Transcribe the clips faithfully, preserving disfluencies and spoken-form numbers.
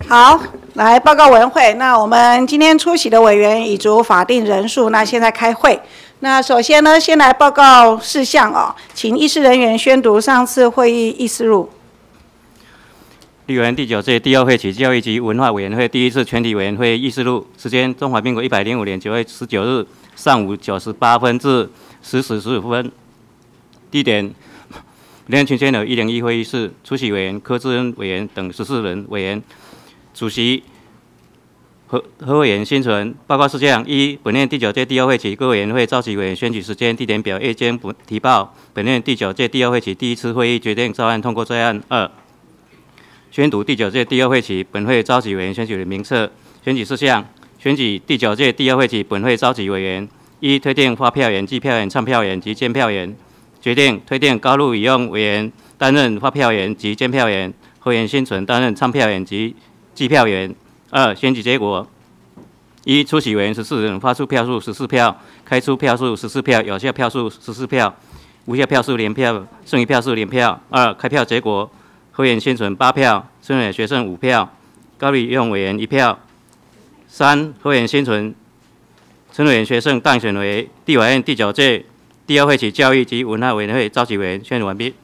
好，来报告委员会。那我们今天出席的委员已足法定人数，那现在开会。那首先呢，先来报告事项哦，请议事人员宣读上次会议议事录。 立法院第九届第二会期教育及文化委员会第一次全体委员会议事录，时间：中华民国一百零五年九月十九日上午九时八分至十时十五分。地点：联群签楼一零一会议室。出席委员柯志恩委员等十四人委员。主席何何委员新存。报告事项：一、本院第九届第二会期各委员会召集委员选举时间、地点表页间提报。本院第九届第二会期第一次会议决定照案通过这案。二、宣读第九届第二会期本会召集委员选举的名册。选举事项：选举第九届第二会期本会召集委员：一、推定发票员、计票员、唱票员及监票员。决定推定高录已用委员担任发票员及监票员，何员新存担任唱票员及计票员。二、选举结果：一、出席委员十四人，发出票数十四票，开出票数十四票，有效票数十四票，无效票数零票，剩余票数零票。二、开票结果：何员新存八票，孙伟学生五票，高录已用委员一票。三、何员新存、陈委员学生当选为立法院第九届第二会期教育及文化委员会召集委员。宣读完毕。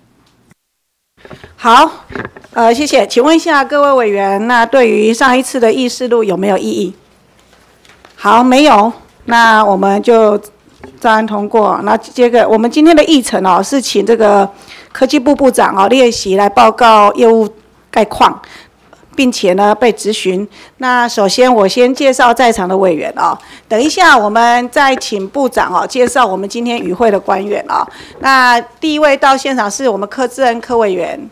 好，呃，谢谢。请问一下各位委员，那对于上一次的议事录有没有异议？好，没有，那我们就照案通过。那这个我们今天的议程哦，是请这个科技部部长哦列席来报告业务概况，并且呢被质询。那首先我先介绍在场的委员哦，等一下我们再请部长哦介绍我们今天与会的官员哦。那第一位到现场是我们柯志恩柯委员，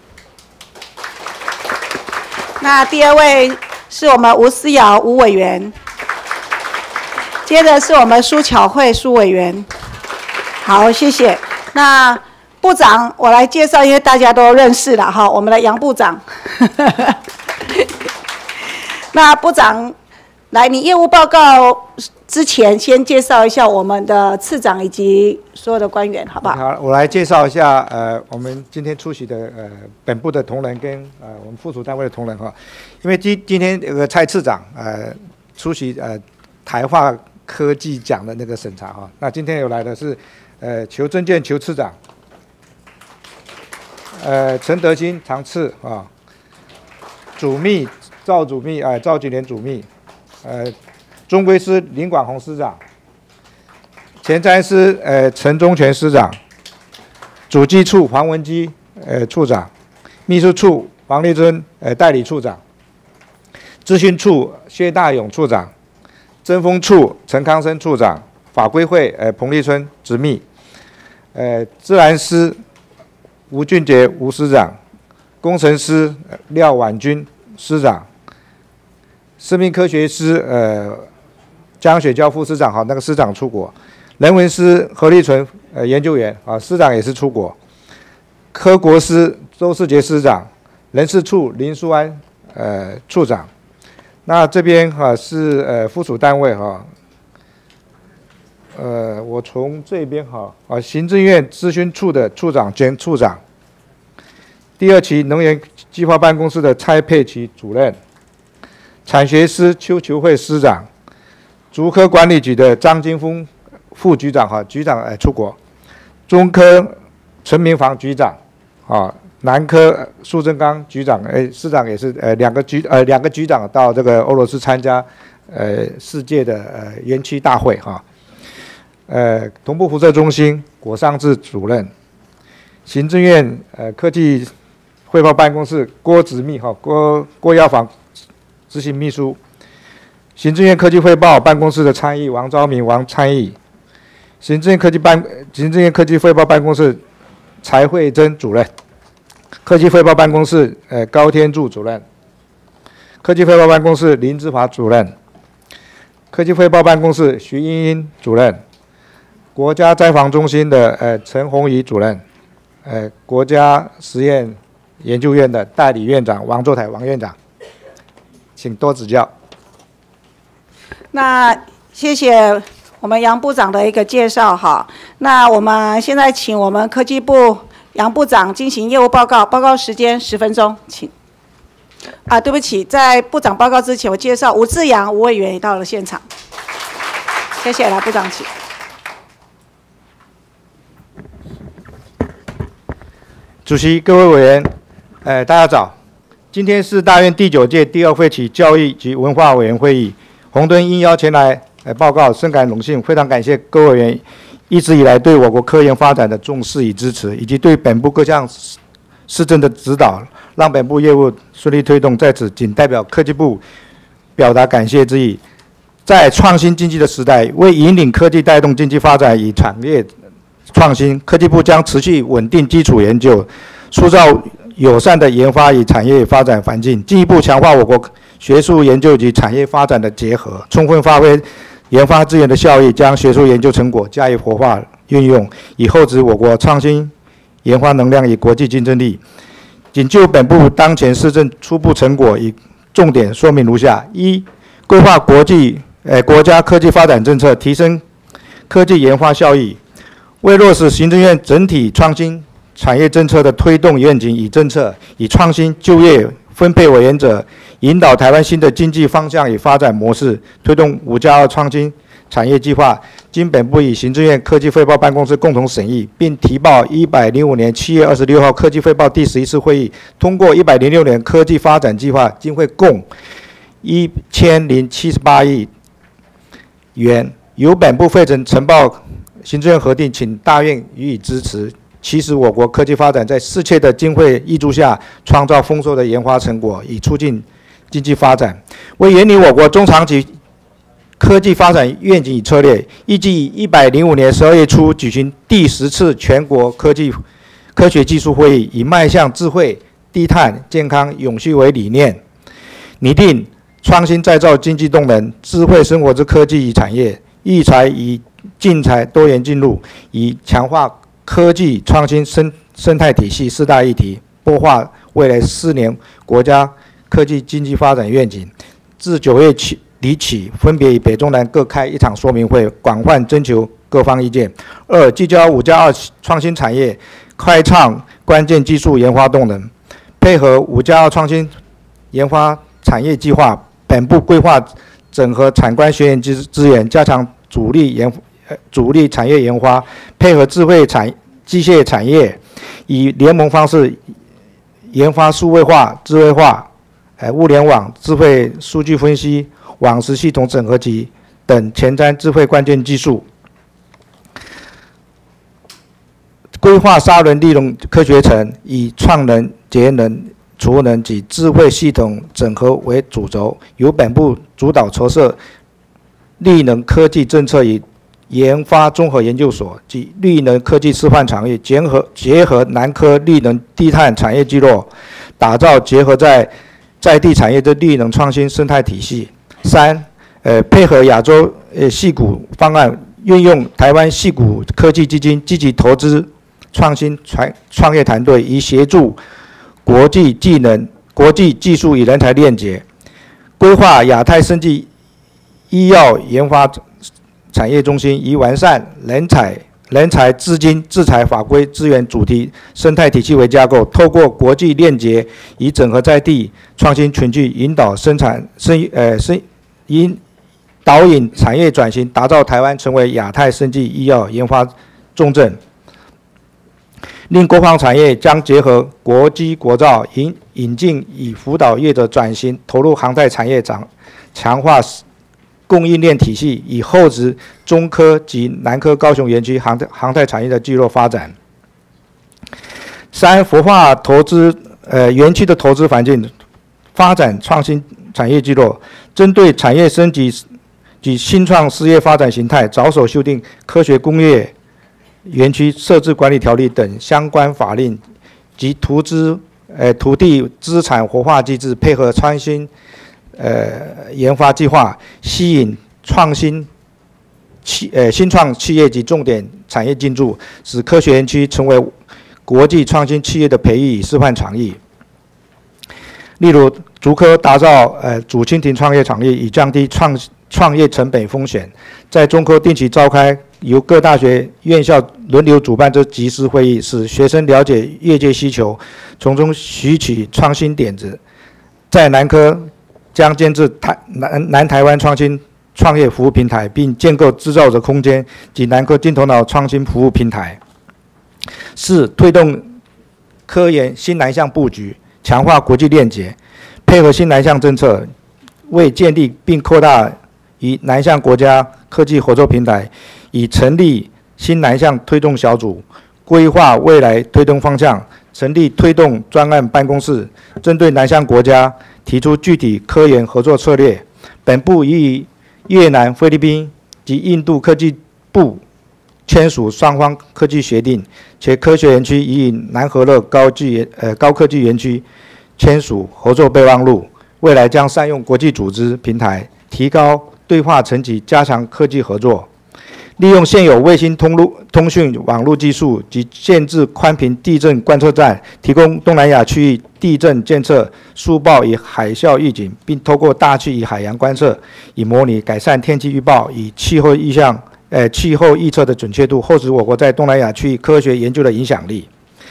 那第二位是我们吴思瑶吴委员，接着是我们苏巧慧苏委员。好，谢谢。那部长我来介绍，因为大家都认识了哈，我们的杨部长。那部长，来，你业务报告之前，先介绍一下我们的次长以及所有的官员，好不好？ 好，我来介绍一下，呃，我们今天出席的呃本部的同仁跟呃我们附属单位的同仁哈，因为今今天有个蔡次长呃出席呃台化科技奖的那个审查哈，那今天有来的是呃裘正健裘次长，呃陈德兴常次啊，主秘。赵主秘，哎、呃，赵景莲主秘，呃，中规司林广宏司长，前瞻司呃陈忠全司长，主计处黄文基呃处长，秘书处王立珍呃代理处长，资讯处薛大勇处长，侦风处陈康生处长，法规会呃彭立春执秘，呃自然司吴俊杰吴司长，工程师廖婉君司长。生命科学司呃江雪娇副司长，好，那个司长出国；人文司何立纯呃研究员啊，司长也是出国；科国司周世杰司长，人事处林淑安呃处长。那这边哈、啊、是呃附属单位哈、啊，呃我从这边哈啊行政院资讯处的处长兼处长，第二期能源计划办公室的蔡佩琪主任。产学司邱球慧司长，竹科管理局的张金峰副局长哈，局长哎出国，中科陈明房局长，啊，南科苏贞刚局长哎，司长也是呃两个局呃两个局长到这个俄罗斯参加呃世界的呃园区大会哈，呃同步辐射中心果尚志主任，行政院呃科技汇报办公室郭子密哈郭郭耀房。执行秘书，行政院科技汇报办公室的参议王昭明王参议，行政院科技办行政院科技汇报办公室柴慧珍主任，科技汇报办公室呃高天柱主任，科技汇报办公室林志华主任，科技汇报办公室徐英英主任，国家灾防中心的呃陈宏仪主任，呃国家实验研究院的代理院长王作台王院长。请多指教。 那谢谢我们杨部长的一个介绍哈。那我们现在请我们科技部杨部长进行业务报告，报告时间十分钟，请。 啊，对不起，在部长报告之前，我介绍吴志阳吴委员也到了现场。谢谢，来部长请。 主席、各位委员，呃，大家早。今天是大院第九届第二会期教育及文化委员会议，洪敦应邀前来呃报告，深感荣幸，非常感谢各位委员一直以来对我国科研发展的重视与支持，以及对本部各项施政的指导，让本部业务顺利推动。在此，仅代表科技部表达感谢之意。在创新经济的时代，为引领科技带动经济发展与产业创新，科技部将持续稳定基础研究，塑造友善的研发与产业发展环境，进一步强化我国学术研究及产业发展的结合，充分发挥研发资源的效益，将学术研究成果加以活化运用，以厚植我国创新研发能量与国际竞争力。仅就本部当前施政初步成果，以重点说明如下：一、规划国际呃国家科技发展政策，提升科技研发效益。为落实行政院整体创新产业政策的推动愿景与政策，以创新、就业、分配为原则，引导台湾新的经济方向与发展模式，推动五加二创新产业计划。经本部与行政院科技汇报办公室共同审议，并提报一百零五年七月二十六号科技汇报第十一次会议通过一百零六年科技发展计划，经费共一千零七十八亿元，由本部费成呈报行政院核定，请大院予以支持。其实，我国科技发展在适切的经费挹注下，创造丰硕的研发成果，以促进经济发展。为引领我国中长期科技发展愿景与策略，预计一百零五年十二月初举行第十次全国科技科学技术会议，以迈向智慧、低碳、健康、永续为理念，拟定创新再造经济动能、智慧生活之科技与产业、育才与竞才多元进入，以强化科技创新生生态体系四大议题，擘画未来四年国家科技经济发展愿景。自九月起底起，分别以北中南各开一场说明会，广泛征求各方意见。二、聚焦五加二创新产业，开创关键技术研发动能，配合五加二创新研发产业计划，本部规划整合产官学研资资源，加强主力研主力产业研发，配合智慧产机械产业，以联盟方式研发数位化、智慧化、呃物联网、智慧数据分析、网时系统整合及等前瞻智慧关键技术。规划沙仑利用科学城，以创能、节能、储能及智慧系统整合为主轴，由本部主导筹设绿能科技政策与研发综合研究所及绿能科技示范场域，结合结合南科绿能低碳产业聚落，打造结合在在地产业的绿能创新生态体系。三，呃，配合亚洲呃矽谷方案，运用台湾矽谷科技基金积极投资创新创创业团队，以协助国际技能、国际技术与人才链接，规划亚太生技医药研发产业中心，以完善人才、人才、资金、制裁、法规、资源主题生态体系为架构，透过国际链接，以整合在地创新群聚，引导生产生呃生引导引产业转型，打造台湾成为亚太生技医药研发重镇。令国防产业将结合国机国造，引引进以辅导业者转型，投入航太产业长强化供应链体系，以厚植中科及南科高雄园区航太航太产业的聚落发展。三、孵化投资呃园区的投资环境，发展创新产业聚落，针对产业升级及新创事业发展形态，着手修订科学工业园区设置管理条例等相关法令及土资呃土地资产活化机制，配合创新呃研发计划，吸引创新企呃新创企业及重点产业进驻，使科学园区成为国际创新企业的培育与示范场域。例如，竹科打造呃主蜻蜓创业场域，以降低创创业成本风险。在中科定期召开由各大学院校轮流主办这集思会议，使学生了解业界需求，从中吸取创新点子。 在南科将建置台南南台湾创新创业服务平台，并建构制造者空间及南科金头脑创新服务平台。四、推动科研新南向布局，强化国际链接，配合新南向政策，为建立并扩大与南向国家科技合作平台，已成立新南向推动小组，规划未来推动方向，成立推动专案办公室，针对南向国家提出具体科研合作策略。本部已与越南、菲律宾及印度科技部签署双方科技协定，且科学园区已与南和乐高技呃高科技园区签署合作备忘录。未来将善用国际组织平台，提高对话层级，加强科技合作。利用现有卫星通路通讯网络技术及建制宽频地震观测站，提供东南亚区域地震监测、速报与海啸预警，并透过大气与海洋观测，以模拟改善天气预报与气候意象、呃气候预测的准确度，厚植我国在东南亚区域科学研究的影响力。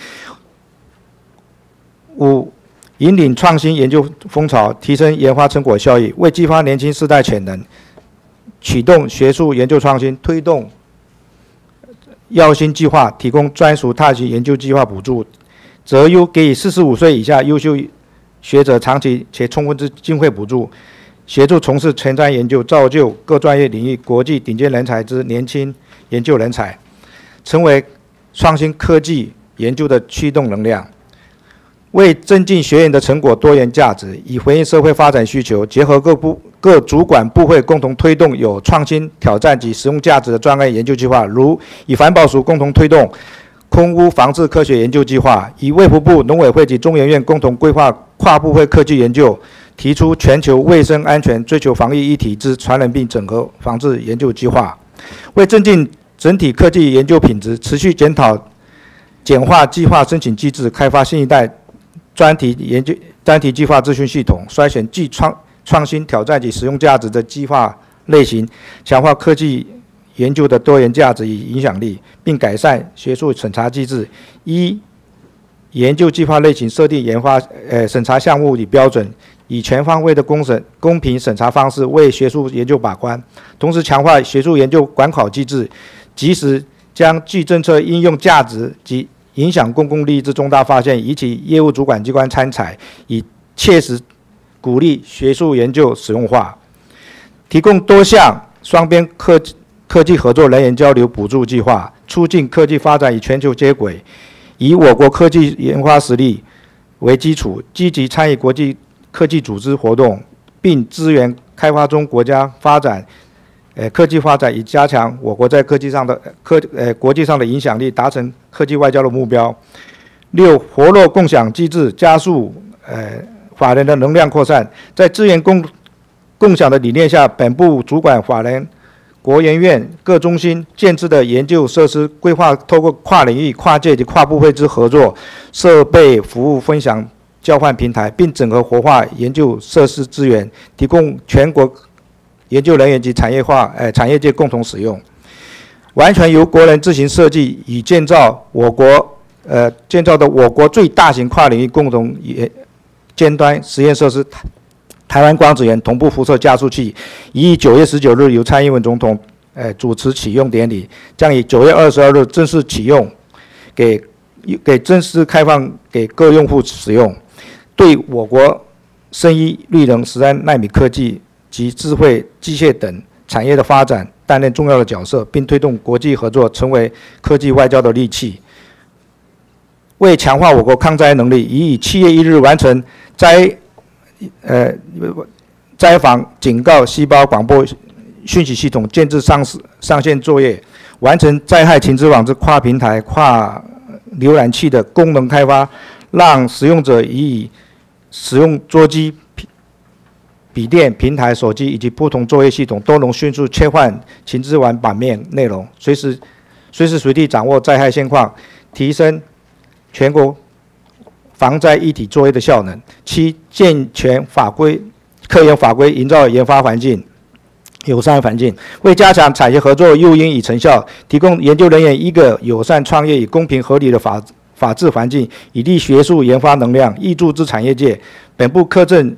五、引领创新研究风潮，提升研发成果效益，为激发年轻世代潜能。启动学术研究创新，推动耀星计划，提供专属大学研究计划补助，择优给予四十五岁以下优秀学者长期且充分之经费补助，协助从事前瞻研究，造就各专业领域国际顶尖人才之年轻研究人才，成为创新科技研究的驱动能量。为增进学院的成果多元价值，以回应社会发展需求，结合各部各主管部会共同推动有创新、挑战及实用价值的专案研究计划，如以环保署共同推动空污防治科学研究计划，以卫福部、农委会及中研院共同规划跨部会科技研究，提出全球卫生安全追求防疫一体之传染病整合防治研究计划。为增进整体科技研究品质，持续检讨简化计划申请机制，开发新一代专题研究专题计划资讯系统，筛选具创创新挑战及实用价值的计划类型，强化科技研究的多元价值与影响力，并改善学术审查机制。一、研究计划类型设定研发呃审查项目与标准，以全方位的公审公平审查方式为学术研究把关，同时强化学术研究管考机制，及时将具政策应用价值及影响公共利益之重大发现，以其业务主管机关参采，以切实鼓励学术研究实用化，提供多项双边科科技合作人员交流补助计划，促进科技发展与全球接轨，以我国科技研发实力为基础，积极参与国际科技组织活动，并支援开发中国家发展呃，科技发展以加强我国在科技上的科呃国际上的影响力，达成科技外交的目标。六、活络共享机制，加速呃法人的能量扩散。在资源共共享的理念下，本部主管法人、国研院各中心建制的研究设施，规划透过跨领域、跨界及跨部会之合作，设备服务分享交换平台，并整合活化研究设施资源，提供全国研究人员及产业化，呃，产业界共同使用，完全由国人自行设计与建造我国，呃，建造的我国最大型跨领域共同研尖端实验设施——台湾光子源同步辐射加速器，已于九月十九日由蔡英文总统，呃，主持启用典礼，将于九月二十二日正式启用，给给正式开放给各用户使用，对我国生医、绿能、十三奈米科技及智慧机械等产业的发展担任重要的角色，并推动国际合作成为科技外交的利器。为强化我国抗灾能力，已于七月一日完成灾呃灾防警告细胞广播讯息系统建制上上线作业，完成灾害情资网之跨平台、跨浏览器的功能开发，让使用者以使用桌机、笔电、平台、手机以及不同作业系统都能迅速切换情资网版面内容，随时随时随地掌握灾害现况，提升全国防灾一体作业的效能。七、健全法规、科研法规，营造研发环境友善环境，为加强产业合作诱因与成效，提供研究人员一个友善创业与公平合理的法法治环境，以利学术研发能量，挹注之产业界。本部课政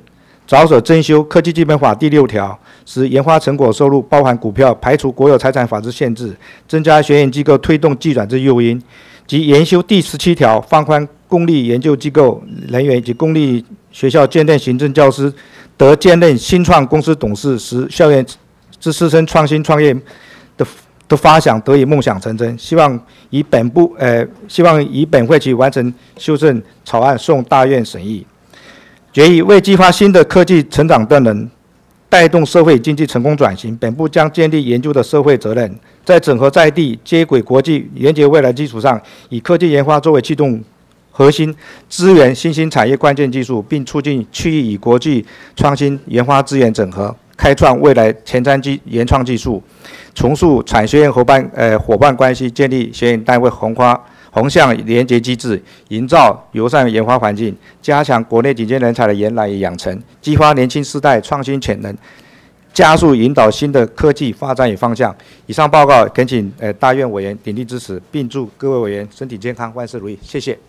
着手增修《科技基本法》第六条，使研发成果收入包含股票，排除国有财产法之限制，增加学研机构推动技转之诱因，及研修第十七条，放宽公立研究机构人员及公立学校兼任行政教师得兼任新创公司董事，使校园之师生创新创业的的发想得以梦想成真。希望以本部呃，希望以本会期完成修正草案，送大院审议。决议为激发新的科技成长动能，带动社会经济成功转型，本部将建立研究的社会责任，在整合在地、接轨国际、连结未来基础上，以科技研发作为驱动核心，支援新兴产业关键技术，并促进区域与国际创新研发资源整合，开创未来前瞻技研创技术，重塑产学研伙伴呃伙伴关系，建立学研单位红花。横向连结机制，营造友善研发环境，加强国内顶尖人才的延揽与养成，激发年轻世代创新潜能，加速引导新的科技发展与方向。以上报告恳请呃大院委员鼎力支持，并祝各位委员身体健康，万事如意。谢谢。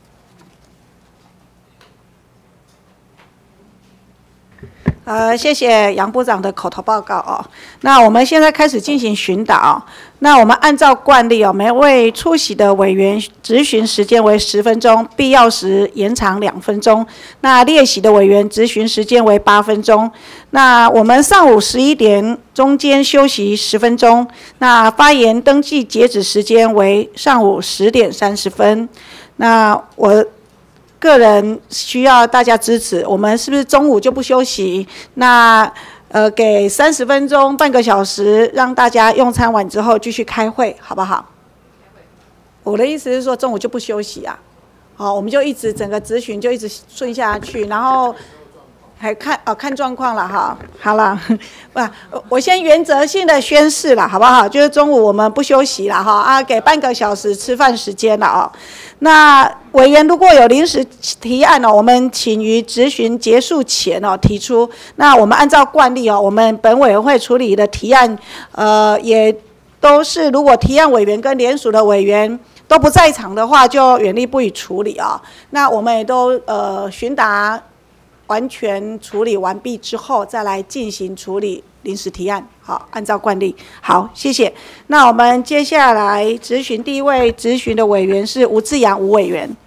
呃，谢谢杨部长的口头报告哦。那我们现在开始进行询答。那我们按照惯例哦，每位出席的委员质询时间为十分钟，必要时延长两分钟。那列席的委员质询时间为八分钟。那我们上午十一点中间休息十分钟。那发言登记截止时间为上午十点三十分。那我个人需要大家支持，我们是不是中午就不休息？那呃，给三十分钟、半个小时，让大家用餐完之后继续开会，好不好？我的意思是说，中午就不休息啊。好，我们就一直整个质询就一直顺下去，然后还看哦看状况了哈。好了，不，我先原则性的宣示了，好不好？就是中午我们不休息了哈啊，给半个小时吃饭时间了哦。那委员如果有临时提案哦，我们请于质询结束前哦提出。那我们按照惯例哦，我们本委员会处理的提案，呃，也都是如果提案委员跟联署的委员都不在场的话，就原力不予处理啊、哦。那我们也都呃询答完全处理完毕之后，再来进行处理临时提案。好，按照惯例。好，谢谢。那我们接下来质询第一位质询的委员是吴志阳吴委员。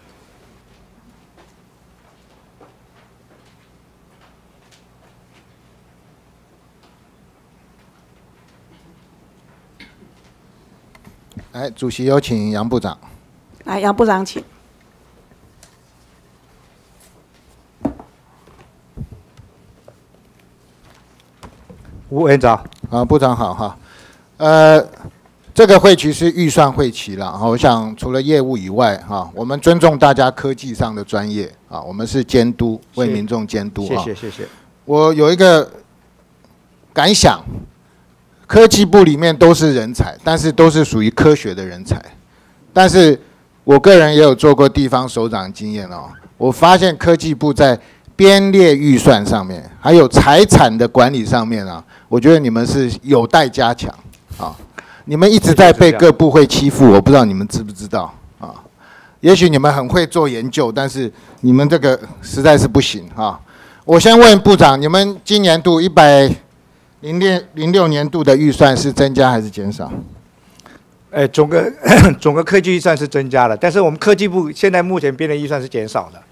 来，主席有请杨部长。 来，杨部长请。 吴委员长。 啊，部长好哈。呃，这个会期是预算会期了，我想除了业务以外，哈，我们尊重大家科技上的专业啊，我们是监督，为民众监督。 谢谢谢谢。 我有一个感想，科技部里面都是人才，但是都是属于科学的人才。但是我个人也有做过地方首长经验哦，我发现科技部在编列预算上面，还有财产的管理上面啊，我觉得你们是有待加强啊。你们一直在被各部会欺负，我不知道你们知不知道啊？也许你们很会做研究，但是你们这个实在是不行啊。我先问部长，你们今年度一百零六零六年度的预算是增加还是减少？ 哎，总个总个科技预算是增加了，但是我们科技部现在目前编的预算是减少的。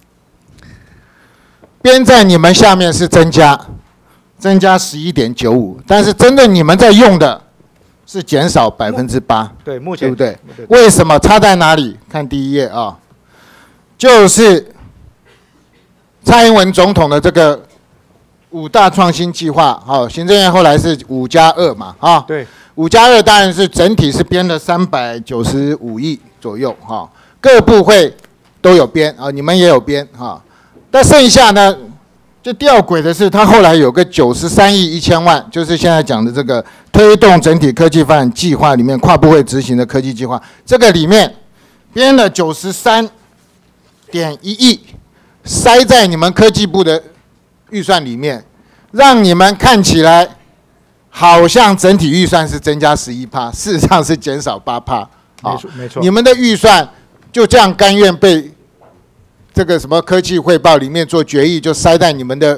编在你们下面是增加，增加十一点九五，但是真的你们在用的是减少百分之八， 对，目前对不对？为什么差在哪里？看第一页啊，就是蔡英文总统的这个五大创新计划，好，行政院后来是五加二嘛，啊， 对， 五加二当然是整体是编了三百九十五亿左右，哈，各部会都有编啊，你们也有编哈。但剩下呢，就吊诡的是，他后来有个九十三亿一千万，就是现在讲的这个推动整体科技发展计划里面跨部会执行的科技计划，这个里面编了九十三点一亿，塞在你们科技部的预算里面，让你们看起来好像整体预算是增加十一趴，事实上是减少八趴。 没错没错， 你们的预算就这样甘愿被这个什么科技汇报里面做决议，就塞在你们的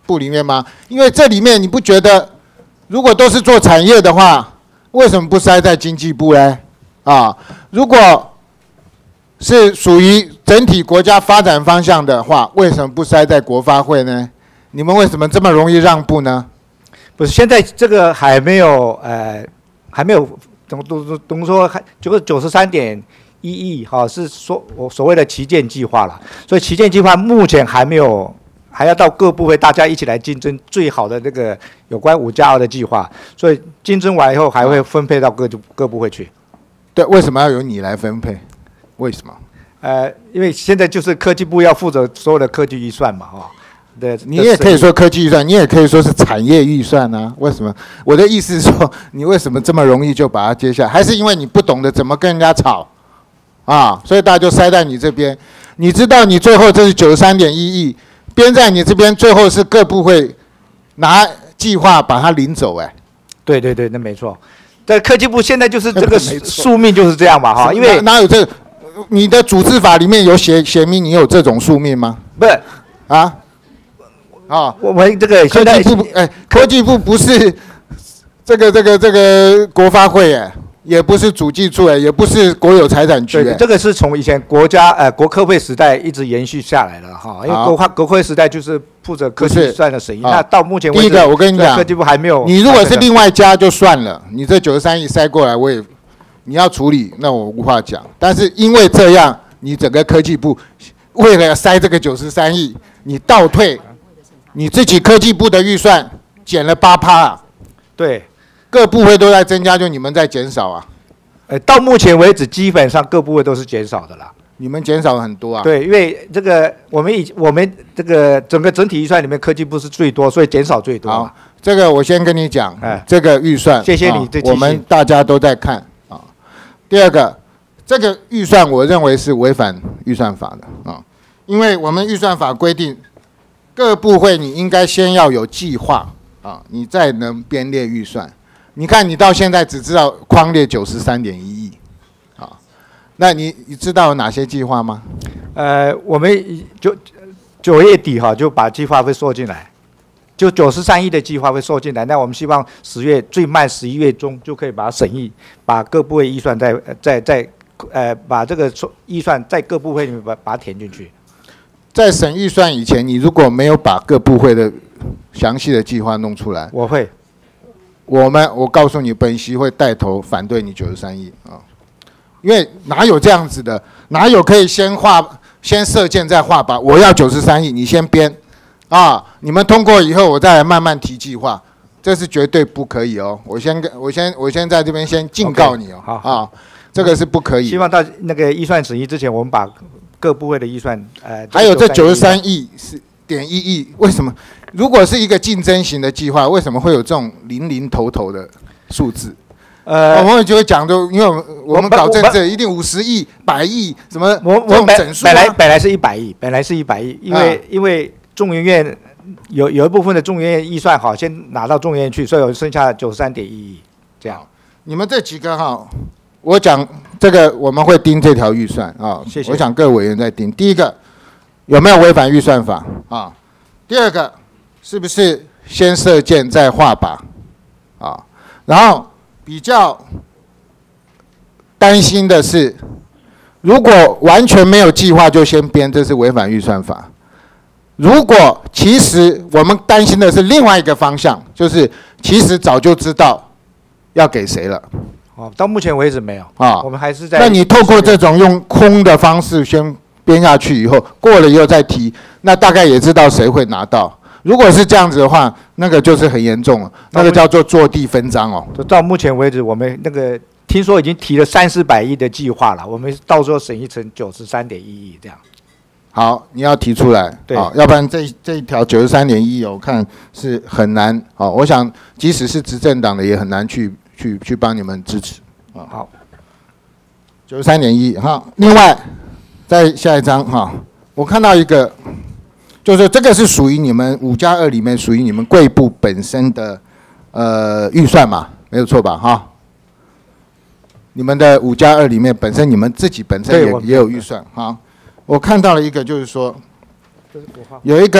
部里面吗？因为这里面你不觉得，如果都是做产业的话，为什么不塞在经济部呢？啊，如果是属于整体国家发展方向的话，为什么不塞在国发会呢？你们为什么这么容易让步呢？ 不是，现在这个还没有呃，还没有怎么都都等于说还九个九十三点一亿哈，是说我所谓的旗舰计划了。所以旗舰计划目前还没有，还要到各部会大家一起来竞争最好的那个有关五加二的计划。所以竞争完以后还会分配到各各部会去。 对，为什么要由你来分配？为什么？ 呃，因为现在就是科技部要负责所有的科技预算嘛，哈。对， 你也可以说科技预算，你也可以说是产业预算啊。为什么？我的意思是说，你为什么这么容易就把它接下？还是因为你不懂得怎么跟人家吵啊？所以大家就塞在你这边。你知道你最后这是九十三点一亿，编在你这边，最后是各部会拿计划把它领走。哎， 对对对，那没错。在科技部现在就是这个宿命就是这样嘛，哈，因为哪有这？你的组织法里面有写写明你有这种宿命吗？ 不是啊。啊， 我们这个科技部，哎，科技部不是这个这个这个国发会哎，也不是主计处哎，也不是国有财产局哎， 这个是从以前国家呃国科会时代一直延续下来的哈，因为国国科会时代就是负责科技预算的审议，那到目前为止， 第一个我跟你讲， 科技部还没有。 你如果是另外加就算了，你这九十三亿塞过来，我也你要处理，那我无话讲。但是因为这样，你整个科技部为了塞这个九十三亿，你倒退。你自己科技部的预算减了八趴啊， 对， 各部会都在增加，就你们在减少啊。 呃，到目前为止，基本上各部会都是减少的啦。 你们减少很多啊。 对，因为这个我们以我们这个整个整体预算里面，科技部是最多，所以减少最多。 好，这个我先跟你讲，哎，这个预算， 谢谢你这、 啊、我们大家都在看啊。第二个，这个预算我认为是违反预算法的啊，因为我们预算法规定。各部会你应该先要有计划啊，你再能编列预算。你看你到现在只知道框列九十三点一亿，啊，那你你知道有哪些计划吗？ 呃，我们九九月底哈就把计划会收进来，就九十三亿的计划会收进来。那我们希望十月最慢十一月中就可以把它审议，把各部会预算再再再呃把这个预算在各部会里面把把它填进去。 在审预算以前，你如果没有把各部会的详细的计划弄出来， 我会， 我们我告诉你，本席会带头反对你九十三亿啊，因为哪有这样子的？哪有可以先画、先射箭再画靶？我要九十三亿，你先编啊！你们通过以后，我再来慢慢提计划，这是绝对不可以哦！我先跟我先我先在这边先警告你哦， okay, 好啊，这个是不可以。 希望到那个预算审议之前，我们把。各部会的预算，呃， 还有这九十三亿是点一亿，为什么？如果是一个竞争型的计划，为什么会有这种零零头头的数字？呃，我们就会讲，就因为我们我们搞政治一定五十亿、百亿什么， 我我本本来本来是一百亿，本来是一百亿，因为、啊、因为中研院有有一部分的中研院预算好，先拿到中研院去，所以我剩下九十三点一亿这样。 你们这几个哈。我讲这个，我们会盯这条预算啊。谢谢。我想各位委员在盯。第一个，有没有违反预算法啊？第二个，是不是先射箭再画靶啊？然后比较担心的是，如果完全没有计划就先编，这是违反预算法。如果其实我们担心的是另外一个方向，就是其实早就知道要给谁了。 哦，到目前为止没有啊，我们还是在。 那你透过这种用空的方式先编下去以后，过了以后再提，那大概也知道谁会拿到。如果是这样子的话，那个就是很严重了，那个叫做坐地分赃哦。 到目前为止，我们那个听说已经提了三四百亿的计划了，我们到时候审议成九十三点一亿这样。 好，你要提出来，对，要不然这这一条九十三点一，我看是很难哦。我想，即使是执政党的也很难去。去去帮你们支持啊！好，九十三点一哈。另外，在下一章哈，我看到一个，就是这个是属于你们五加二里面属于你们贵部本身的呃预算嘛，没有错吧？哈，你们的五加二里面本身你们自己本身也也有预算哈。我看到了一个，就是说有一个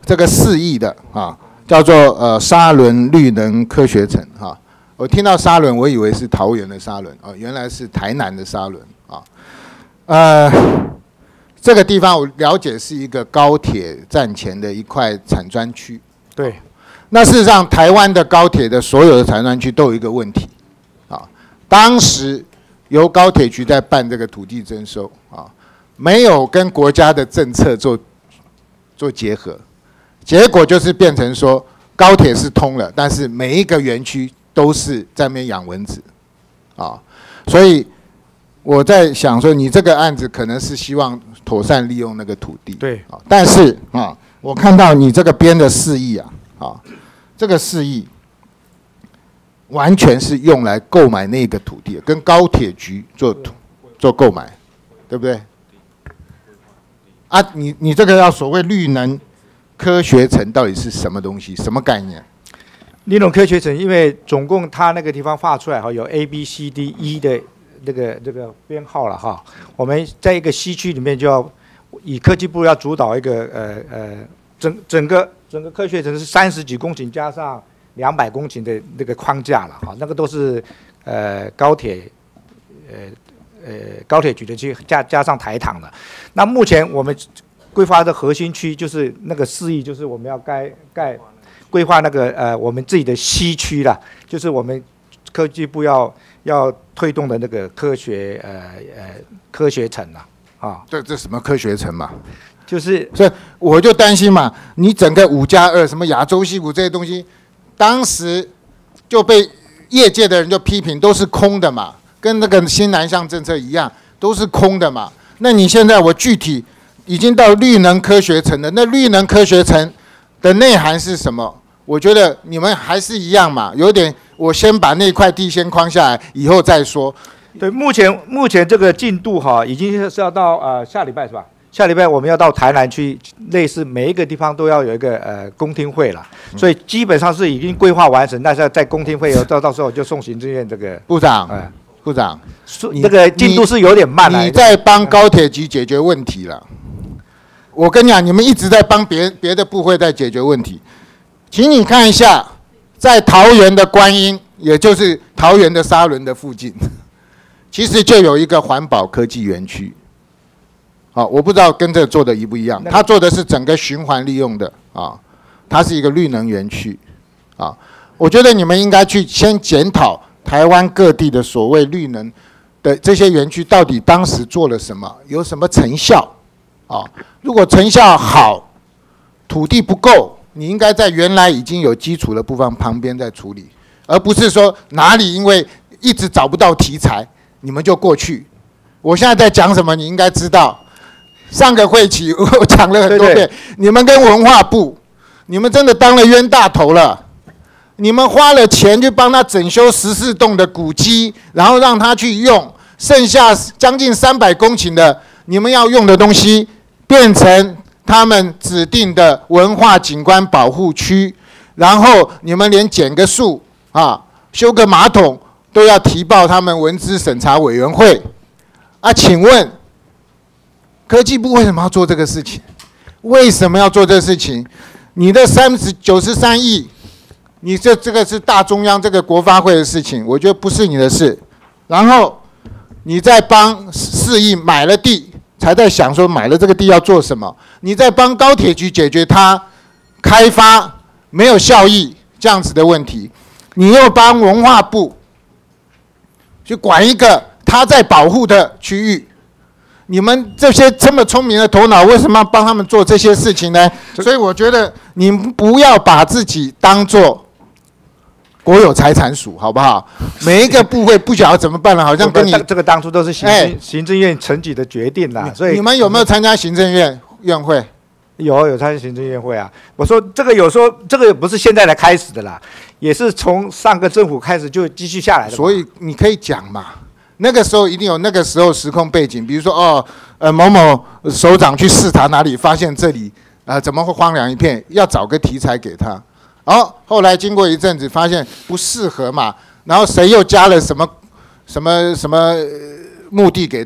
这个四亿的啊，叫做呃沙仑绿能科学城哈、啊。我听到沙仑，我以为是桃园的沙仑哦、啊，原来是台南的沙仑啊。呃，这个地方我了解是一个高铁站前的一块产专区。 对。 那事实上，台湾的高铁的所有的产专区都有一个问题啊，当时由高铁局在办这个土地征收啊，没有跟国家的政策做做结合。结果就是变成说，高铁是通了，但是每一个园区都是在那边养蚊子，啊，所以我在想说，你这个案子可能是希望妥善利用那个土地， 对， 啊，但是啊，我看到你这个编的四亿啊，啊，这个四亿完全是用来购买那个土地，跟高铁局做做购买，对不对？啊，你你这个要所谓绿能科学城到底是什么东西？什么概念？ 绿能科学城，因为总共它那个地方画出来哈，有 A B C D E 的那个这个编号了哈。我们在一个西区里面就要以科技部要主导一个呃呃整整个整个科学城是三十几公顷加上两百公顷的那个框架了哈，那个都是呃高铁呃呃高铁局的去加加上台糖的。那目前我们规划的核心区就是那个四亿，就是我们要盖盖规划那个呃我们自己的西区啦，就是我们科技部要要推动的那个科学呃呃科学城啦啊。 这这什么科学城嘛？ 就是所以我就担心嘛，你整个五加二什么亚洲矽谷这些东西，当时就被业界的人就批评都是空的嘛，跟那个新南向政策一样，都是空的嘛。那你现在我具体已经到绿能科学城了，那绿能科学城的内涵是什么？我觉得你们还是一样嘛，有点我先把那块地先框下来，以后再说。 对，目前目前这个进度哈，已经是要到呃下礼拜是吧？下礼拜我们要到台南去，类似每一个地方都要有一个呃公听会了，所以基本上是已经规划完成，但是在公听会到到时候就送行政院这个部长， 呃部长， 这个进度是有点慢了。 你在帮高铁局解决问题了。我跟你讲，你们一直在帮别别的部会在解决问题，请你看一下，在桃园的观音，也就是桃园的沙仑的附近，其实就有一个环保科技园区。好，我不知道跟这做的一不一样，他做的是整个循环利用的啊，它是一个绿能园区啊。我觉得你们应该去先检讨台湾各地的所谓绿能的这些园区到底当时做了什么，有什么成效啊？如果成效好，土地不够，你应该在原来已经有基础的部分旁边再处理，而不是说哪里因为一直找不到题材，你们就过去。我现在在讲什么，你应该知道。上个会期我讲了很多遍，对对，你们跟文化部，你们真的当了冤大头了。你们花了钱去帮他整修十四栋的古迹，然后让他去用，剩下将近三百公顷的你们要用的东西，变成他们指定的文化景观保护区，然后你们连剪个树啊、修个马桶都要提报他们文资审查委员会啊？请问？科技部为什么要做这个事情？为什么要做这个事情？你的三十九十三亿，你这这个是大中央这个国发会的事情，我觉得不是你的事。然后你再帮四亿买了地，才在想说买了这个地要做什么？你在帮高铁局解决它开发没有效益这样子的问题，你又帮文化部去管一个他在保护的区域。你们这些这么聪明的头脑，为什么要帮他们做这些事情呢？所以我觉得你们不要把自己当作国有财产署，好不好？每一个部会不晓得怎么办了，好像跟你这个当初都是行政、哎、行政院层级的决定啦。所以你们有没有参加行政院院会？ 有有参加行政院会啊。我说这个有时候这个不是现在才开始的啦，也是从上个政府开始就继续下来的。 所以你可以讲嘛。那个时候一定有那个时候时空背景，比如说哦，呃某某首长去视察哪里，发现这里啊、呃、怎么会荒凉一片，要找个题材给他。然后后来经过一阵子，发现不适合嘛，然后谁又加了什么什么什么目的给他，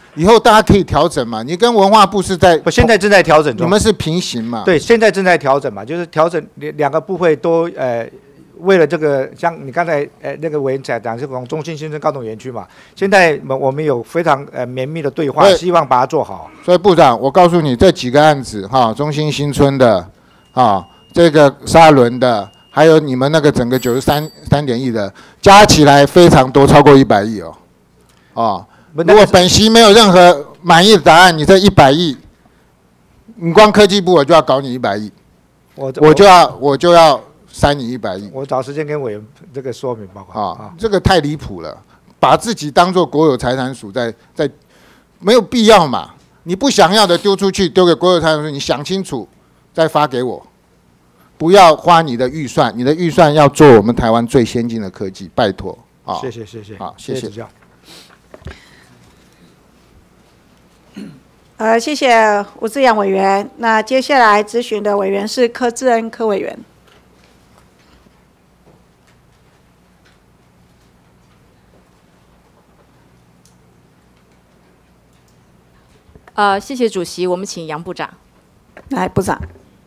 以后大家可以调整嘛。你跟文化部是在， 我现在正在调整中， 你们是平行嘛？ 对，现在正在调整嘛，就是调整两两个部会都呃。为了这个，像你刚才呃那个委员讲是从中心新生高等园区嘛，现在我们有非常呃绵密的对话，希望把它做好。 所以部长，我告诉你这几个案子哈，中心新村的，啊，这个沙仑的，还有你们那个整个九十三三点亿的，加起来非常多，超过一百亿哦。哦，如果本席没有任何满意的答案，你这一百亿，你光科技部我就要搞你一百亿，我我就要我就要。删你一百亿， 我找时间跟委员这个说明报告啊，这个太离谱了，把自己当做国有财产署在在，没有必要嘛。你不想要的丢出去，丢给国有财产署，你想清楚再发给我，不要花你的预算，你的预算要做我们台湾最先进的科技，拜托啊！ 谢谢谢谢， 好谢谢。 呃，谢谢吴志阳委员。那接下来咨询的委员是柯志恩柯委员。 呃，谢谢主席，我们请杨部长。 来，部长。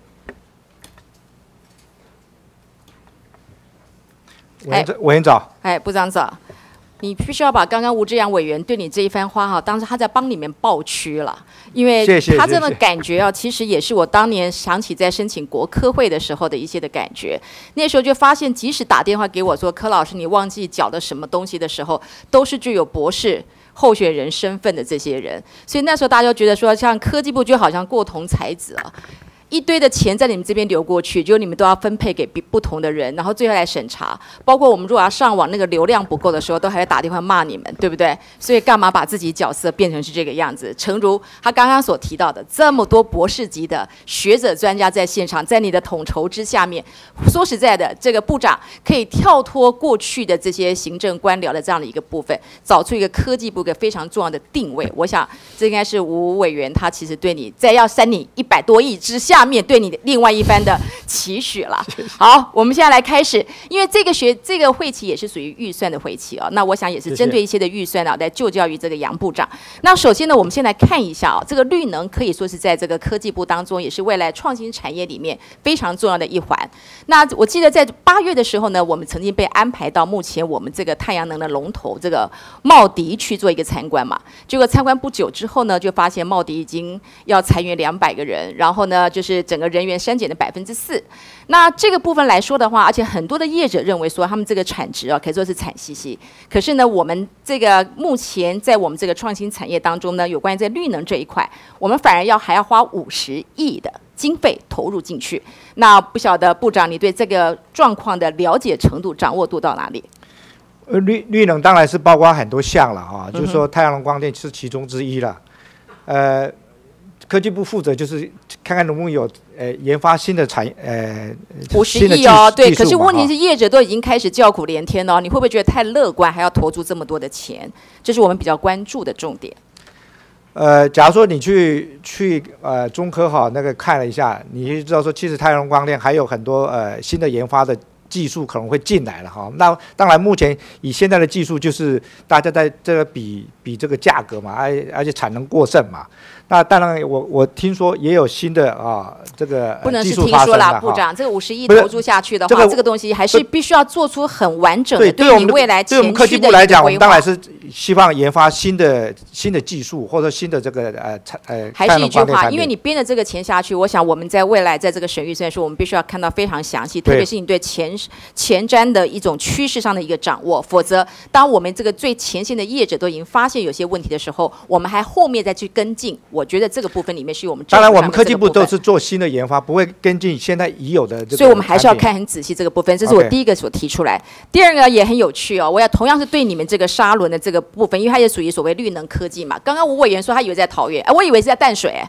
委员委员长。 哎，部长早。你必须要把刚刚吴志阳委员对你这一番话哈，当时他在帮你们抱屈了，因为他这种感觉啊，其实也是我当年想起在申请国科会的时候的一些的感觉。那时候就发现，即使打电话给我说柯老师你忘记缴的什么东西的时候，都是具有博士候选人身份的这些人，所以那时候大家就觉得说，像科技部就好像过同才子啊。一堆的钱在你们这边流过去，就你们都要分配给不同的人，然后最后来审查。包括我们如果要上网，那个流量不够的时候，都还会打电话骂你们，对不对？所以干嘛把自己角色变成是这个样子？诚如他刚刚所提到的，这么多博士级的学者专家在现场，在你的统筹之下面，说实在的，这个部长可以跳脱过去的这些行政官僚的这样的一个部分，找出一个科技部一个非常重要的定位。我想这应该是吴委员他其实对你在要删你一百多亿之下。面对你的另外一番的期许了。好，我们现在来开始，因为这个学这个会期也是属于预算的会期哦。那我想也是针对一些的预算啊，来就教于这个杨部长。那首先呢，我们先来看一下哦，这个绿能可以说是在这个科技部当中，也是未来创新产业里面非常重要的一环。那我记得在八月的时候呢，我们曾经被安排到目前我们这个太阳能的龙头这个茂迪去做一个参观嘛。结果参观不久之后呢，就发现茂迪已经要裁员两百个人，然后呢，就是整个人员删减的百分之四。那这个部分来说的话，而且很多的业者认为说他们这个产值啊，可以说是惨兮兮。可是呢，我们这个目前在我们这个创新产业当中呢，有关于在绿能这一块，我们反而要还要花五十亿的经费投入进去。那不晓得部长你对这个状况的了解程度、掌握度到哪里？ 呃，绿绿能当然是包括很多项了啊，就是说太阳能光电是其中之一了，呃。科技部负责就是看看能不能有呃研发新的产呃五十亿哦，对。可是问题是业者都已经开始叫苦连天了，你会不会觉得太乐观，还要投注这么多的钱？这是我们比较关注的重点。 呃，假如说你去去呃中科哈那个看了一下，你就知道说，其实太阳能光电还有很多呃新的研发的技术可能会进来了哈。那当然，目前以现在的技术，就是大家在这个比比这个价格嘛，而而且产能过剩嘛。那当然我，我我听说也有新的啊，这个不能是听说啦，部长，这个五十亿投注下去的话，这个、这个东西还是必须要做出很完整的对你未来前对我们科技部来讲，我们当然是希望研发新的新的技术或者新的这个呃呃。 还是一句话，因为你编的这个钱下去，我想我们在未来在这个审预算时，我们必须要看到非常详细，特别是你对前前瞻的一种趋势上的一个掌握，否则当我们这个最前线的业者都已经发现有些问题的时候，我们还后面再去跟进。我觉得这个部分里面是我们当然，我们科技部都是做新的研发，不会跟进现在已有的这个。 所以我们还是要看很仔细这个部分，这是我第一个所提出来。第二个也很有趣哦，我要同样是对你们这个沙轮的这个部分，因为它也属于所谓绿能科技嘛。刚刚吴委员说他以为在桃园，哎，我以为是在淡水。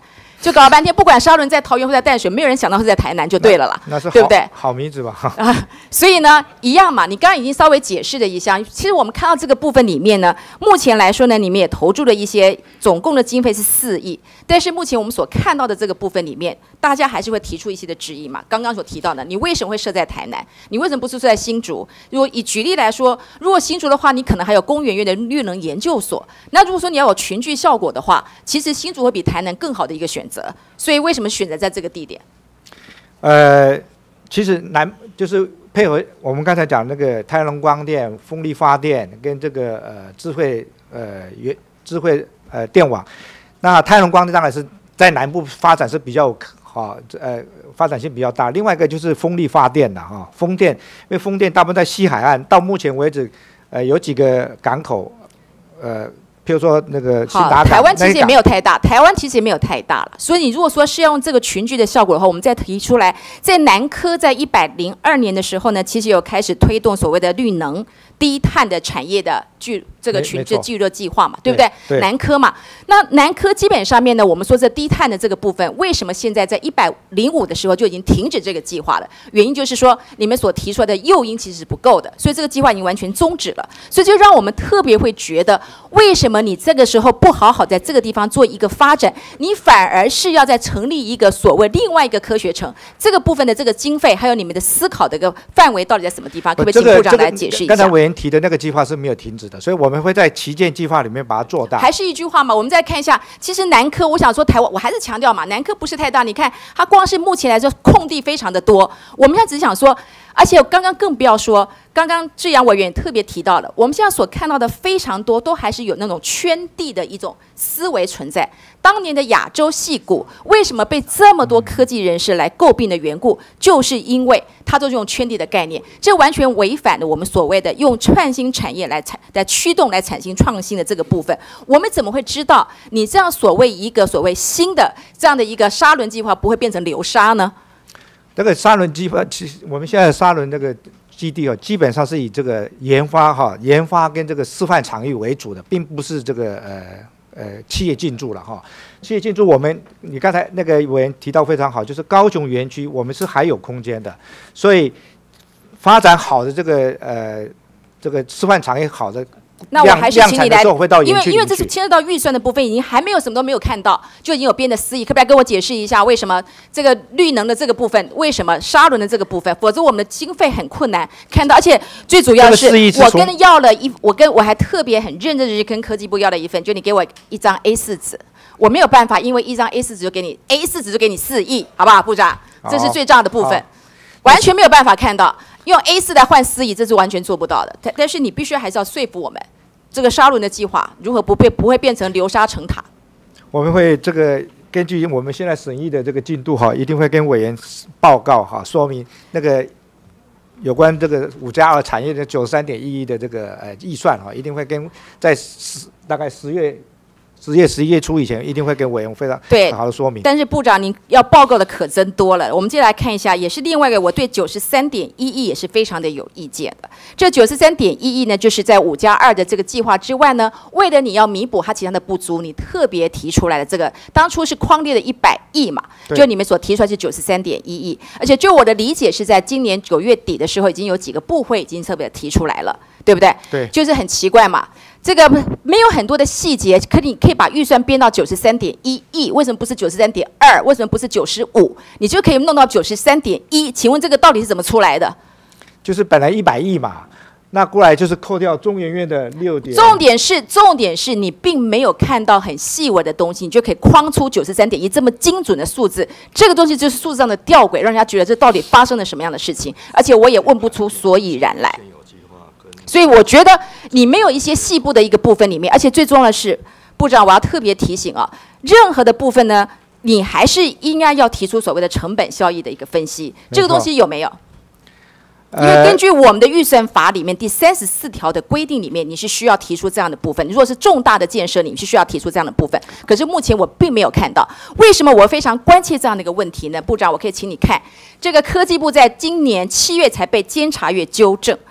就搞了半天，不管沙仑在桃园或在淡水，没有人想到是在台南就对了啦， 那是对不对？ 好名字吧？ 啊，所以呢，一样嘛。你刚刚已经稍微解释了一下，其实我们看到这个部分里面呢，目前来说呢，你们也投注了一些，总共的经费是四亿，但是目前我们所看到的这个部分里面，大家还是会提出一些的质疑嘛。刚刚所提到的，你为什么会设在台南？你为什么不是设在新竹？如果以举例来说，如果新竹的话，你可能还有工研院的绿能研究所。那如果说你要有群聚效果的话，其实新竹会比台南更好的一个选择。所以为什么选择在这个地点？ 呃，其实南就是配合我们刚才讲那个太阳能光电、风力发电跟这个呃智慧呃元智慧呃电网。那太阳能光电当然是在南部发展是比较好，呃发展性比较大。另外一个就是风力发电的哈，风电，因为风电大部分在西海岸，到目前为止，呃有几个港口，呃。譬如说那个新达港， 台湾其实也没有太大，台湾其实也没有太大了。所以你如果说是要用这个群聚的效果的话，我们再提出来，在南科在一百零二年的时候呢，其实有开始推动所谓的绿能低碳的产业的聚这个群聚聚热计划嘛，对不对？ 对南科嘛，那南科基本上面呢，我们说这低碳的这个部分，为什么现在在一百零五的时候就已经停止这个计划了？原因就是说你们所提出来的诱因其实是不够的，所以这个计划已经完全终止了。所以就让我们特别会觉得，为什么你这个时候不好好在这个地方做一个发展，你反而是要在成立一个所谓另外一个科学城？这个部分的这个经费，还有你们的思考的一个范围到底在什么地方？可不可以请部长来解释一下？ 刚才委员提的那个计划是没有停止的，所以我们会在旗舰计划里面把它做大。 还是一句话嘛，我们再看一下，其实南科，我想说台湾，我还是强调嘛，南科不是太大，你看它光是目前来说空地非常的多，我们现在只是想说。而且刚刚更不要说，刚刚志扬委员也特别提到了，我们现在所看到的非常多，都还是有那种圈地的一种思维存在。当年的亚洲矽谷为什么被这么多科技人士来诟病的缘故，就是因为它都是用圈地的概念，这完全违反了我们所谓的用创新产业来产来驱动来产生创新的这个部分。我们怎么会知道你这样所谓一个所谓新的这样的一个沙轮计划不会变成流沙呢？ 这个沙轮计划，其实我们现在沙轮这个基地哦，基本上是以这个研发哈、研发跟这个示范场域为主的，并不是这个呃呃企业进驻了哈。企业进驻，我们你刚才那个委员提到非常好，就是高雄园区我们是还有空间的，所以发展好的这个呃这个示范场域好的。 那我还是请你来，因为因为这是牵涉到预算的部分，已经还没有什么都没有看到，就已经有编的思议，可不可以跟我解释一下，为什么这个绿能的这个部分，为什么沙轮的这个部分，否则我们的经费很困难看到，而且最主要是我跟要了一，我跟我还特别很认真的去跟科技部要了一份，就你给我一张 A 四 纸，我没有办法，因为一张 A 四 纸就给你 A 四 纸就给你四亿，好不好，部长？这是最重要的部分，完全没有办法看到。用 A 四 来换四亿，这是完全做不到的。但但是你必须还是要说服我们，这个沙轮的计划如何不被不会变成流沙成塔？ 我们会这个根据我们现在审议的这个进度哈，一定会跟委员报告哈，说明那个有关这个五加二产业的九十三点一亿的这个呃预算哈，一定会跟在十大概十月。十月、十一月初以前，一定会跟委员非常好的说明。 但是部长，您要报告的可真多了。我们接下来看一下，也是另外一个，我对九十三点一亿也是非常的有意见的。这九十三点一亿呢，就是在五加二的这个计划之外呢，为了你要弥补它其他的不足，你特别提出来的这个，当初是匡列的一百亿嘛，就你们所提出来是九十三点一亿，而且就我的理解是在今年九月底的时候，已经有几个部会已经特别提出来了，对不对？ 对， 就是很奇怪嘛。这个没有很多的细节，可你可以把预算编到九十三点一亿，为什么不是九十三点二？为什么不是九十五？你就可以弄到九十三点一。请问这个到底是怎么出来的？ 就是本来一百亿嘛，那过来就是扣掉中研院的六点。 重点是，重点是你并没有看到很细微的东西，你就可以框出九十三点一这么精准的数字。这个东西就是数字上的吊诡，让人家觉得这到底发生了什么样的事情，而且我也问不出所以然来。所以我觉得你没有一些细部的一个部分里面，而且最重要的是，部长我要特别提醒啊，任何的部分呢，你还是应该要提出所谓的成本效益的一个分析，这个东西有没有？因为根据我们的预算法里面第三十四条的规定里面，你是需要提出这样的部分。如果是重大的建设，你是需要提出这样的部分。可是目前我并没有看到，为什么我非常关切这样的一个问题呢？部长，我可以请你看，这个科技部在今年七月才被监察院纠正。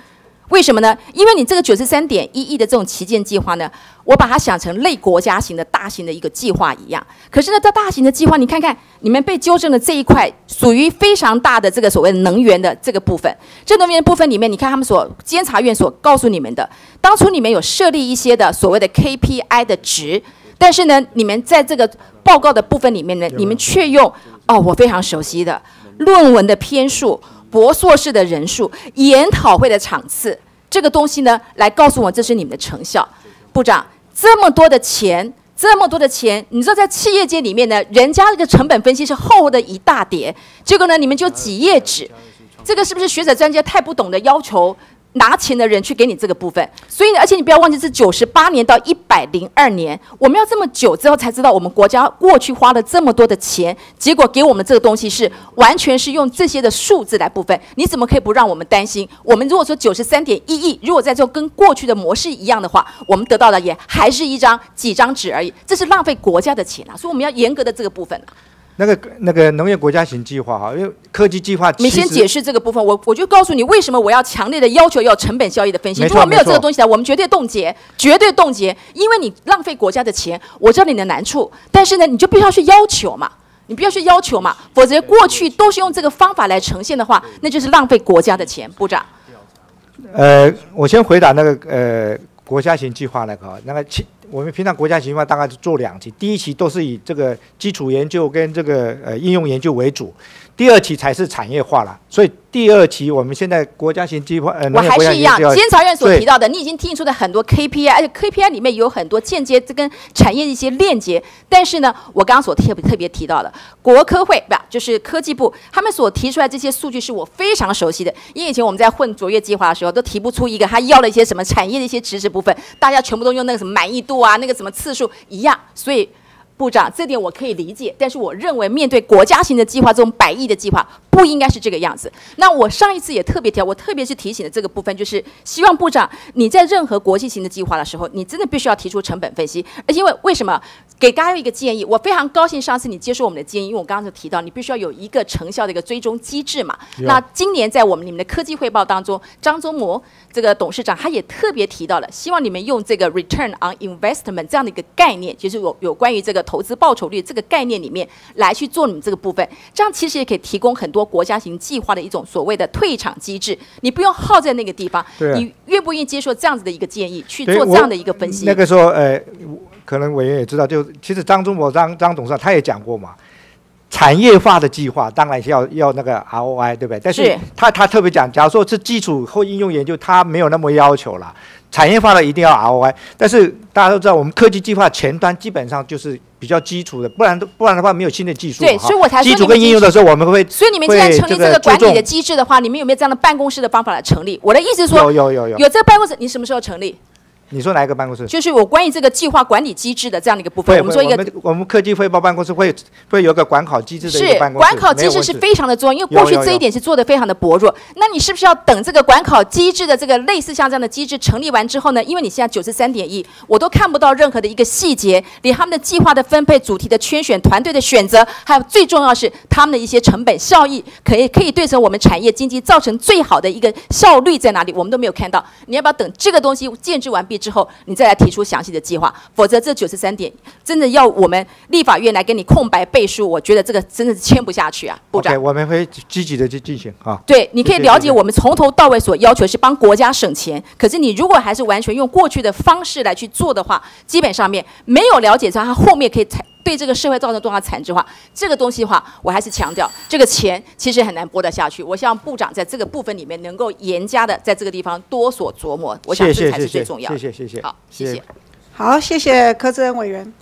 为什么呢？因为你这个九十三点一亿的这种旗舰计划呢，我把它想成类国家型的大型的一个计划一样。可是呢，这大型的计划，你看看你们被纠正的这一块，属于非常大的这个所谓的能源的这个部分。这能源的部分里面，你看他们所监察院所告诉你们的，当初你们有设立一些的所谓的 K P I 的值，但是呢，你们在这个报告的部分里面呢，你们却用哦，我非常熟悉的论文的篇数。博硕士的人数、研讨会的场次，这个东西呢，来告诉我这是你们的成效。部长，这么多的钱，这么多的钱，你知道在企业界里面呢，人家这个成本分析是厚的一大叠，结果呢，你们就几页纸，这个是不是学者专家太不懂得要求拿钱的人去给你这个部分？所以，而且你不要忘记，是九十八年到一百零二年，我们要这么久之后才知道，我们国家过去花了这么多的钱，结果给我们这个东西是完全是用这些的数字来部分。你怎么可以不让我们担心？我们如果说九十三点一亿，如果在这跟过去的模式一样的话，我们得到的也还是一张几张纸而已，这是浪费国家的钱啊！所以我们要严格的这个部分啊。 那个那个农业国家型计划哈，因为科技计划， 你先解释这个部分，我我就告诉你为什么我要强烈的要求要有成本效益的分析。如果没有这个东西来，我们绝对冻结，绝对冻结，因为你浪费国家的钱，我知道你的难处，但是呢，你就必须要去要求嘛，你必须要去要求嘛，否则过去都是用这个方法来呈现的话，那就是浪费国家的钱。部长， 呃，我先回答那个呃国家型计划那个那个其。我们平常国家型计划大概是做两期，第一期都是以这个基础研究跟这个呃应用研究为主，第二期才是产业化了。所以第二期我们现在国家型计划，呃， 我还是一样，监察院所提到的，你已经提出的很多 K P I， 而且 K P I 里面有很多间接跟产业一些链接。但是呢，我刚刚所特别特别提到的，国科会不就是科技部他们所提出来这些数据是我非常熟悉的，因为以前我们在混卓越计划的时候，都提不出一个他要了一些什么产业的一些知识部分，大家全部都用那个什么满意度啊，那个什么次数一样，所以。部长，这点我可以理解，但是我认为面对国家型的计划，这种百亿的计划，不应该是这个样子。那我上一次也特别提，我特别是提醒的这个部分，就是希望部长你在任何国际型的计划的时候，你真的必须要提出成本分析。因为为什么？给大家一个建议，我非常高兴上次你接受我们的建议，因为我刚刚就提到，你必须要有一个成效的一个追踪机制嘛。那今年在我们你们的科技汇报当中，张忠谋这个董事长他也特别提到了，希望你们用这个 return on investment 这样的一个概念，就是有有关于这个投资报酬率这个概念里面来去做你们这个部分，这样其实也可以提供很多国家型计划的一种所谓的退场机制，你不用耗在那个地方，你愿不愿意接受这样子的一个建议去做这样的一个分析？ 那个时候，呃。可能委员也知道，就其实张忠谋张张董事长他也讲过嘛，产业化的计划当然要要那个 R O I， 对不对？但是他他特别讲，假如说是基础或应用研究，他没有那么要求啦。产业化的一定要 R O I， 但是大家都知道，我们科技计划前端基本上就是比较基础的，不然不然的话没有新的技术。 对，所以我才说基础跟应用的时候，我们会。 所以你们既然成立这个管理的机制的话，你们有没有这样的办公室的方法来成立？我的意思是说， 有有有有有这个办公室，你什么时候成立？ 你说哪一个办公室？ 就是我关于这个计划管理机制的这样的一个部分。我们说一个， 我们我们科技汇报办公室会会有个管考机制的一个办公室。 是管考机制是非常的重要，因为过去这一点是做的非常的薄弱。那你是不是要等这个管考机制的这个类似像这样的机制成立完之后呢？因为你现在九十三点一，我都看不到任何的一个细节，连他们的计划的分配、主题的圈选、团队的选择，还有最重要是他们的一些成本效益，可以可以对成我们产业经济造成最好的一个效率在哪里，我们都没有看到。你要不要等这个东西建制完毕之后，你再来提出详细的计划？否则这九十三点真的要我们立法院来给你空白背书，我觉得这个真的是签不下去啊，部长。 Okay, 我们会积极的去进行啊。 对，你可以了解我们从头到尾所要求是帮国家省钱，可是你如果还是完全用过去的方式来去做的话，基本上面没有了解到它后面可以对这个社会造成多少产值化，这个东西的话，我还是强调，这个钱其实很难拨得下去。我希望部长在这个部分里面能够严加的在这个地方多所琢磨，我想这才是最重要的。 谢谢谢谢。 好，谢谢。 好，谢谢柯志恩委员。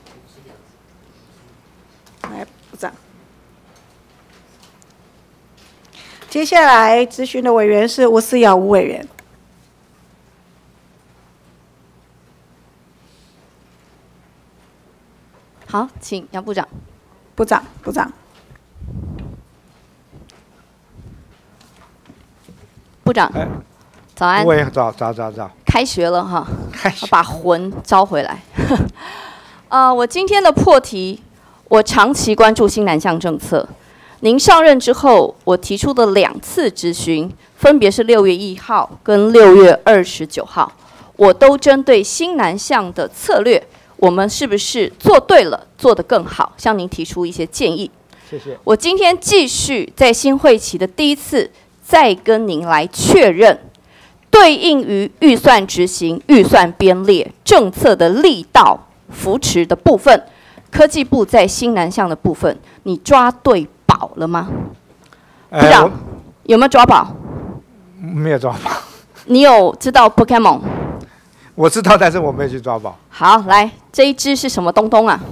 来，部长。接下来质询的委员是吴思瑶吴委员。 好，请杨部长。 部长，部长。 部长， 哎、 早安。 我也早早早早。 开学了哈， 开学把魂招回来。呃，我今天的破题，我长期关注新南向政策。您上任之后，我提出的两次质询， 分别是六月一号跟六月二十九号，我都针对新南向的策略，我们是不是做对了，做得更好，向您提出一些建议。 谢谢。 我今天继续在新会期的第一次，再跟您来确认，对应于预算执行、预算编列、政策的力道、扶持的部分，科技部在新南向的部分，你抓对宝了吗？部长、呃、有没有抓宝？ 没有抓宝。 你有知道 Pokemon？ 我知道，但是我没有去抓宝。 好，来，这一只是什么东东啊？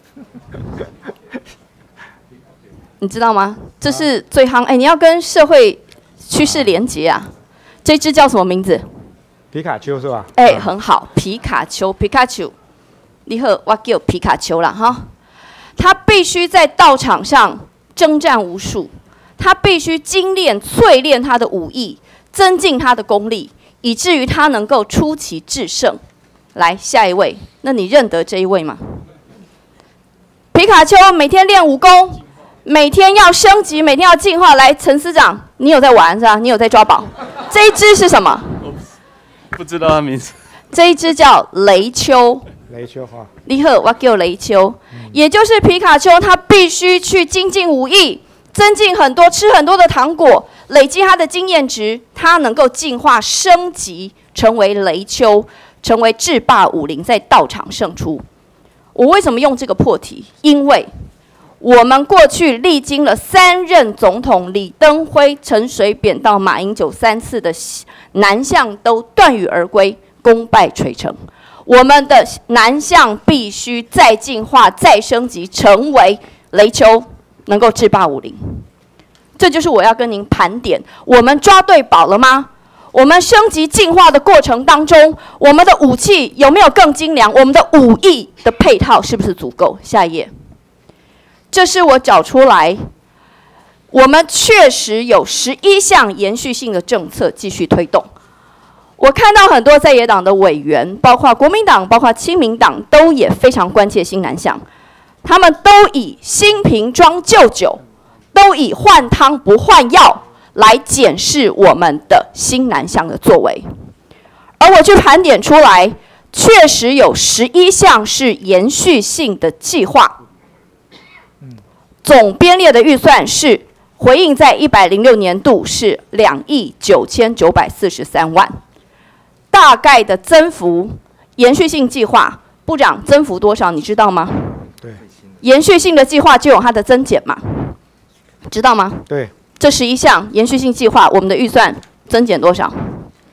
你知道吗？这是最夯，哎，你要跟社会趋势连结啊。这只叫什么名字？ 皮卡丘是吧？ 哎，很好，皮卡丘，皮卡丘。你好，我叫皮卡丘啦哈。他必须在道场上征战无数，他必须精炼、淬炼他的武艺，增进他的功力，以至于他能够出奇制胜。来，下一位，那你认得这一位吗？皮卡丘每天练武功，每天要升级，每天要进化。来，陈司长，你有在玩是吧？你有在抓宝？这一只是什么？ 不知道他名字。 这一只叫雷丘。 雷丘哈。 你好，我叫雷丘，嗯、也就是皮卡丘，他必须去精进武艺，增进很多，吃很多的糖果，累积他的经验值，他能够进化升级，成为雷丘，成为制霸武林，在道场胜出。我为什么用这个破题？因为我们过去历经了三任总统，李登辉、陈水扁到马英九三次的南向都断羽而归，功败垂成。我们的南向必须再进化、再升级，成为雷丘，能够制霸武林。这就是我要跟您盘点：我们抓对宝了吗？我们升级进化的过程当中，我们的武器有没有更精良？我们的武艺的配套是不是足够？下一页，这是我找出来，我们确实有十一项延续性的政策继续推动。我看到很多在野党的委员，包括国民党、包括亲民党，都也非常关切新南向。他们都以新瓶装旧酒，都以换汤不换药来检视我们的新南向的作为。而我去盘点出来，确实有十一项是延续性的计划。总编列的预算是回应在一百零六年度是两亿九千九百四十三万。大概的增幅，延续性计划，部长增幅多少？你知道吗？ 对。 延续性的计划就有它的增减嘛，知道吗？ 对。 这十一项延续性计划，我们的预算增减多少？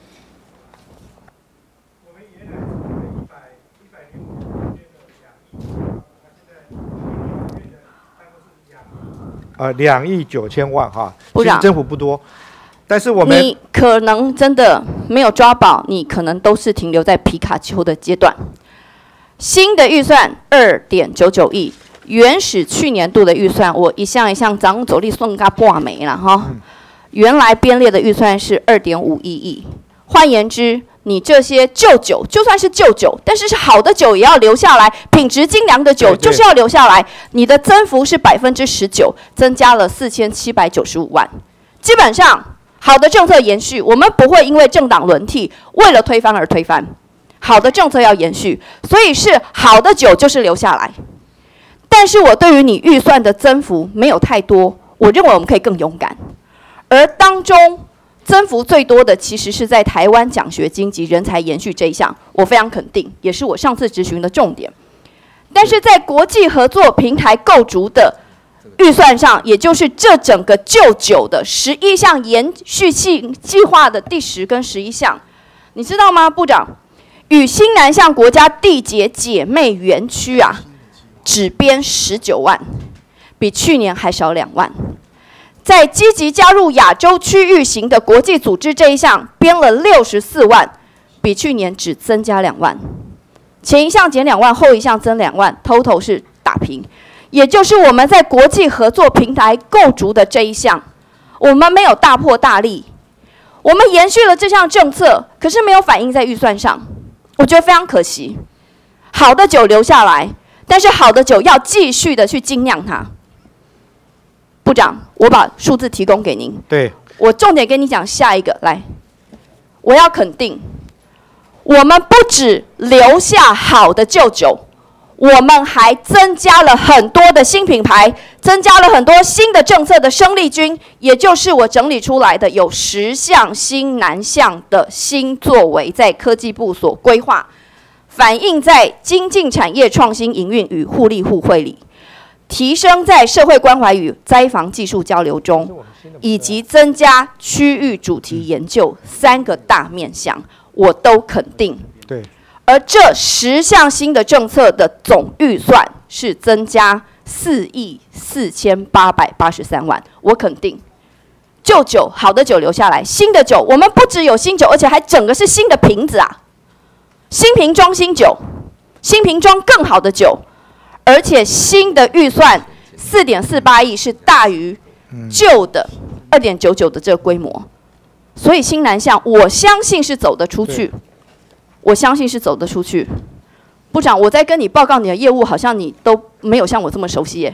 我们原来一百一百零五年的两亿，呃，两亿九千万哈， 部长增幅不多。但是我们你可能真的没有抓宝，你可能都是停留在皮卡丘的阶段。新的预算二点九九亿，原始去年度的预算，我一项一项涨走力算个半没了哈。嗯、原来编列的预算是二点五一亿，换言之，你这些旧酒就算是旧酒，但是是好的酒也要留下来，品质精良的酒就是要留下来。你的增幅是百分之十九，增加了四千七百九十五万，基本上。好的政策延续，我们不会因为政党轮替，为了推翻而推翻。好的政策要延续，所以是好的酒就是留下来。但是我对于你预算的增幅没有太多，我认为我们可以更勇敢。而当中增幅最多的，其实是在台湾奖学金及人才延续这一项，我非常肯定，也是我上次质询的重点。但是在国际合作平台构筑的预算上，也就是这整个旧酒的十一项延续性计划的第十跟十一项，你知道吗，部长？与新南向国家缔结姐妹园区啊，只编十九万，比去年还少两万。在积极加入亚洲区域型的国际组织这一项，编了六十四万，比去年只增加两万。前一项减两万，后一项增两万 ，total 是打平。也就是我们在国际合作平台构筑的这一项，我们没有大破大立，我们延续了这项政策，可是没有反映在预算上，我觉得非常可惜。好的酒留下来，但是好的酒要继续的去精酿它。部长，我把数字提供给您。 对。 我重点跟你讲下一个，来，我要肯定，我们不只留下好的旧酒，我们还增加了很多的新品牌，增加了很多新的政策的生力军，也就是我整理出来的有十项新南向的新作为，在科技部所规划，反映在精进产业创新营运与互利互惠里。提升在社会关怀与灾防技术交流中，以及增加区域主题研究三个大面向，我都肯定。 对。 而这十项新的政策的总预算是增加四亿四千八百八十三万，我肯定。旧酒好的酒留下来，新的酒我们不只有新酒，而且还整个是新的瓶子啊，新瓶装新酒，新瓶装更好的酒。而且新的预算四点四八亿是大于旧的二点九九的这个规模，所以新南向我相信是走得出去，我相信是走得出去。部长，我在跟你报告你的业务，好像你都没有像我这么熟悉耶。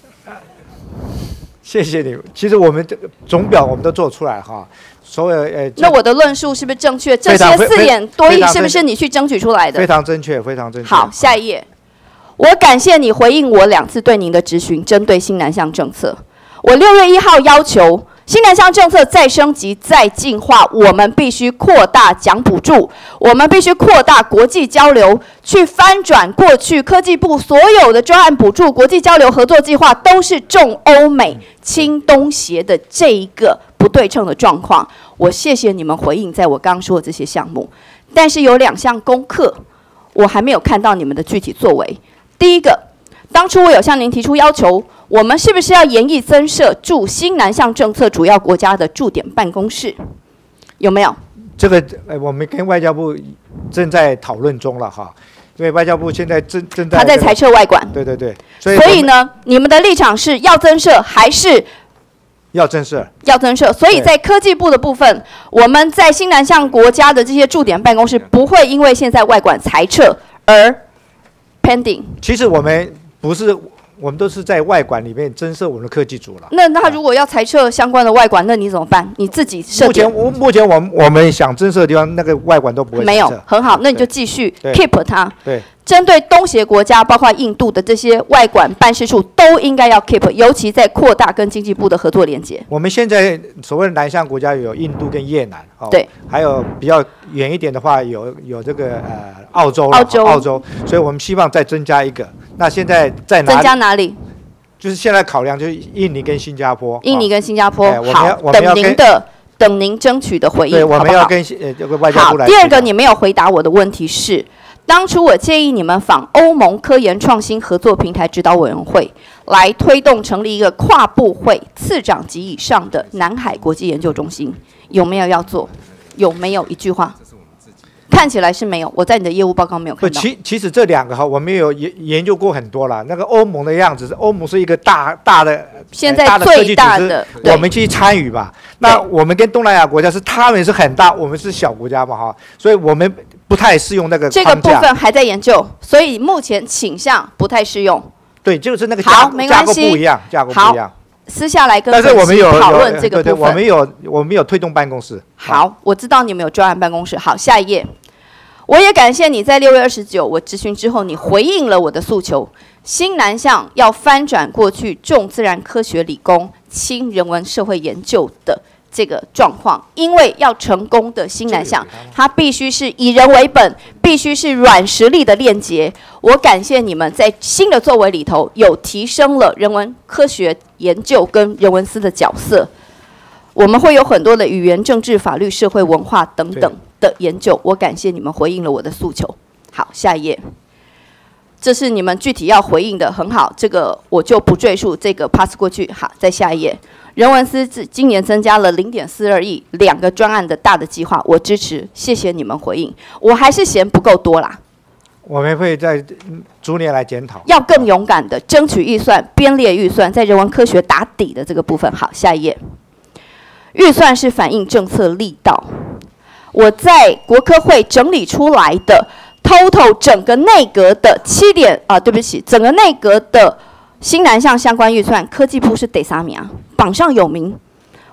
谢谢你。其实我们这个总表我们都做出来哈，所有呃。 那我的论述是不是正确？这些四点多亿是不是你去争取出来的？ 非常正确，非常正确。 好，下一页。我感谢你回应我两次对您的质询，针对新南向政策。我六月一号要求新南向政策再升级、再进化，我们必须扩大奖补助，我们必须扩大国际交流，去翻转过去科技部所有的专案补助、国际交流合作计划都是重欧美、轻东协的这一个不对称的状况。我谢谢你们回应在我刚刚说的这些项目，但是有两项功课，我还没有看到你们的具体作为。第一个，当初我有向您提出要求，我们是不是要研议增设驻新南向政策主要国家的驻点办公室？有没有？ 这个呃，我们跟外交部正在讨论中了哈，因为外交部现在正正在、 他在裁撤外管。 对对对，所以所以呢，你们的立场是要增设还是？ 要增设， 要增设。所以在科技部的部分，我们在新南向国家的这些驻点办公室不会因为现在外管裁撤而。pending。 其实我们不是，我们都是在外管里面增设我们的科技组了。 那那如果要裁撤相关的外管，那你怎么办？你自己设定。 目前我目前我们我们想增设的地方，那个外管都不会裁撤。 没有，很好，那你就继续 keep 它。 对。 针对东协国家，包括印度的这些外管办事处，都应该要 keep， 尤其在扩大跟经济部的合作连接。 我们现在所谓的南向国家有印度跟越南，哦、 对， 还有比较远一点的话，有有这个呃澳洲澳洲， 澳洲，所以我们希望再增加一个。那现在在哪里？ 增加哪里？ 就是现在考量就是印尼跟新加坡。 印尼跟新加坡， 哦、 好，等您的。等您争取的回应， 对，我们要跟呃这个外交部来。 好，第二个你没有回答我的问题是，当初我建议你们访欧盟科研创新合作平台指导委员会，来推动成立一个跨部会次长级以上的南海国际研究中心，有没有要做？有没有一句话？看起来是没有，我在你的业务报告没有看到。 其其实这两个哈，我们有研研究过很多了。那个欧盟的样子，欧盟是一个大大的， 现在最大的， 我们去参与吧。那我们跟东南亚国家是，他们是很大，我们是小国家嘛哈，所以我们不太适用那个这个部分还在研究，所以目前倾向不太适用。 对，就是那个架没关系， 架构不一样，架构不一样。 私下来跟但是我们有讨论这个部分。 对对，我们有我们有推动办公室。 好，我知道你们有专案办公室。好，下一页。我也感谢你在六月二十九我质询之后，你回应了我的诉求。新南向要翻转过去重自然科学理工、轻人文社会研究的这个状况，因为要成功的新南向，它必须是以人为本，必须是软实力的链接。我感谢你们在新的作为里头有提升了人文科学研究跟人文司的角色。我们会有很多的语言、政治、法律、社会、文化等等的研究。我感谢你们回应了我的诉求。好，下一页。这是你们具体要回应的，很好，这个我就不赘述，这个 pass 过去。好，再下一页。人文司今年增加了零点四二亿，两个专案的大的计划，我支持，谢谢你们回应。我还是嫌不够多啦。 我们会在逐年来检讨， 要更勇敢的争取预算，编列预算，在人文科学打底的这个部分。好，下一页。预算是反映政策力道。我在国科会整理出来的 total 整个内阁的七点啊，对不起，整个内阁的新南向相关预算，科技部是第三名，榜上有名。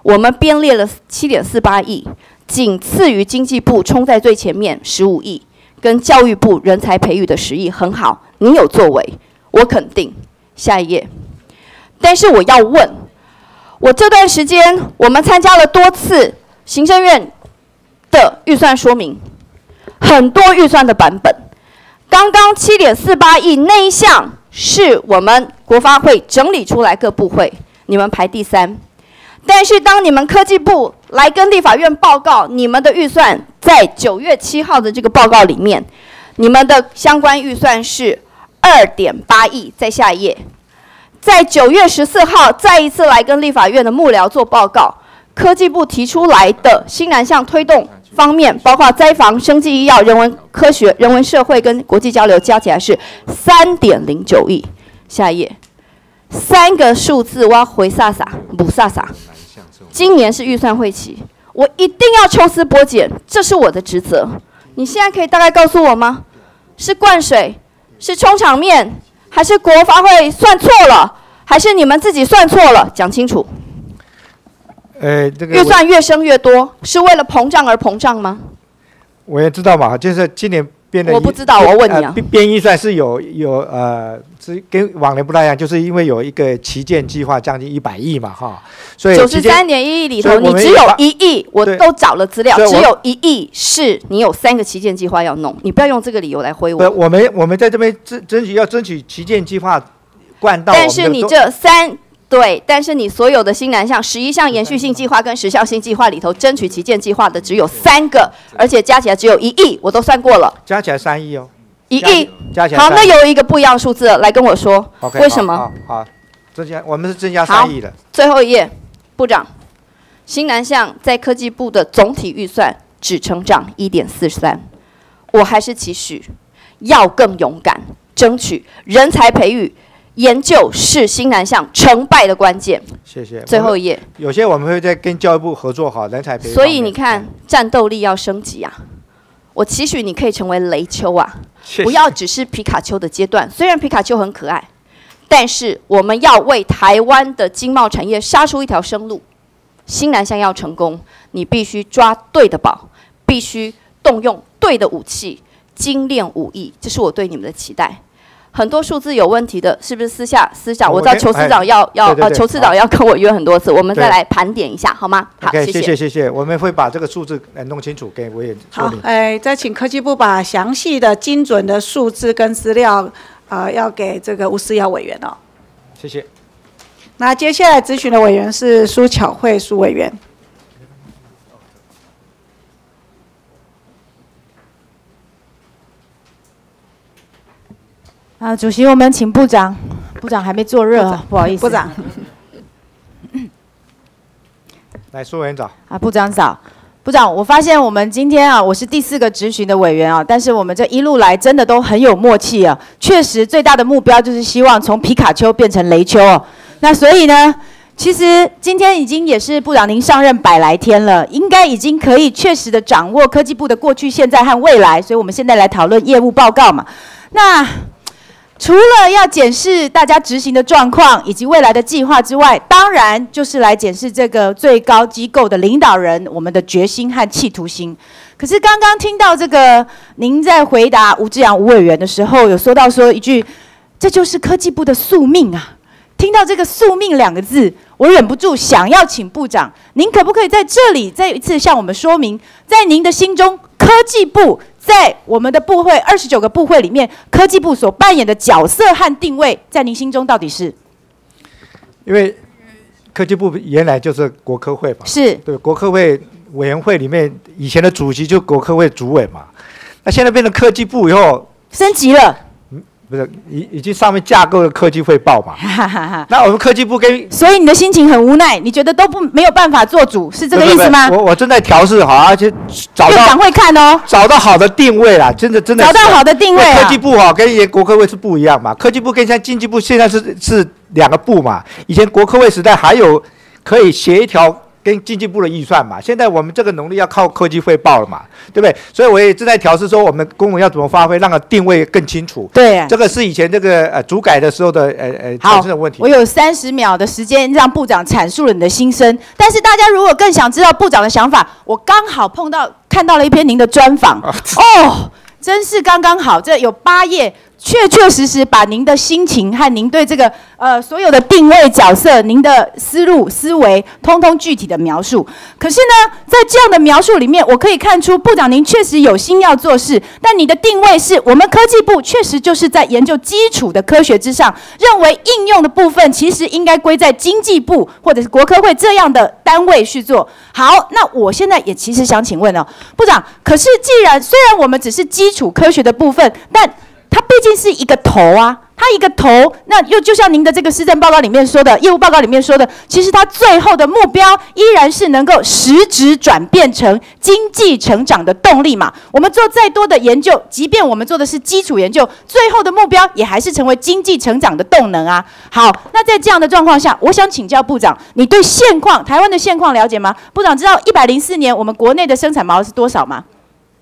我们编列了七点四八亿，仅次于经济部冲在最前面十五亿，跟教育部人才培育的十亿，很好，你有作为，我肯定。下一页。但是我要问，我这段时间我们参加了多次行政院的预算说明，很多预算的版本。刚刚七点四八亿那一项是我们国发会整理出来各部会，你们排第三。但是当你们科技部来跟立法院报告你们的预算，在九月七号的这个报告里面，你们的相关预算是二点八亿，在下一页。在九月十四号再一次来跟立法院的幕僚做报告，科技部提出来的新南向推动方面，包括灾防、生技医药、人文科学、人文社会跟国际交流，加起来是三点零九亿。下一页，三个数字我要回飒飒补飒飒。今年是预算会期，我一定要抽丝剥茧，这是我的职责。你现在可以大概告诉我吗？是灌水，是冲场面，还是国发会算错了，还是你们自己算错了？讲清楚。 呃，这个预算越升越多，是为了膨胀而膨胀吗？ 我也知道嘛，就是今年编的。 我不知道，我问你啊。 呃、编预算是有有呃，是跟往年不太一样，就是因为有一个旗舰计划将近一百亿嘛，哈，所以九十三点一亿里头，你只有一亿，我都找了资料，只有一亿是你有三个旗舰计划要弄，你不要用这个理由来挥我。 我们我们在这边争争取要争取旗舰计划灌到。 但是你这三。对，但是你所有的新南向十一项延续性计划跟十项新计划里头，争取旗舰计划的只有三个，而且加起来只有一亿，我都算过了。 加起来三亿哦。 一亿。 加起来。 好，那有一个不一样数字来跟我说， okay, 为什么？ 好，好，好增加，我们是增加三亿的。 最后一页，部长，新南向在科技部的总体预算只成长一点四三，我还是期许要更勇敢，争取人才培育。研究是新南向成败的关键。 谢谢。 最后一页， 有些我们会在跟教育部合作好人才培育。 所以你看，战斗力要升级啊！我期许你可以成为雷丘啊， 谢谢， 不要只是皮卡丘的阶段。虽然皮卡丘很可爱，但是我们要为台湾的经贸产业杀出一条生路。新南向要成功，你必须抓对的宝，必须动用对的武器，精炼武艺，这是我对你们的期待。很多数字有问题的，是不是私下私下？我知道裘司长要要呃，裘司长要跟我约很多次，我们再来盘点一下，好吗？好，谢谢谢谢谢，我们会把这个数字来弄清楚，给委员说明。 好，哎，再请科技部把详细的、精准的数字跟资料，呃，要给这个吴思瑶委员哦。 谢谢。 那接下来咨询的委员是苏巧慧苏委员。 啊，主席，我们请部长，部长还没坐热啊，不好意思。 部长， 来，苏委员早。 啊，部长早。部长，我发现我们今天啊，我是第四个质询的委员啊，但是我们这一路来真的都很有默契啊。确实，最大的目标就是希望从皮卡丘变成雷丘哦。那所以呢，其实今天已经也是部长您上任百来天了，应该已经可以确实的掌握科技部的过去、现在和未来。所以我们现在来讨论业务报告嘛。那除了要检视大家执行的状况以及未来的计划之外，当然就是来检视这个最高机构的领导人我们的决心和企图心。可是刚刚听到这个您在回答吴志阳吴委员的时候，有说到说一句，这就是科技部的宿命啊。听到这个宿命两个字，我忍不住想要请部长，您可不可以在这里再一次向我们说明，在您的心中，科技部在我们的部会二十九个部会里面，科技部所扮演的角色和定位，在您心中到底是？ 因为科技部原来就是国科会嘛， 是对国科会委员会里面以前的主席就国科会主委嘛，那现在变成科技部以后升级了。 不是已已经上面架构的科技汇报嘛？那我们科技部跟所以你的心情很无奈，你觉得都不没有办法做主，是这个意思吗？ 我我正在调试好，而且找到院长会看哦， 找到好的定位啦，真的真的找到好的定位啊。 科技部哈跟以前国科会是不一样嘛，科技部跟现在经济部现在是是两个部嘛，以前国科会时代还有可以协调跟经济部的预算嘛。现在我们这个能力要靠科技汇报了嘛，对不对？所以我也正在调试说我们公文要怎么发挥，让它定位更清楚。 对， 这个是以前这个呃主改的时候的呃呃产生的问题。 我有三十秒的时间让部长阐述了你的心声，但是大家如果更想知道部长的想法，我刚好碰到看到了一篇您的专访，哦，真是刚刚好，这有八页。确确实实把您的心情和您对这个呃所有的定位角色、您的思路思维，通通具体的描述。可是呢，在这样的描述里面，我可以看出部长您确实有心要做事，但你的定位是我们科技部确实就是在研究基础的科学之上，认为应用的部分其实应该归在经济部或者是国科会这样的单位去做。好，那我现在也其实想请问哦，部长，可是既然虽然我们只是基础科学的部分，但它毕竟是一个头啊，它一个头，那又就像您的这个施政报告里面说的，业务报告里面说的，其实它最后的目标依然是能够实质转变成经济成长的动力嘛。我们做再多的研究，即便我们做的是基础研究，最后的目标也还是成为经济成长的动能啊。好，那在这样的状况下，我想请教部长，你对现况台湾的现况了解吗？部长知道一百零四年我们国内的生产毛额是多少吗？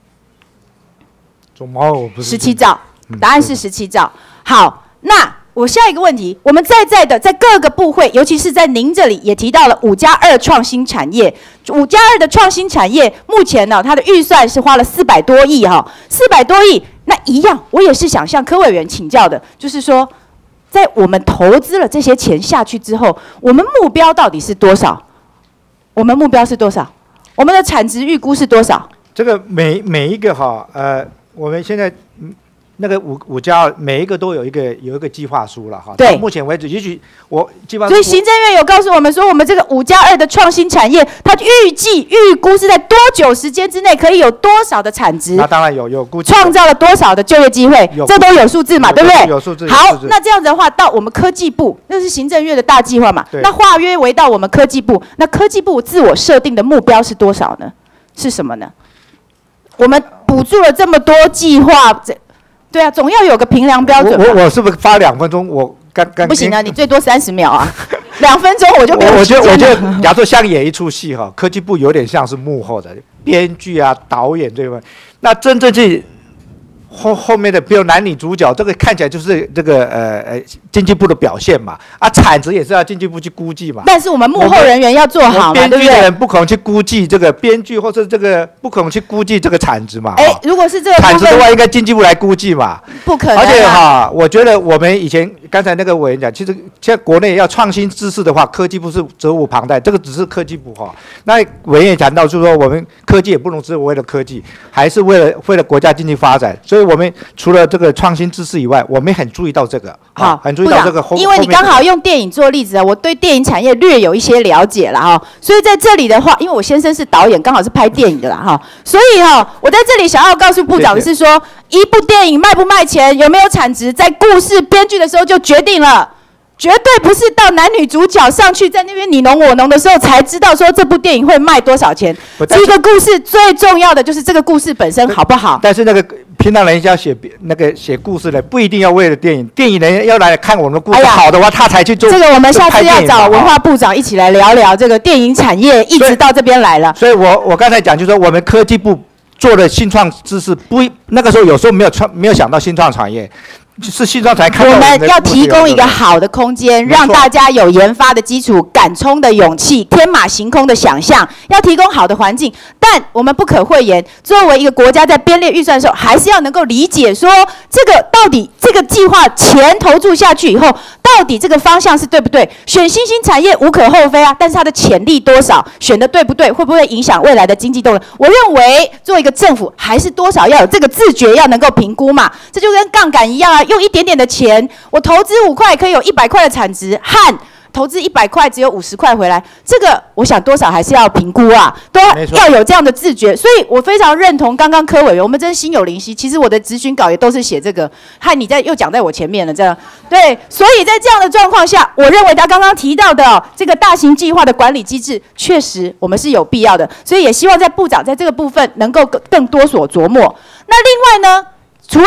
总毛额不是十七兆。答案是十七兆。好，那我下一个问题，我们在在的在各个部会，尤其是在您这里也提到了五加二创新产业。五加二的创新产业，目前呢，它的预算是花了四百多亿哈，四百多亿。那一样，我也是想向柯委员请教的，就是说，在我们投资了这些钱下去之后，我们目标到底是多少？我们目标是多少？我们的产值预估是多少？ 这个每每一个哈，呃，我们现在。那个五五加二每一个都有一个有一个计划书了哈。 对。 到目前为止，也许我计划。 所以行政院有告诉我们说，我们这个五加二的创新产业，它预计预估是在多久时间之内可以有多少的产值？ 那当然有有估计。 创造了多少的就业机会？这都有数字嘛，对不对？ 有数字。 好，那这样子的话，到我们科技部，那是行政院的大计划嘛？那化约为到我们科技部，那科技部自我设定的目标是多少呢？是什么呢？我们补助了这么多计划，这。对啊，总要有个评量标准。 我我我是不是发两分钟？我刚刚不行啊，你最多三十秒啊，两分钟我就没有时间了。 我觉得我觉得，假如说像演一出戏哈，科技部有点像是幕后的编剧啊、导演这块，那真正去后后面的，比如男女主角，这个看起来就是这个呃呃经济部的表现嘛，啊，产值也是要经济部去估计嘛。 但是我们幕后人员要做好嘛，对不对？ 编剧的人不可能去估计这个编剧，或者这个不可能去估计这个产值嘛。 哎，如果是这个产值的话，应该经济部来估计嘛。 不可能、啊。 而且哈，我觉得我们以前刚才那个委员讲，其实现在国内要创新知识的话，科技部是责无旁贷，这个只是科技部哈。那委员也谈到，就是说我们科技也不能只为了科技，还是为了为了国家经济发展，所以我们除了这个创新知识以外，我们很注意到这个， 好， 很注意到这个后。 因为你刚好用电影做例子啊，我对电影产业略有一些了解了哈，所以在这里的话，因为我先生是导演，刚好是拍电影的啦哈，所以哈，我在这里想要告诉部长的是说，谢谢一部电影卖不卖钱，有没有产值，在故事编剧的时候就决定了。绝对不是到男女主角上去在那边你侬我侬的时候才知道说这部电影会卖多少钱。这个故事最重要的就是这个故事本身好不好？ 但是那个平常人家写那个写故事的不一定要为了电影，电影人要来看我们的故事、哎、好的话，他才去做。 这个我们下次要找文化部长一起来聊聊这个电影产业，一直到这边来了。 所以, 所以我我刚才讲就是说，我们科技部做的新创知识不那个时候有时候没有创没有想到新创产业。是新创才看到我们要提供一个好的空间，让大家有研发的基础、敢冲的勇气、天马行空的想象，要提供好的环境。但我们不可讳言，作为一个国家在编列预算的时候，还是要能够理解说，这个到底这个计划钱投注下去以后，到底这个方向是对不对？选新兴产业无可厚非啊，但是它的潜力多少，选的对不对，会不会影响未来的经济动能？我认为，作为一个政府，还是多少要有这个自觉，要能够评估嘛。这就跟杠杆一样啊。用一点点的钱，我投资五块可以有一百块的产值，和投资一百块只有五十块回来，这个我想多少还是要评估啊，都要有这样的自觉。所以我非常认同刚刚柯委员，我们真心有灵犀。其实我的质询稿也都是写这个，害你在又讲在我前面了，这样对。所以在这样的状况下，我认为他刚刚提到的、哦、这个大型计划的管理机制，确实我们是有必要的。所以也希望在部长在这个部分能够更多所琢磨。那另外呢，除了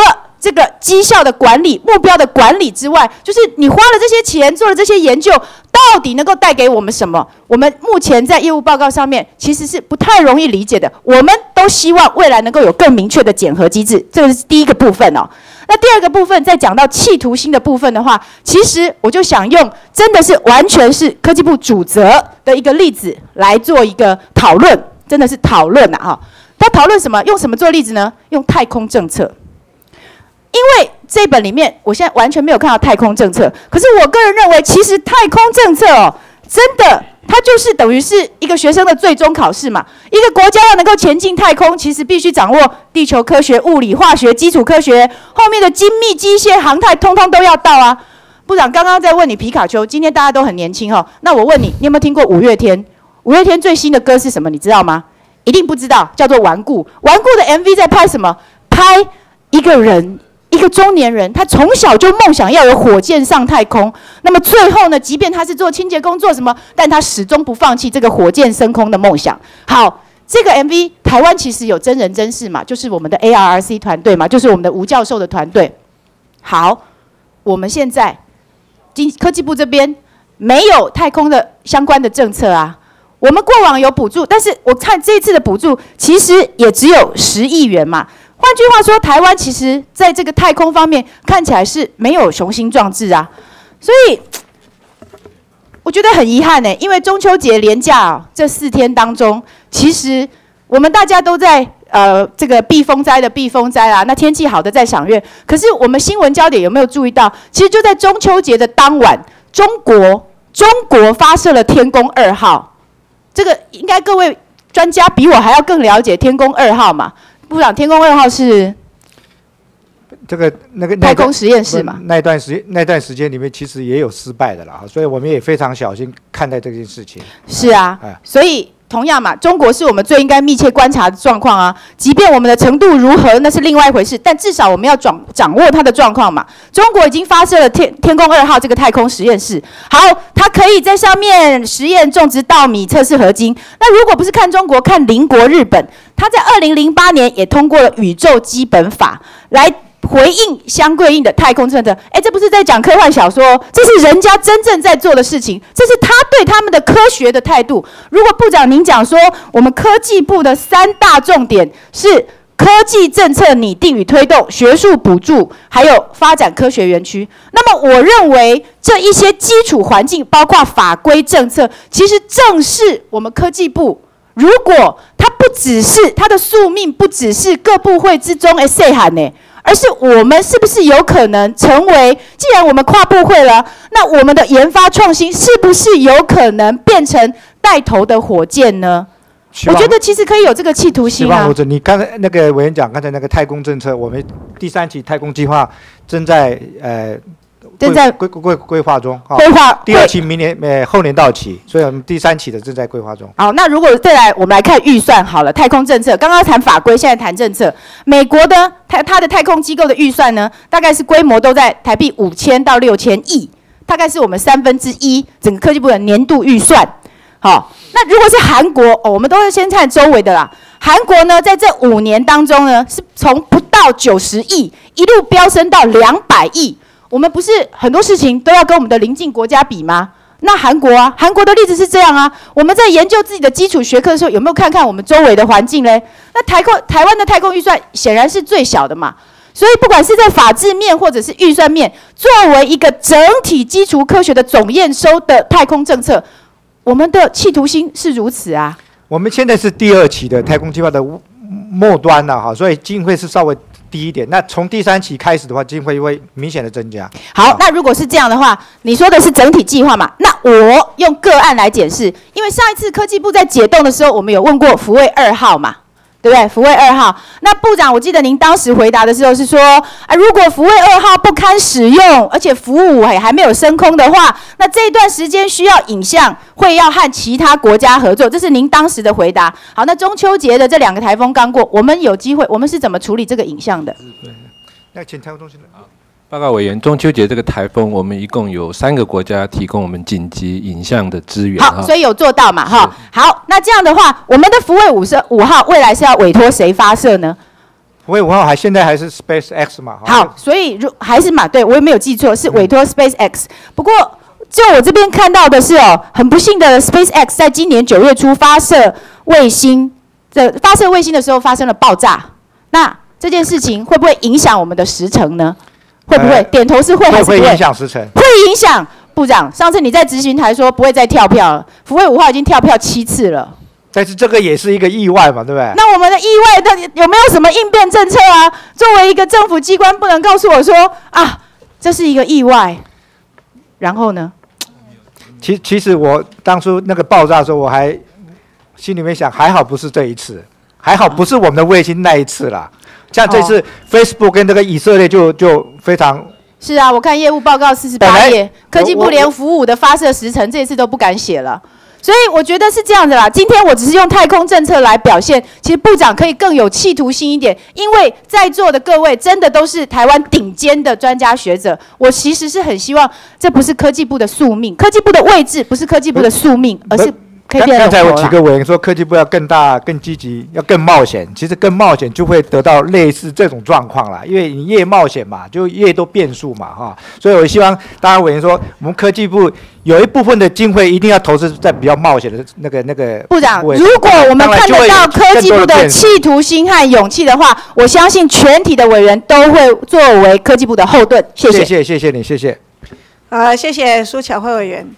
这个绩效的管理、目标的管理之外，就是你花了这些钱做了这些研究，到底能够带给我们什么？我们目前在业务报告上面其实是不太容易理解的。我们都希望未来能够有更明确的检核机制，这个是第一个部分哦。那第二个部分，在讲到企图心的部分的话，其实我就想用真的是完全是科技部主责的一个例子来做一个讨论，真的是讨论呐哈。他讨论什么？用什么做例子呢？用太空政策。因为这本里面，我现在完全没有看到太空政策，可是我个人认为，其实太空政策哦，真的它就是等于是一个学生的最终考试嘛。一个国家要能够前进太空，其实必须掌握地球科学、物理、化学、基础科学，后面的精密机械、航太，通通都要到啊。部长刚刚在问你皮卡丘，今天大家都很年轻哦，那我问你，你有没有听过五月天？五月天最新的歌是什么？你知道吗？一定不知道，叫做《顽固》。顽固的 M V 在拍什么？拍一个人。一个中年人，他从小就梦想要有火箭上太空。那么最后呢，即便他是做清洁工，做什么，但他始终不放弃这个火箭升空的梦想。好，这个 M V 台湾其实有真人真事嘛，就是我们的 A R R C 团队嘛，就是我们的吴教授的团队。好，我们现在经科技部这边没有太空的相关的政策啊。我们过往有补助，但是我看这次的补助其实也只有十亿元嘛。换句话说，台湾其实在这个太空方面看起来是没有雄心壮志啊，所以我觉得很遗憾呢。因为中秋节连假、哦、这四天当中，其实我们大家都在呃这个避风灾的避风灾啦，那天气好的在赏月。可是我们新闻焦点有没有注意到？其实就在中秋节的当晚，中国中国发射了天宫二号，这个应该各位专家比我还要更了解天宫二号嘛。部长，天宫二号是这个那个太空实验室嘛？ 那段时间那段时间里面其实也有失败的啦，所以我们也非常小心看待这件事情。 是啊， 哎、 所以同样嘛，中国是我们最应该密切观察的状况啊。即便我们的程度如何，那是另外一回事，但至少我们要掌掌握它的状况嘛。中国已经发射了天天宫二号这个太空实验室，好，它可以在上面实验种植稻米、测试合金。那如果不是看中国，看邻国日本，它在二零零八年也通过了宇宙基本法来回应相对应的太空政策。哎，这不是在讲科幻小说，这是人家真正在做的事情，这是他对他们的科学的态度。如果部长您讲说，我们科技部的三大重点是科技政策拟定与推动、学术补助，还有发展科学园区。那么我认为这一些基础环境，包括法规政策，其实正是我们科技部，如果它不只是它的宿命，不只是各部会之中的细汉呢，而是我们是不是有可能成为，既然我们跨部会了，那我们的研发创新是不是有可能变成带头的火箭呢？我觉得其实可以有这个企图心啊。 你刚才那个委员讲，刚才那个太空政策，我们第三期太空计划正在呃正在规规规划中， 规划第二期明年呃后年到期，所以我们第三期的正在规划中。 好，那如果再来我们来看预算好了，太空政策，刚刚谈法规，现在谈政策。美国的它它的太空机构的预算呢，大概是规模都在台币五千到六千亿，大概是我们三分之一整个科技部的年度预算。好，那如果是韩国哦，我们都是先看周围的啦。韩国呢，在这五年当中呢，是从不到九十亿一路飙升到两百亿。我们不是很多事情都要跟我们的邻近国家比吗？那韩国啊，韩国的例子是这样啊。我们在研究自己的基础学科的时候，有没有看看我们周围的环境嘞？那台空台湾的太空预算显然是最小的嘛。所以不管是在法制面或者是预算面，作为一个整体基础科学的总验收的太空政策，我们的企图心是如此啊。 我们现在是第二期的太空计划的末端了哈，所以经费是稍微低一点。那从第三期开始的话，经费会明显的增加。 好，那如果是这样的话，你说的是整体计划嘛？那我用个案来解释，因为上一次科技部在解冻的时候，我们有问过福卫二号嘛，对不对？福卫二号，那部长，我记得您当时回答的时候是说，啊，如果福卫二号不堪使用，而且服务还还没有升空的话，那这一段时间需要影像，会要和其他国家合作，这是您当时的回答。好，那中秋节的这两个台风刚过，我们有机会，我们是怎么处理这个影像的？ 那请台风中心的。 报告委员，中秋节这个台风，我们一共有三个国家提供我们紧急影像的资源。 好，所以有做到嘛？哈，好，那这样的话，我们的福卫五十五号未来是要委托谁发射呢？ 福卫五号还现在还是 SpaceX 嘛？ 好，所以如还是嘛，对我也没有记错，是委托 SpaceX。不过就我这边看到的是哦，很不幸的 ，SpaceX 在今年九月初发射卫星的发射卫星的时候发生了爆炸。那这件事情会不会影响我们的时程呢？会不会？呃、点头是会还是不会？ 会影响时程。 会影响。部长，上次你在执行台说不会再跳票了，福卫五号已经跳票七次了。 但是这个也是一个意外嘛，对不对？ 那我们的意外，那有没有什么应变政策啊？作为一个政府机关，不能告诉我说啊，这是一个意外，然后呢？ 其其实我当初那个爆炸的时候，我还心里面想，还好不是这一次，还好不是我们的卫星那一次啦。像这次 Facebook 跟这个以色列就就非常。 是啊，我看业务报告四十八页，科技部连服务的发射时程这一次都不敢写了。所以我觉得是这样的啦。今天我只是用太空政策来表现，其实部长可以更有企图心一点，因为在座的各位真的都是台湾顶尖的专家学者。我其实是很希望，这不是科技部的宿命，科技部的位置不是科技部的宿命，而是可以变得。 刚才有几个委员说科技部要更大、更积极、要更冒险，其实更冒险就会得到类似这种状况啦。因为你越冒险嘛，就越多变数嘛，哈。所以我希望大家委员说，我们科技部有一部分的经费一定要投资在比较冒险的那个那个。 部长，如果我们看得到科技部的企图心和勇气的话，我相信全体的委员都会作为科技部的后盾。谢谢。 谢谢，谢谢你，谢谢。 呃，谢谢苏巧慧委员。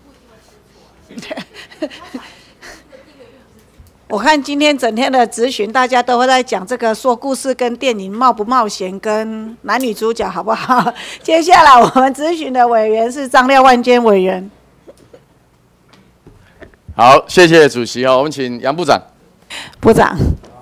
我看今天整天的质询，大家都会在讲这个说故事跟电影冒不冒险，跟男女主角好不好？接下来我们质询的委员是张廖万坚委员。 好，谢谢主席哦，我们请杨部长。 部长，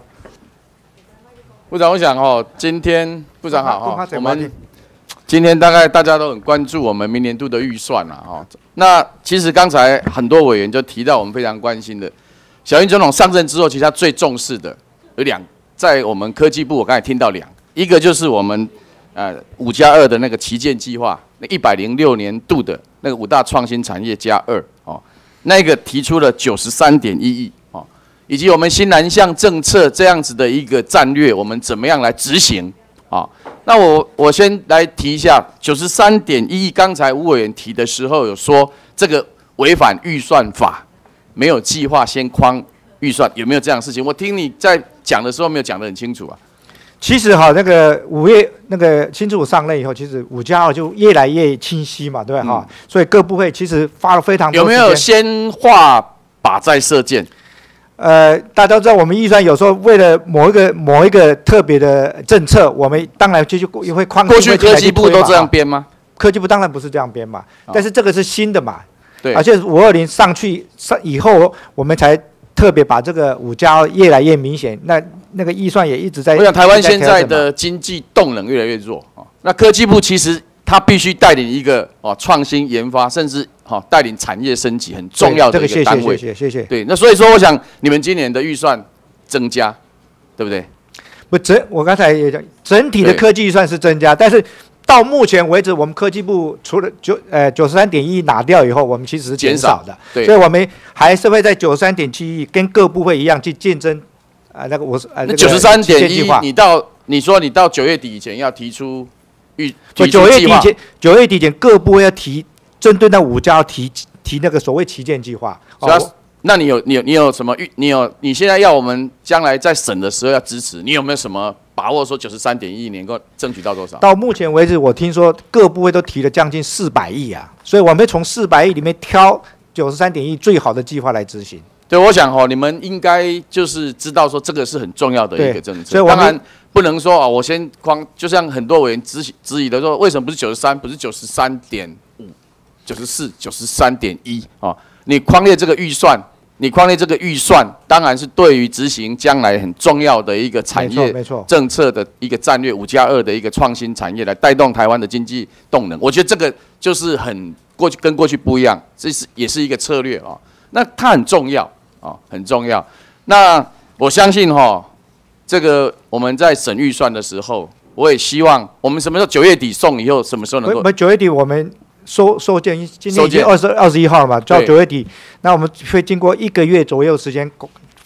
部长，我想哦，今天部长好哈，我们今天大概大家都很关注我们明年度的预算啦哈。那其实刚才很多委员就提到我们非常关心的。小英总统上任之后，其实他最重视的有两，在我们科技部，我刚才听到两，一个就是我们呃五加二的那个旗舰计划，那一百零六年度的那个五大创新产业加二哦，那个提出了九十三点一亿哦，以及我们新南向政策这样子的一个战略，我们怎么样来执行啊？那我我先来提一下九十三点一亿，刚才吴委员提的时候有说这个违反预算法。没有计划先框预算，有没有这样的事情？我听你在讲的时候没有讲得很清楚啊。 其实哈，那个五月那个新政府上任以后，其实五加二就越来越清晰嘛，对不对哈？嗯、所以各部会其实花了非常多有没有先画靶再射箭？ 呃，大家都知道，我们预算有时候为了某一个某一个特别的政策，我们当然就就会框。 过去科技部都这样编吗？ 科技部当然不是这样编嘛，哦、但是这个是新的嘛。 对， 而且五二零上去上以后，我们才特别把这个五加越来越明显。那那个预算也一直在。 我想台湾现在的经济动能越来越弱啊。那科技部其实它必须带领一个哦创新研发，甚至哦带领产业升级很重要的一个单位。 谢谢谢谢。 对，那所以说，我想你们今年的预算增加，对不对？ 不整，我刚才也讲，整体的科技预算是增加，但是。到目前为止，我们科技部除了九呃九十三点一拿掉以后，我们其实是减少的， 对， 所以我们还是会在九十三点七亿跟各部会一样去竞争，啊、呃、那个我是呃那九十三点一，你到你说你到九月底以前要提出预九月底前九月底前各部会要提针对那五家提提那个所谓旗舰计划， 哦，那你有你有你有什么预你有你现在要我们将来在审的时候要支持，你有没有什么？把握说九十三点一能够争取到多少？ 到目前为止，我听说各部会都提了将近四百亿啊，所以我们从四百亿里面挑九十三点一最好的计划来执行。 对，我想哦，你们应该就是知道说这个是很重要的一个政策， 所以我当然不能说啊、哦，我先框，就像很多委员质质疑的说，为什么不是九十三，不是九十三点五、九十四、九十三点一啊？你框列这个预算。你框列这个预算，当然是对于执行将来很重要的一个产业政策的一个战略五加二的一个创新产业，来带动台湾的经济动能。我觉得这个就是很过去跟过去不一样，这是也是一个策略啊。那它很重要啊，很重要。那我相信哈、哦，这个我们在审预算的时候，我也希望我们什么时候九月底送以后，什么时候能够？ 我们九月底我们。收收件，今天已经二十二十一号了嘛，到九月底，那我们会经过一个月左右时间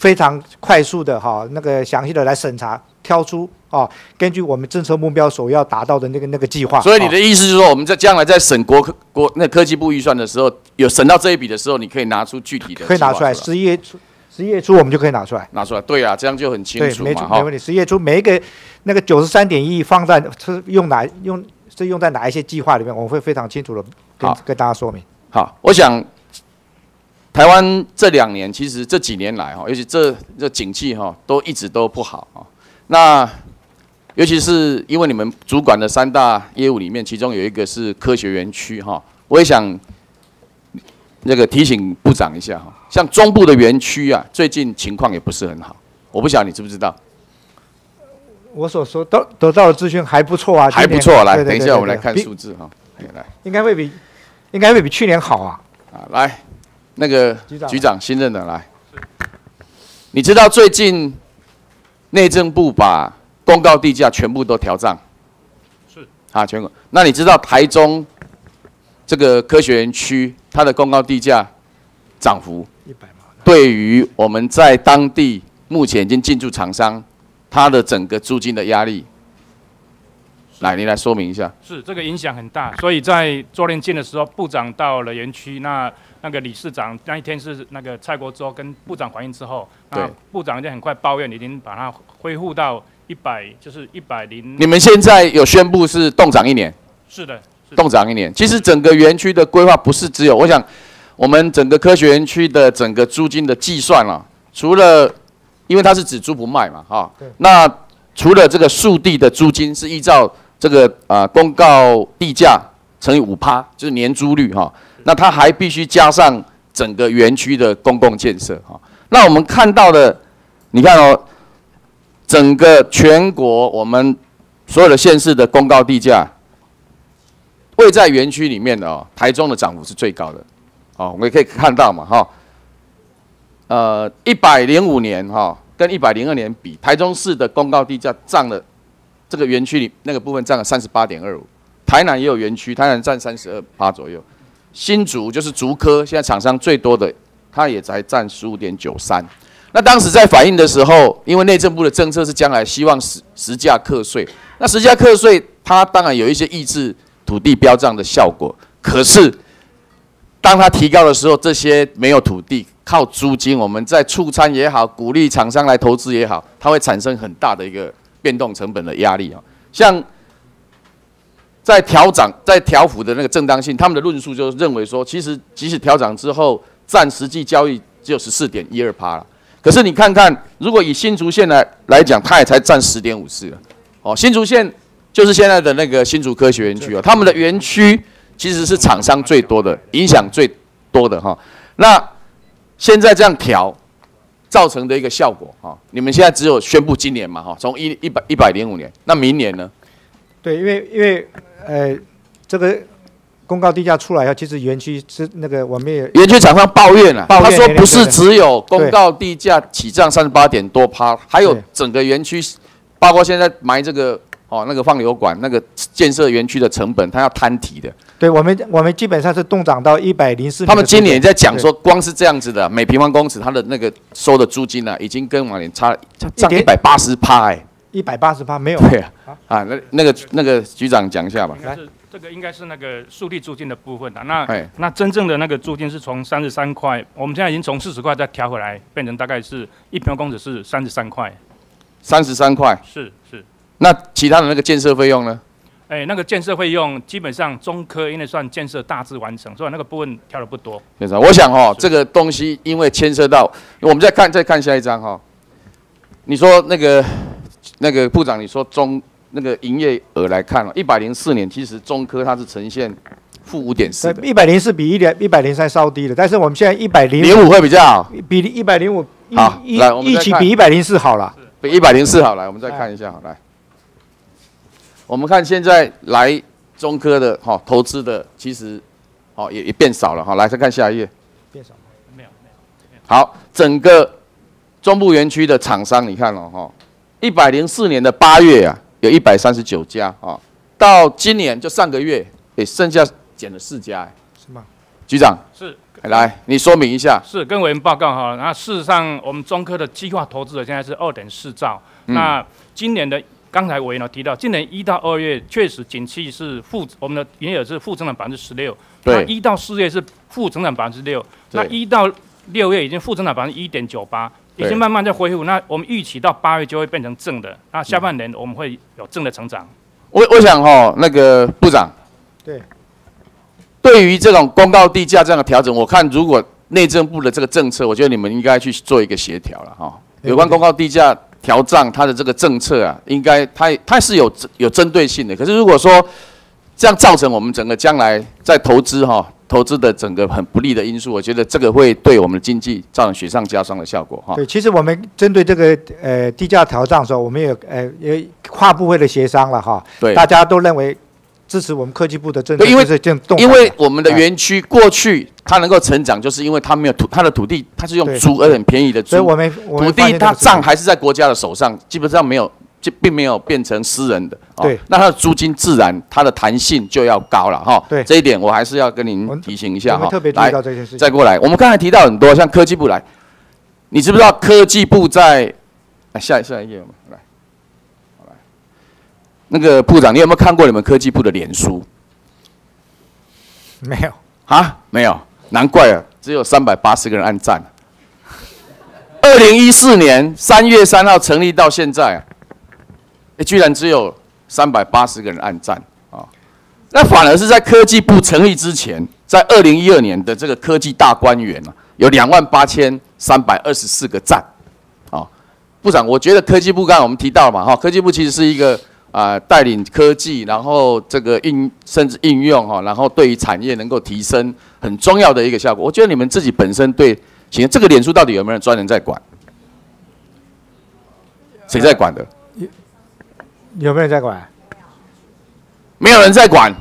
非常快速的哈、那个详细的来审查，挑出哦，根据我们政策目标所要达到的那个那个计划。 所以你的意思是说，我们在将来在审国科国那科技部预算的时候，有审到这一笔的时候，你可以拿出具体的， 可以拿出来，十一月初。十一月初我们就可以拿出来， 拿出来，对啊，这样就很清楚嘛， 没没问题。十一月初每一个那个九十三点一亿放在是用哪用是用在哪一些计划里面，我们会非常清楚的跟跟大家说明。 好，我想台湾这两年其实这几年来哈，尤其这这景气哈都一直都不好啊。那尤其是因为你们主管的三大业务里面，其中有一个是科学园区哈，我也想。那个提醒部长一下哈，像中部的园区啊，最近情况也不是很好，我不晓得你知不知道？ 我所说得得到的资讯还不错啊， 还不错。来，等一下我们来看数字哈，来， 应该会比应该会比去年好啊。 啊，来，那个局长新任的来，你知道最近内政部把公告地价全部都调涨？是啊，全国。那你知道台中这个科学园区？它的公告地价涨幅，对于我们在当地目前已经进驻厂商，它的整个租金的压力，来，你来说明一下。 是这个影响很大，所以在昨天见的时候，部长到了园区，那那个理事长那一天是那个蔡国洲跟部长反映之后，那部长就很快抱怨，已经把它恢复到一百，就是一百零。 你们现在有宣布是冻涨一年？ 是的。 冻涨一年，其实整个园区的规划不是只有，我想我们整个科学园区的整个租金的计算啊，除了因为它是只租不卖嘛，哈，那除了这个树地的租金是依照这个啊、呃、公告地价乘以五趴，就是年租率哈，那它还必须加上整个园区的公共建设哈。那我们看到的，你看哦，整个全国我们所有的县市的公告地价。位在园区里面的哦，台中的涨幅是最高的，哦，我们也可以看到嘛，哈、哦，呃，一百零五年哈、哦、跟一百零二年比，台中市的公告地价占了这个园区里那个部分占了三十八点二五，台南也有园区，台南占三十二趴左右，新竹就是竹科现在厂商最多的，它也才占十五点九三。那当时在反映的时候，因为内政部的政策是将来希望实实价课税，那实价课税它当然有一些抑制。土地标涨的效果，可是当它提高的时候，这些没有土地，靠租金，我们在促餐也好，鼓励厂商来投资也好，它会产生很大的一个变动成本的压力啊。像在调涨、在调幅的那个正当性，他们的论述就认为说，其实即使调涨之后，占实际交易只有十四点一二趴了。可是你看看，如果以新竹县来来讲，它也才占十点五四了。哦，新竹县。就是现在的那个新竹科学园区哦，他们的园区其实是厂商最多的，影响最多的哈。那现在这样调造成的一个效果哈，你们现在只有宣布今年嘛哈，从一一百一百零五年，那明年呢？ 对，因为因为呃这个公告地价出来后，其实园区是那个我们也园区厂商抱怨了，他说不是只有公告地价起涨三十八点多趴，还有整个园区，包括现在埋这个。哦，那个放流管，那个建设园区的成本，它要摊提的。 对我们，我们基本上是冻涨到一百零四。 他们今年在讲说，光是这样子的，每平方公尺它的那个收的租金呢、啊，已经跟往年差涨一百八十趴哎。 一百八十趴没有。 对啊，啊，那那个那个局长讲一下吧。 来，这个应该是那个树地租金的部分的。那那真正的那个租金是从三十三块，我们现在已经从四十块再调回来，变成大概是一平方公尺是三十三块。 三十三块。 是是。 那其他的那个建设费用呢？ 哎、欸，那个建设费用基本上中科因为算建设大致完成，所以那个部分调的不多。 我想哦，这个东西因为牵涉到，我们再看再看下一张哈、哦。你说那个那个部长，你说中那个营业额来看哦，一百零四年其实中科它是呈现负五点四， 一百零四比一点一百零三稍低的，但是我们现在一百零零五会比较好， 比一百零五好，来我们一起比一百零四好了， 比一百零四好，来我们再看一下，好来。我们看现在来中科的哈、哦、投资的，其实哦也也变少了哈、哦。来再看下一页， 变少没有没有。 好，整个中部园区的厂商，你看了、哦、哈，一百零四年的八月啊，有一百三十九家啊、哦，到今年就上个月也剩下减了四家， 是吗？ 局长是。 来，你说明一下。 是跟委员报告哈，那事实上我们中科的计划投资额现在是二点四兆。嗯、那今年的刚才委员有提到，今年一到二月确实景气是负，我们的营业额是负增长百分之十六。对。那一到四月是负增长百分之六，那一到六月已经负增长百分之一点九八，已经慢慢在恢复。那我们预期到八月就会变成正的，那下半年我们会有正的成长。 我我想哈，那个部长。 对。 对于这种公告地价这样的调整，我看如果内政部的这个政策，我觉得你们应该去做一个协调了哈。有关公告地价调涨它的这个政策啊，应该它它是有有针对性的。可是如果说这样造成我们整个将来在投资哈投资的整个很不利的因素，我觉得这个会对我们的经济造成雪上加霜的效果哈。 对，其实我们针对这个呃地价调涨的时候，我们有呃有跨部会的协商了哈。对，大家都认为。支持我们科技部的政策， 因为因为我们的哎园区过去它能够成长，就是因为它没有土，它的土地它是用租而很便宜的租， 所以我们土地它账还是在国家的手上，基本上没有，就并没有变成私人的。 对， 那它的租金自然它的弹性就要高了哈。对，这一点我还是要跟您提醒一下哈。 特别注意到这件事情。 再过来，我们刚才提到很多，像科技部来，你知不知道科技部在？下下一页嘛，来。那个部长，你有没有看过你们科技部的脸书？ 没有啊，没有，难怪啊，只有三百八十个人按赞。二零一四年三月三号成立到现在啊，欸、居然只有三百八十个人按赞啊！那反而是在科技部成立之前，在二零一二年的这个科技大观园啊，有两万八千三百二十四个赞啊！部长，我觉得科技部刚才我们提到了嘛，哈，科技部其实是一个。啊、呃，带领科技，然后这个应甚至应用哈，然后对于产业能够提升很重要的一个效果。我觉得你们自己本身对，行，这个脸书到底有没有人专人在管？谁在管的？ 有有没有人在管？ 没有人在管。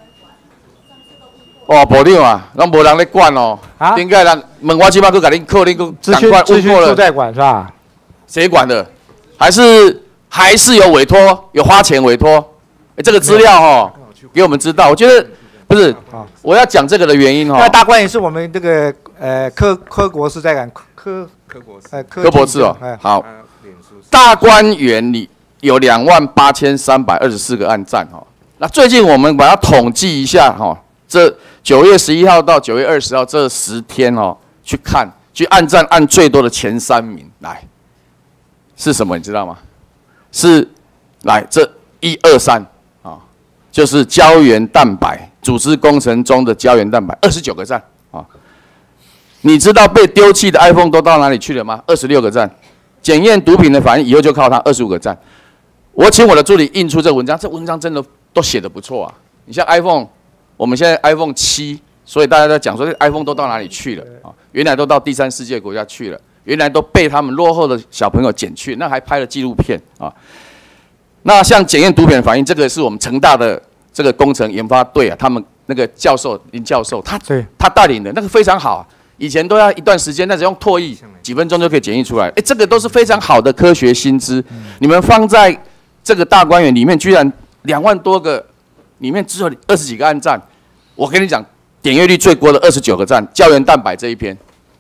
哦，保定啊，让无人在管哦。啊？应该人问我起码都给您扣，您都赶快问过了。 都在管是吧？ 谁管的？还是？还是有委托，有花钱委托，欸、这个资料哦，给我们知道。我觉得不是，我要讲这个的原因哦。 那大观园是我们这个呃科科国是在管科科国呃科博士哦。好，大观园里有两万八千三百二十四个按赞哈。那最近我们把它统计一下哈，这九月十一号到九月二十号这十天哦，去看去按赞按最多的前三名来是什么？你知道吗？是，来这一二三啊，就是胶原蛋白组织工程中的胶原蛋白，二十九个赞啊。你知道被丢弃的 iPhone 都到哪里去了吗？二十六个赞。检验毒品的反应以后就靠它，二十五个赞。我请我的助理印出这个文章，这文章真的都写得不错啊。你像 iPhone， 我们现在 iPhone 七，所以大家在讲说这 iPhone 都到哪里去了啊？原来都到第三世界国家去了。原来都被他们落后的小朋友捡去，那还拍了纪录片啊。那像检验毒品的反应，这个是我们成大的这个工程研发队啊，他们那个教授林教授，他他带领的那个非常好、啊。以前都要一段时间，但只用唾液几分钟就可以检验出来。哎，这个都是非常好的科学新知。嗯、你们放在这个大观园里面，居然两万多个，里面只有二十几个按赞。我跟你讲，点阅率最高的二十九个赞，胶原蛋白这一篇。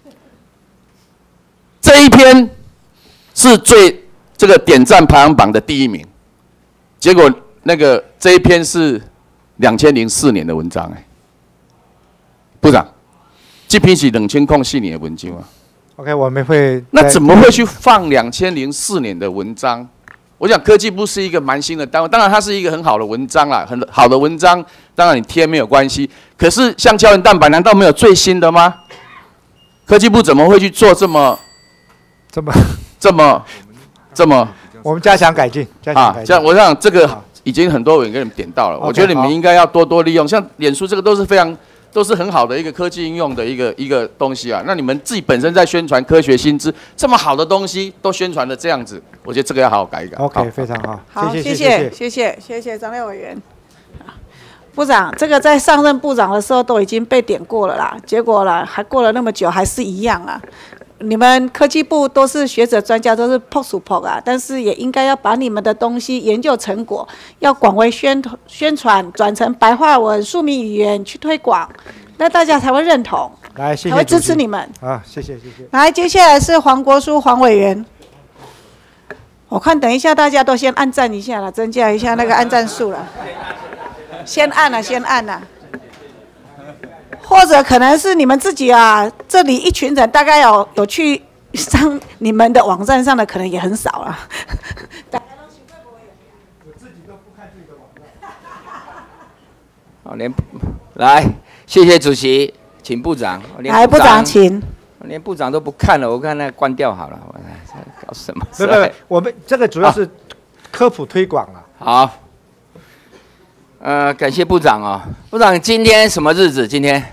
这一篇是最这个点赞排行榜的第一名，结果那个这一篇是两千零四年的文章哎，部长，这篇是两千零四年的文章啊。 OK， 我们会那怎么会去放两千零四年的文章？我想科技部是一个蛮新的单位，当然它是一个很好的文章啦，很好的文章，当然你贴没有关系。可是像胶原蛋白，难道没有最新的吗？科技部怎么会去做这么？ 这么这么这么， 我们加强改进，加强改进。 啊，这样我想这个已经很多人给你们点到了，我觉得你们应该要多多利用。像脸书这个都是非常都是很好的一个科技应用的一个一个东西啊。那你们自己本身在宣传科学新知，这么好的东西都宣传的这样子，我觉得这个要好好改一改。 OK， 非常好， 好，谢谢谢谢谢谢张廖委员。部长，这个在上任部长的时候都已经被点过了啦，结果啦还过了那么久还是一样啊。你们科技部都是学者专家，都是 P O S P O 啊，但是也应该要把你们的东西研究成果要广为宣宣传，转成白话文、庶民语言去推广。 那大家才会认同， 来，谢谢， 才会支持你们。 啊，谢谢，谢谢。 来，接下来是黄国书黄委员。我看等一下大家都先按赞一下了，增加一下那个按赞数了。先按了，先按了。或者可能是你们自己啊，这里一群人大概有有去上你们的网站上的，可能也很少了。 好，连来，谢谢主席，请部长。 来，部长请。 连部长都不看了，我看那关掉好了。我搞什么？ 不不不，我们这个主要是科普推广啊。 好。呃，感谢部长哦。部长，今天什么日子？今天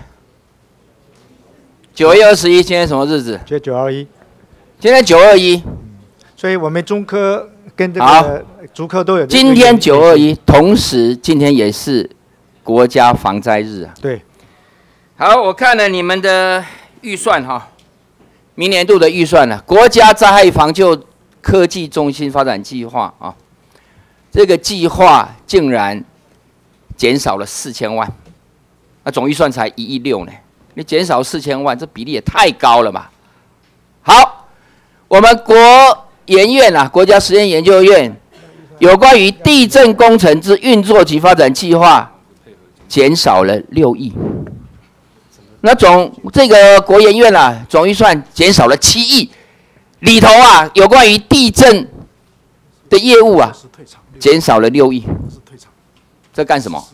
九月二十一，今天什么日子？ 今天九二一。 今天九二一。 所以我们中科跟这个竹科都有。 今天九二一，同时今天也是国家防灾日啊。 对。 好，我看了你们的预算哈，明年度的预算呢、啊，国家灾害防救科技中心发展计划啊，这个计划竟然减少了四千万，那总预算才一亿六呢，你减少四千万，这比例也太高了吧？好，我们国研院啊，国家实验研究院有关于地震工程之运作及发展计划，减少了六亿。那总这个国研院啊，总预算减少了七亿，里头啊，有关于地震的业务啊，减少了六亿。这干什么？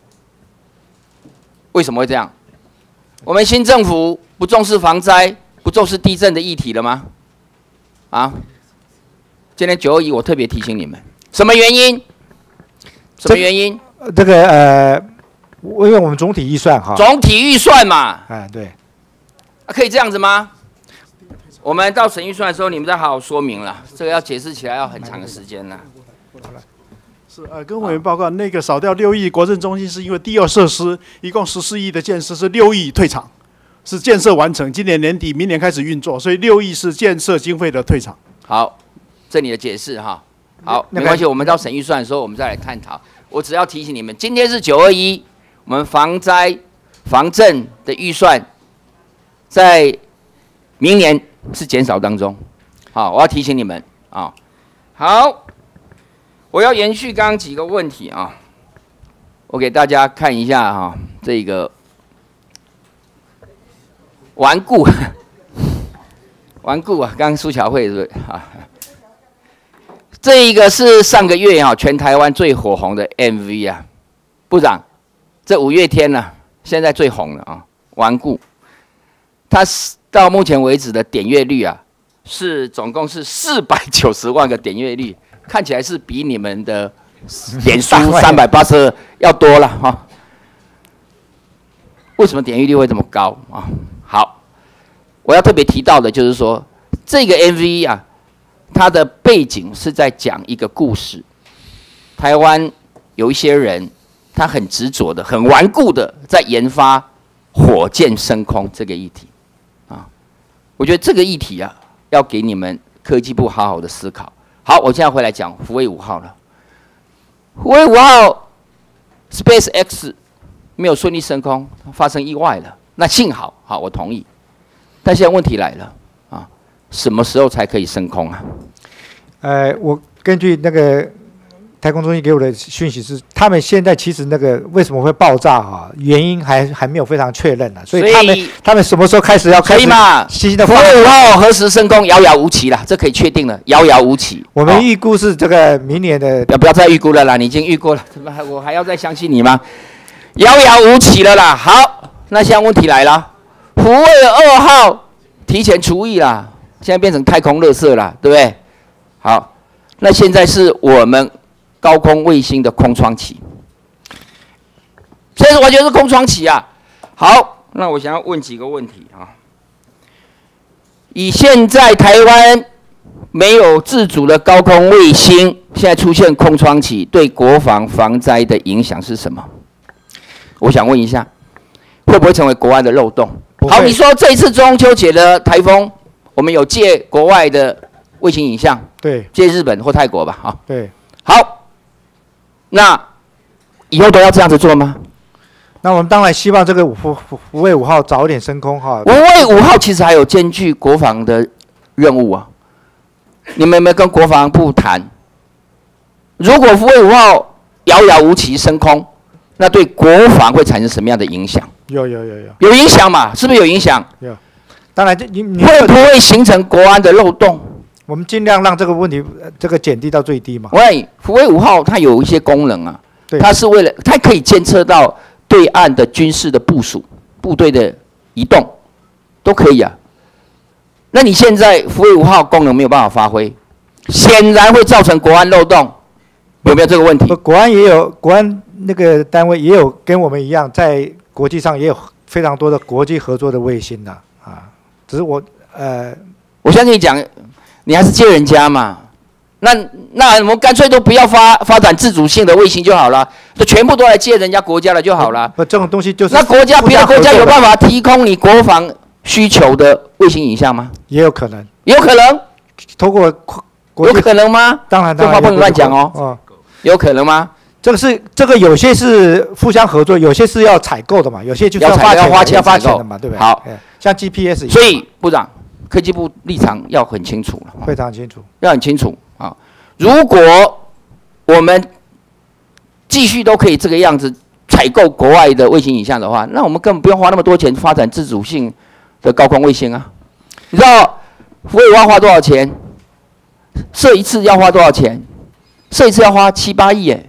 为什么会这样？我们新政府不重视防灾，不重视地震的议题了吗？啊？今天九二一，我特别提醒你们，什么原因？什么原因？ 这, 这个呃，因为我们总体预算哈。 总体预算嘛。 哎，对。 啊，可以这样子吗？我们到审预算的时候，你们再好好说明了，这个要解释起来要很长的时间了。 是呃，跟委员报告，那个少掉六亿国政中心是因为第二设施一共十四亿的建设是六亿退场，是建设完成，今年年底、明年开始运作，所以六亿是建设经费的退场。 好，这里的解释哈，好，没关系，我们到审预算的时候我们再来探讨。我只要提醒你们，今天是九二一，我们防灾防震的预算在明年是减少当中。好，我要提醒你们啊。好。我要延续刚刚几个问题啊，我给大家看一下哈、啊，这个顽固，顽固啊，刚刚苏巧慧是不是啊？这一个是上个月啊，全台湾最火红的 M V 啊，部长，这五月天呢、啊，现在最红了啊，顽固，它到目前为止的点阅率啊，是总共是四百九十万个点阅率。看起来是比你们的点数三百八十二要多了哈。为什么点阅率会这么高啊？好，我要特别提到的就是说，这个 M V 啊，它的背景是在讲一个故事。台湾有一些人，他很执着的、很顽固的在研发火箭升空这个议题啊。我觉得这个议题啊，要给你们科技部好好的思考。好，我现在回来讲福卫五号了。福卫五号 SpaceX 没有顺利升空，发生意外了。那幸好，好，我同意。但现在问题来了啊，什么时候才可以升空啊？ 呃，我根据那个太空中心给我的讯息是，他们现在其实那个为什么会爆炸哈、啊，原因还还没有非常确认呢、啊。所以他们他们什么时候开始要开始？可以嘛？ 新的福卫五号何时升空，遥遥无期了，这可以确定了，遥遥无期。 我们预估是这个明年的。 不要不要再预估了啦，你已经预估了，我还要再相信你吗？遥遥无期了啦。好，那现在问题来了，福卫二号提前除役啦，现在变成太空垃圾啦，对不对？好，那现在是我们高空卫星的空窗期，这是完全是空窗期啊。好，那我想要问几个问题啊。以现在台湾没有自主的高空卫星，现在出现空窗期，对国防防灾的影响是什么？我想问一下，会不会成为国外的漏洞？好，你说这一次中秋节的台风，我们有借国外的卫星影像， 对， 借日本或泰国吧，啊， 对， 好，那以后都要这样子做吗？ 那我们当然希望这个福福福卫五号早一点升空哈。 福卫五号其实还有兼具国防的任务啊，你们有没有跟国防部谈？如果福卫五号遥遥无期升空，那对国防会产生什么样的影响？ 有有有有有影响嘛？是不是有影响？ 有，当然这你你会不会形成国安的漏洞？ 我们尽量让这个问题这个减低到最低嘛。 喂，福卫五号它有一些功能啊，它是为了它可以监测到对岸的军事的部署、部队的移动，都可以啊。那你现在福卫五号功能没有办法发挥，显然会造成国安漏洞，有没有这个问题？ 国安也有国安那个单位也有跟我们一样，在国际上也有非常多的国际合作的卫星的啊，只是我呃， 我先跟你讲。你还是借人家嘛？那那我们干脆都不要发发展自主性的卫星就好了，就全部都来借人家国家的就好了。 不，这种东西就是那国家别的国家有办法提供你国防需求的卫星影像吗？ 也有可能， 也有可能。 通过有可能吗？ 当然，当然这话不能乱讲哦。 哦， 有可能吗？ 这个是这个有些是互相合作，有些是要采购的嘛，有些就是要花钱要花钱要花钱的嘛，对不对？ 好， 像 G P S。 所以部长。科技部立场要很清楚了， 非常清楚， 要很清楚啊！如果我们继续都可以这个样子采购国外的卫星影像的话，那我们根本不用花那么多钱发展自主性的高空卫星啊！你知道福卫五号花多少钱？射一次要花多少钱？射一次要花七八亿耶，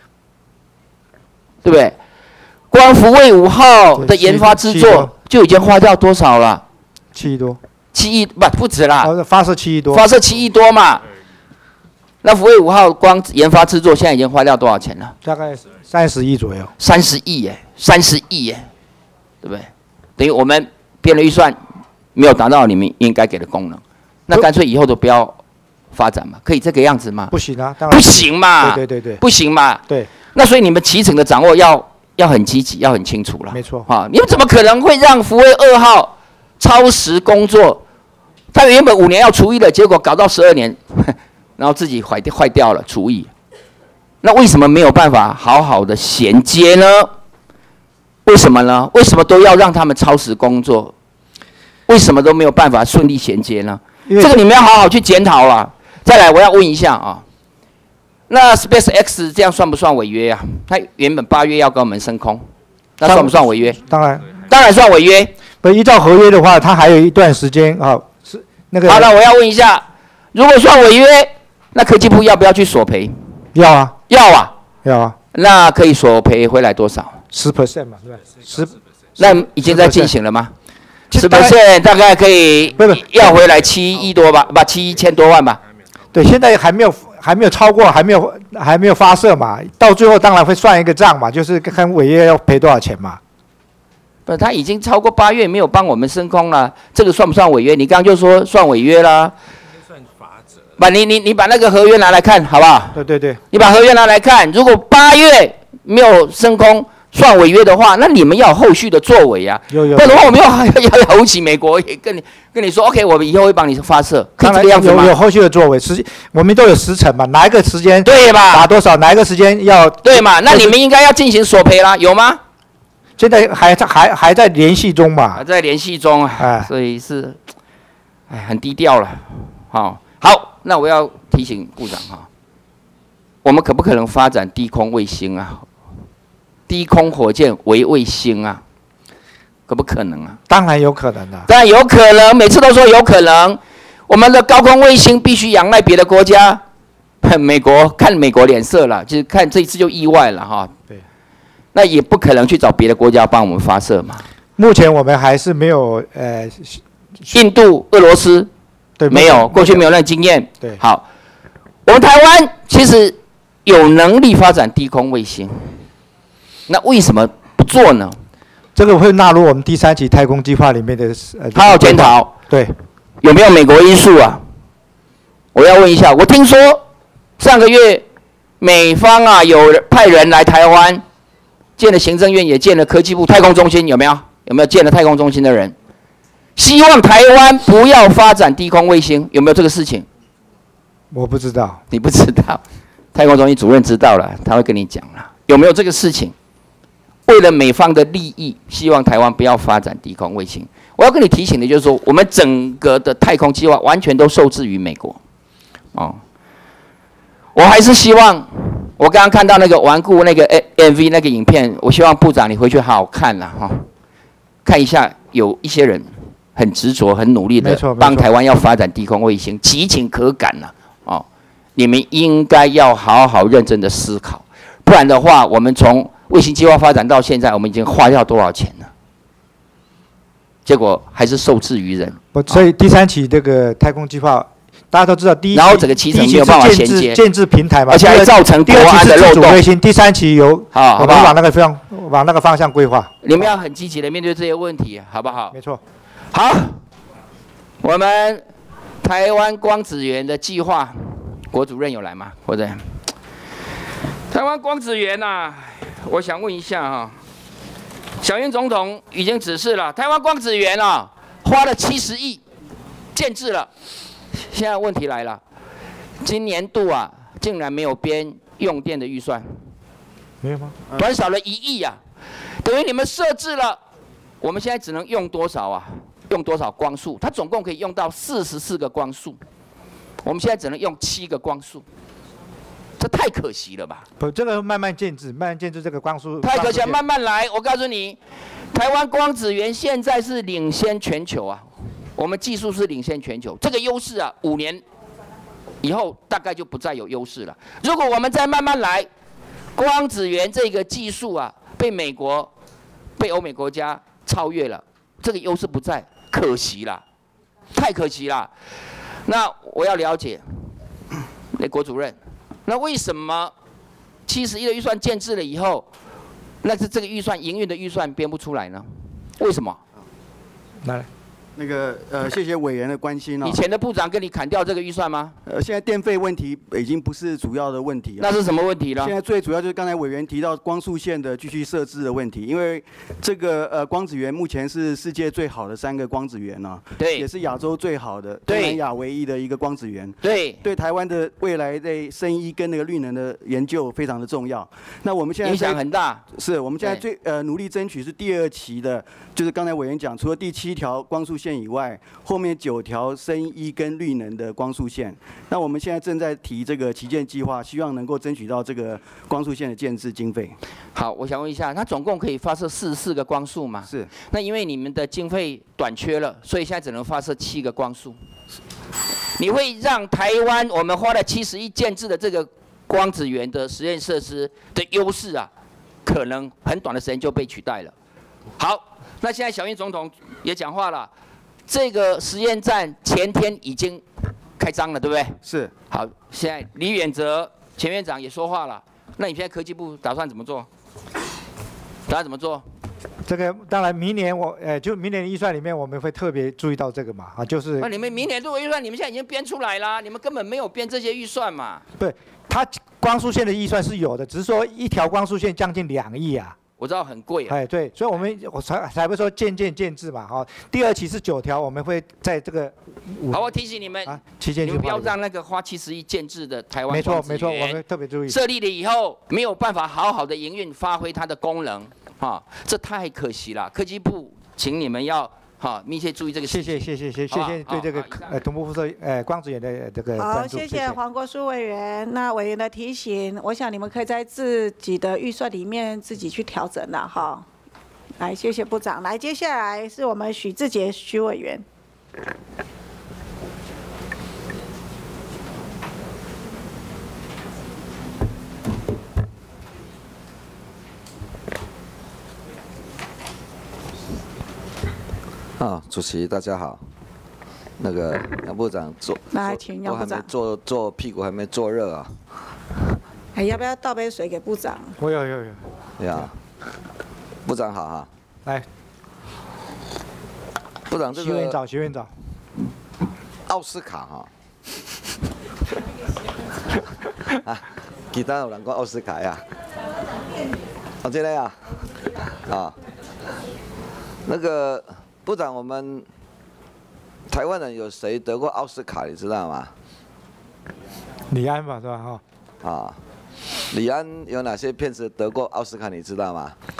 对不对？光福卫五号的研发制作就已经花掉多少了？ 七亿多， 七亿不不止啦， 发射七亿多， 发射七亿多嘛。那福卫五号光研发制作现在已经花掉多少钱了？ 大概三十亿左右。 三十亿耶，三十亿耶，对不对？等于我们编的预算没有达到你们应该给的功能，那干脆以后都不要发展嘛，可以这个样子吗？ 不行啊，当然不行嘛， 对对对对， 不行嘛， 对。 那所以你们期程的掌握要要很积极，要很清楚了。 没错啊，你们怎么可能会让福卫二号超时工作？他原本五年要除役的，结果搞到十二年，然后自己坏掉坏掉了除役。那为什么没有办法好好的衔接呢？为什么呢？为什么都要让他们超时工作？为什么都没有办法顺利衔接呢？这个你们要好好去检讨了。再来，我要问一下啊，那 SpaceX 这样算不算违约啊？他原本八月要跟我们升空，那算不算违约？ 当然， 当然算违约。 不依照合约的话，它还有一段时间啊，是那个。 好了，我要问一下，如果算违约，那科技部要不要去索赔？ 要啊， 要啊， 要啊。 那可以索赔回来多少？ 十 percent 嘛，对吧？十， 那已经在进行了吗？十 percent 大概可以要回来七亿多吧，不七千多万吧。 对，现在还没有还没有超过，还没有还没有发射嘛，到最后当然会算一个账嘛，就是看违约要赔多少钱嘛。 不，他已经超过八月没有帮我们升空了，这个算不算违约？你刚刚就说算违约啦。算罚则。把你你你把那个合约拿来看，好不好？ 对对对。 你把合约拿来看，如果八月没有升空算违约的话，那你们要有后续的作为啊。 有有。 不然的话，我们要要要邀请美国也跟你跟你说 ，OK， 我们以后会帮你发射，可以这个样子吗？ 有有后续的作为，时我们都有时程嘛，哪一个时间对吧？ 打多少，哪一个时间要对嘛？那你们应该要进行索赔啦，有吗？ 现在还在还还在联系中嘛？ 还在联系中啊， 哎， 所以是，哎，很低调了。好，好，那我要提醒部长哈，我们可不可能发展低空卫星啊？低空火箭为卫星啊？可不可能啊？ 当然有可能的、啊。 当然有可能，每次都说有可能。我们的高空卫星必须仰赖别的国家，美国看美国脸色了，就是看这一次就意外了哈。 对。那也不可能去找别的国家帮我们发射嘛。 目前我们还是没有呃， 印度、俄罗斯， 对， 没有，过去没有那经验。 对， 好，我们台湾其实有能力发展低空卫星，那为什么不做呢？ 这个会纳入我们第三期太空计划里面的呃， 好好检讨。 对， 有没有美国因素啊？我要问一下，我听说上个月美方啊有派人来台湾。建了行政院，也建了科技部太空中心，有没有？有没有建了太空中心的人？希望台湾不要发展低空卫星，有没有这个事情？ 我不知道， 你不知道，太空中心主任知道了，他会跟你讲了，有没有这个事情？ 为了美方的利益，希望台湾不要发展低空卫星。我要跟你提醒的就是说，我们整个的太空计划完全都受制于美国。哦，我还是希望，我刚刚看到那个顽固那个 M V 那个影片，我希望部长你回去好好看啦哈、哦，看一下有一些人很执着、很努力的帮台湾要发展低空卫星，其情可感呐、啊。哦，你们应该要好好认真的思考，不然的话，我们从卫星计划发展到现在，我们已经花掉多少钱了？结果还是受制于人。 不，所以第三期这个太空计划，大家都知道，第一期然后整个期程没有办法衔接， 建制平台嘛， 而且还造成国安的漏洞。 第三期由好， 我们往那个方往那个方向规划。 你们要很积极的面对这些问题，好不好？ 没错。 好，我们台湾光子源的计划，国主任有来吗？国主任，台湾光子源呐、啊，我想问一下哈、啊。小英总统已经指示了，台湾光子源啊，花了七十亿建制了。现在问题来了，今年度啊，竟然没有编用电的预算， 没有吗？ 短少了一亿啊，等于你们设置了，我们现在只能用多少啊？用多少光束？它总共可以用到四十四个光束，我们现在只能用七个光束。这太可惜了吧？ 不，这个慢慢建制，慢慢建制这个光束。 太可惜了，慢慢来。我告诉你，台湾光子源现在是领先全球啊，我们技术是领先全球，这个优势啊，五年以后大概就不再有优势了。如果我们再慢慢来，光子源这个技术啊，被美国、被欧美国家超越了，这个优势不在，可惜了，太可惜了。那我要了解，那国主任。那为什么七十亿的预算建制了以后，那是这个预算营运的预算编不出来呢？为什么？ 来， 那个呃，谢谢委员的关心哦。 以前的部长跟你砍掉这个预算吗？ 呃，现在电费问题已经不是主要的问题了。 那是什么问题呢？ 现在最主要就是刚才委员提到光束线的继续设置的问题，因为这个呃光子源目前是世界最好的三个光子源呢、啊， 对， 也是亚洲最好的，东南亚唯一的一个光子源， 对， 对台湾的未来在生医跟那个绿能的研究非常的重要。那我们现在影响很大， 是我们现在最呃努力争取是第二期的，就是刚才委员讲，除了第七条光束线以外。后面九条生医跟绿能的光束线，那我们现在正在提这个旗舰计划，希望能够争取到这个光束线的建制经费。 好，我想问一下，它总共可以发射四十四个光束吗？ 是。 那因为你们的经费短缺了，所以现在只能发射七个光束。你会让台湾我们花了七十亿建制的这个光子源的实验设施的优势啊，可能很短的时间就被取代了。好，那现在小英总统也讲话了。这个实验站前天已经开张了，对不对？ 是。 好，现在李远哲前院长也说话了。那你现在科技部打算怎么做？打算怎么做？ 这个当然，明年我呃，就明年的预算里面，我们会特别注意到这个嘛，啊，就是。 那你们明年度的预算，你们现在已经编出来了，你们根本没有编这些预算嘛？ 对，它光束线的预算是有的，只是说一条光束线将近两亿啊。 我知道很贵啊。 哎，对，所以我们我才才会说渐渐建制嘛，哈。第二期是九条，我们会在这个。 好，我提醒你们， 啊，期间你们不要让那个花七十亿建制的台湾没错没错，我们特别注意。 设立了以后没有办法好好的营运发挥它的功能，哈，这太可惜了。科技部，请你们要哈密切注意这个事情。 谢谢谢谢谢谢对这个呃同步辐射呃光子源的这个好，谢谢黄国书委员。那委员的提醒，我想你们可以在自己的预算里面自己去调整了哈。来，谢谢部长。来，接下来是我们许志杰许委员。 啊，主席大家好。那个杨部长坐， 来，请杨部长。 坐坐屁股还没坐热啊。 哎，要不要倒杯水给部长？ 我有有有。 呀，部长好哈。 来。 部长这个。 徐院长，徐院长。 奥斯卡哈。啊，其他有人讲奥斯卡呀。哦，这个呀。啊。那个部长，我们台湾人有谁得过奥斯卡？你知道吗？ 李安吧，是吧？哈。 啊，李安有哪些片子得过奥斯卡？你知道吗？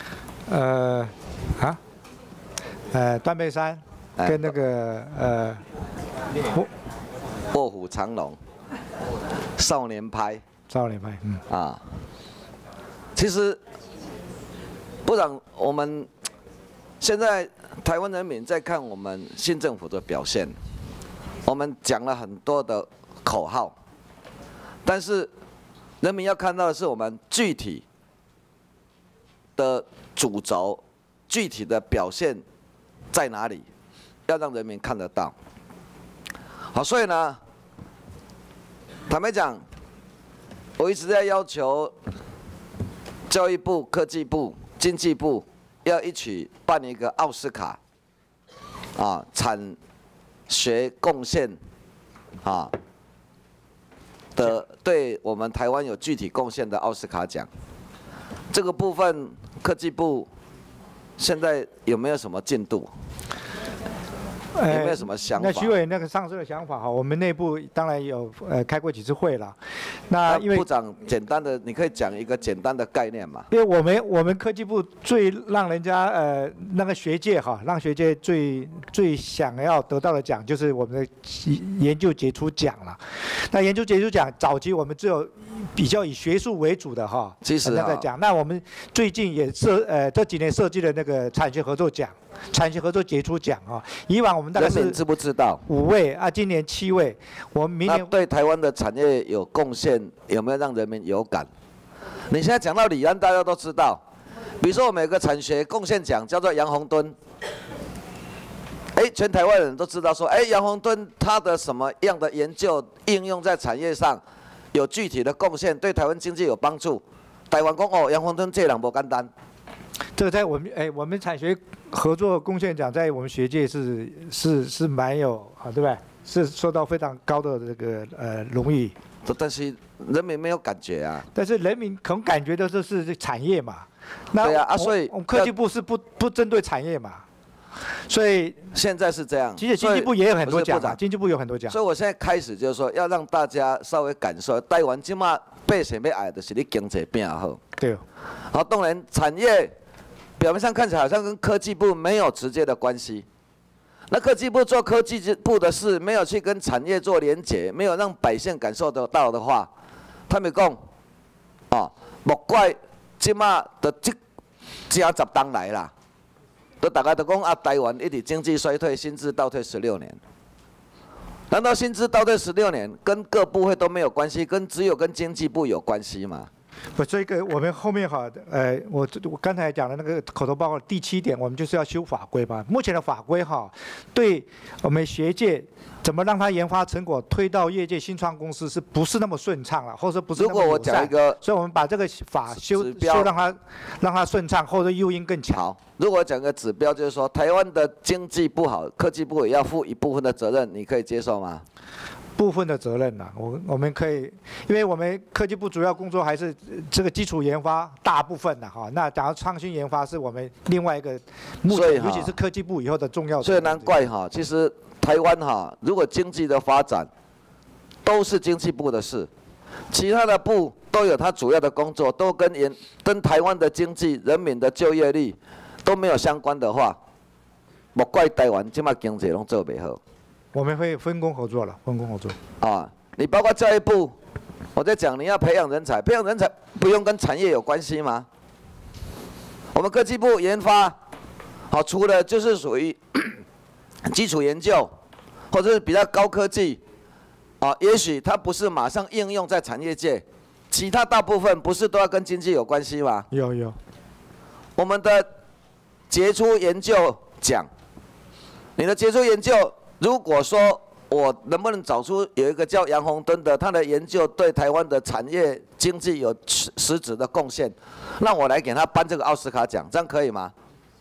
呃，啊，呃，断背山跟那个呃， 卧卧虎藏龙，少年派， 少年派，嗯啊，其实部长，我们现在台湾人民在看我们新政府的表现，我们讲了很多的口号，但是人民要看到的是我们具体的主轴、具体的表现在哪里，要让人民看得到。好，所以呢，坦白讲，我一直在要求教育部、科技部、经济部要一起办一个奥斯卡啊产学贡献啊的，对我们台湾有具体贡献的奥斯卡奖。这个部分科技部现在有没有什么进度？有没有什么想法？ 那徐委那个上次的想法哈，我们内部当然有呃开过几次会了。那因为部长简单的，你可以讲一个简单的概念嘛？ 因为我们我们科技部最让人家呃那个学界哈，让学界最最想要得到的奖就是我们的研究杰出奖了。那研究杰出奖早期我们只有比较以学术为主的哈， 其实那个奖。那我们最近也设呃这几年设计了那个产学合作奖。产学合作杰出奖啊，以往我们大概是人民知不知道？ 五位啊，今年七位，我们明年对台湾的产业有贡献，有没有让人民有感？你现在讲到李安，大家都知道，比如说我们有个产学贡献奖叫做杨洪敦，哎，全台湾人都知道说，哎，杨洪敦他的什么样的研究应用在产业上有具体的贡献，对台湾经济有帮助。台湾讲哦，杨洪敦这人不简单。 这个在我们哎，我们产学合作贡献奖在我们学界是是是蛮有啊，对不对？是受到非常高的这个呃荣誉。 但是人民没有感觉啊。 但是人民可能感觉的这是产业嘛。那对啊，啊，所以我们科技部是不不针对产业嘛。所以现在是这样。 其实经济部也有很多奖啊，经济部有很多奖。 所以我现在开始就是说，要让大家稍微感受，台湾今嘛百姓要爱的是你经济变好。 对。 好，当然产业。表面上看起来好像跟科技部没有直接的关系，那科技部做科技部的事，没有去跟产业做连结，没有让百姓感受得到的话，他们讲，哦，莫怪即马的这加十当来啦，都大家都讲啊，台湾一直经济衰退，薪资倒退十六年。难道薪资倒退十六年跟各部会都没有关系，跟只有跟经济部有关系吗？ 不，这个我们后面哈，呃，我我刚才讲的那个口头报告第七点，我们就是要修法规嘛。目前的法规哈，对我们学界怎么让它研发成果推到业界新创公司，是不是那么顺畅了，或者不是那么友善？ 如果我讲一个， 所以我们把这个法修修让它让它顺畅，或者诱因更强。 好，如果讲个指标，就是说台湾的经济不好，科技部也要负一部分的责任，你可以接受吗？ 部分的责任呐、啊，我我们可以，因为我们科技部主要工作还是这个基础研发大部分的哈。那假如创新研发是我们另外一个目的，尤其是科技部以后的重要。 所以难怪哈，其实台湾哈，如果经济的发展都是经济部的事，其他的部都有它主要的工作，都跟研跟台湾的经济、人民的就业率都没有相关的话，莫怪台湾这么经济拢做不好。 我们会分工合作了，分工合作。 啊，你包括教育部，我在讲你要培养人才，培养人才不用跟产业有关系吗？我们科技部研发，好，除了就是属于基础研究，或者是比较高科技，啊，也许它不是马上应用在产业界，其他大部分不是都要跟经济有关系吗？ 有有。 我们的杰出研究奖，你的杰出研究。如果说我能不能找出有一个叫杨洪敦的，他的研究对台湾的产业经济有实质的贡献，那我来给他颁这个奥斯卡奖，这样可以吗？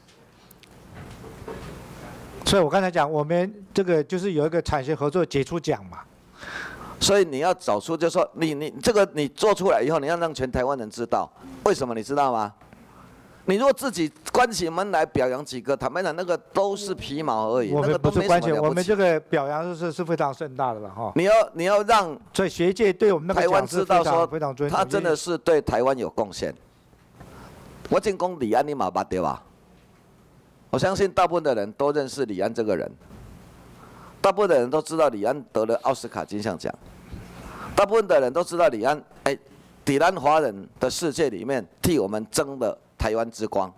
所以我刚才讲，我们这个就是有一个产学合作杰出奖嘛。 所以你要找出，就是说你你这个你做出来以后，你要让全台湾人知道，为什么你知道吗？你如果自己关起门来表扬几个，坦白讲，那个都是皮毛而已， 我们那个都不是关起， 没什么了不起。 我们这个表扬是是非常盛大的了哈。 你要你要让所以学界对我们那个台湾奖是非常知道说非常尊重， 他真的是对台湾有贡献。 我进攻李安，你嘛捌对吧？我相信大部分的人都认识李安这个人，大部分的人都知道李安得了奥斯卡金像奖，大部分的人都知道李安，哎，在咱华人的世界里面替我们争了台湾之光，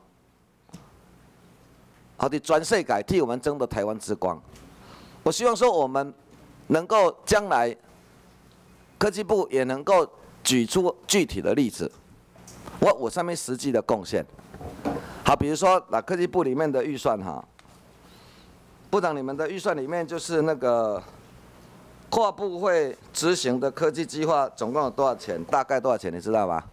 好的，全世界替我们争的台湾之光。我希望说我们能够将来科技部也能够举出具体的例子，我我上面实际的贡献。好，比如说那科技部里面的预算哈，部长你们的预算里面就是那个跨部会执行的科技计划总共有多少钱？大概多少钱你知道吗？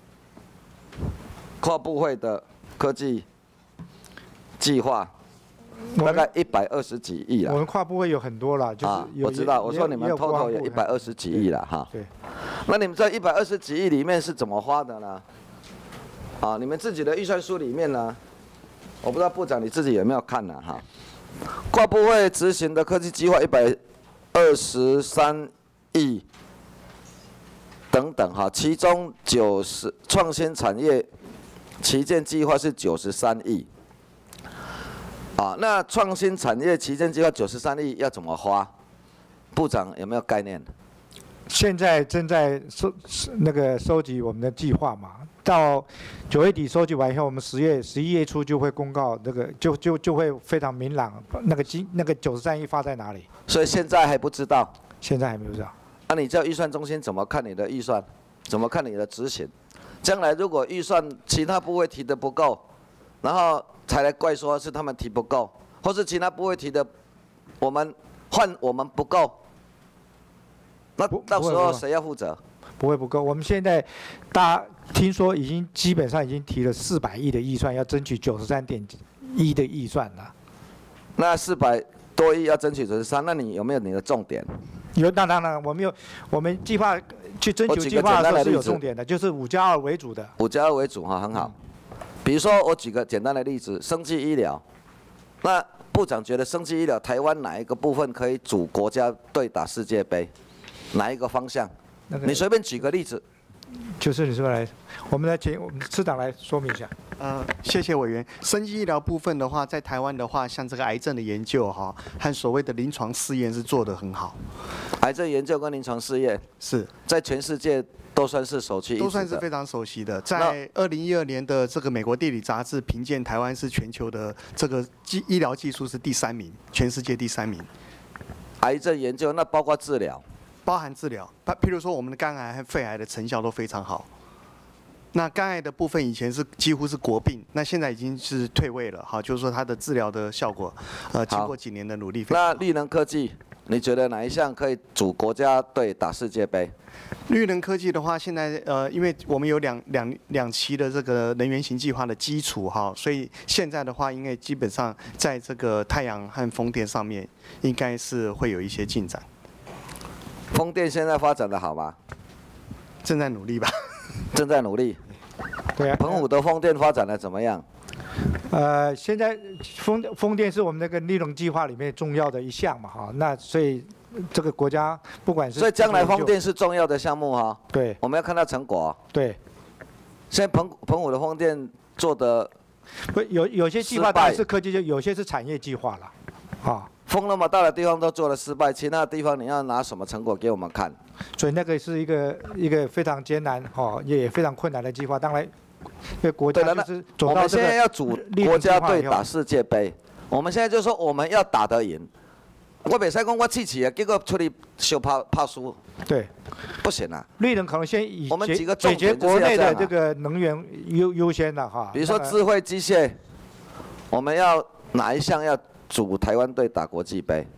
跨部会的科技计划大概一百二十几亿啦。 我们跨部会有很多啦，就是啊，我知道，我说你们 total 有一百二十几亿啦哈。 对。 那你们在一百二十几亿里面是怎么花的呢？啊，你们自己的预算书里面呢，我不知道部长你自己有没有看呢哈？跨部会执行的科技计划一百二十三亿等等哈，其中九十创新产业旗舰计划是九十三亿。啊，那创新产业旗舰计划九十三亿要怎么花？部长有没有概念？ 现在正在收那个收集我们的计划嘛，到九月底收集完以后，我们十月、十一月初就会公告那个，就就就会非常明朗，那个金那个九十三亿发在哪里？ 所以现在还不知道， 现在还没有知道。 那、啊、你叫预算中心怎么看你的预算？怎么看你的执行？将来如果预算其他部会提的不够，然后才来怪说是他们提不够，或是其他部会提的，我们换我们不够。那到时候谁要负责？ 不会不够。我们现在大家听说已经基本上已经提了四百亿的预算，要争取九十三点一的预算了。 那四百多亿要争取九十三，那你有没有你的重点？ 有，那当然，我们有，我们计划去争取计划的时候是有重点的，就是五加二为主的。 五加二为主哈，很好。比如说，我举个简单的例子，生技医疗。那部长觉得生技医疗台湾哪一个部分可以组国家队打世界杯？哪一个方向？那个、你随便举个例子。 就是你说来，我们来请我们次长来说明一下。 呃，谢谢委员。生技医疗部分的话，在台湾的话，像这个癌症的研究哈，和所谓的临床试验是做得很好。 癌症研究跟临床试验是在全世界都算是首屈一指的， 都算是非常首席的。在二零一二年的这个美国地理杂志评鉴台湾是全球的这个技医疗技术是第三名，全世界第三名。 癌症研究那包括治疗。 包含治疗，譬如说我们的肝癌和肺癌的成效都非常好。那肝癌的部分以前是几乎是国病，那现在已经是退位了，好，就是说它的治疗的效果，呃，经过几年的努力。 那绿能科技，你觉得哪一项可以组国家队打世界杯？ 绿能科技的话，现在呃，因为我们有两两两期的这个能源型计划的基础哈，所以现在的话，应该基本上在这个太阳和风电上面，应该是会有一些进展。 风电现在发展的好吗？ 正在努力吧。 正在努力。 对啊。 澎湖的风电发展的怎么样？ 呃，现在风风电是我们那个绿能计划里面重要的一项嘛，哈，那所以这个国家不管是， 所以将来风电是重要的项目哈。 对。 我们要看到成果。 对。 现在澎澎湖的风电做的， 不有有些计划当然是科技，就有些是产业计划了，啊。 风那么大的地方都做了失败，其他地方你要拿什么成果给我们看？ 所以那个是一个一个非常艰难哈，也非常困难的计划。当然，因为国家就是走到这个， 我们现在要组国家队打世界杯，我们现在就说我们要打得赢。我袂使讲我支持啊，结果出去小怕怕输。 对， 不行啊。 绿能可能先以我们几个解决国内的这个能源优优先的哈。 比如说智慧机械，我们要哪一项要？组台湾队打国际杯，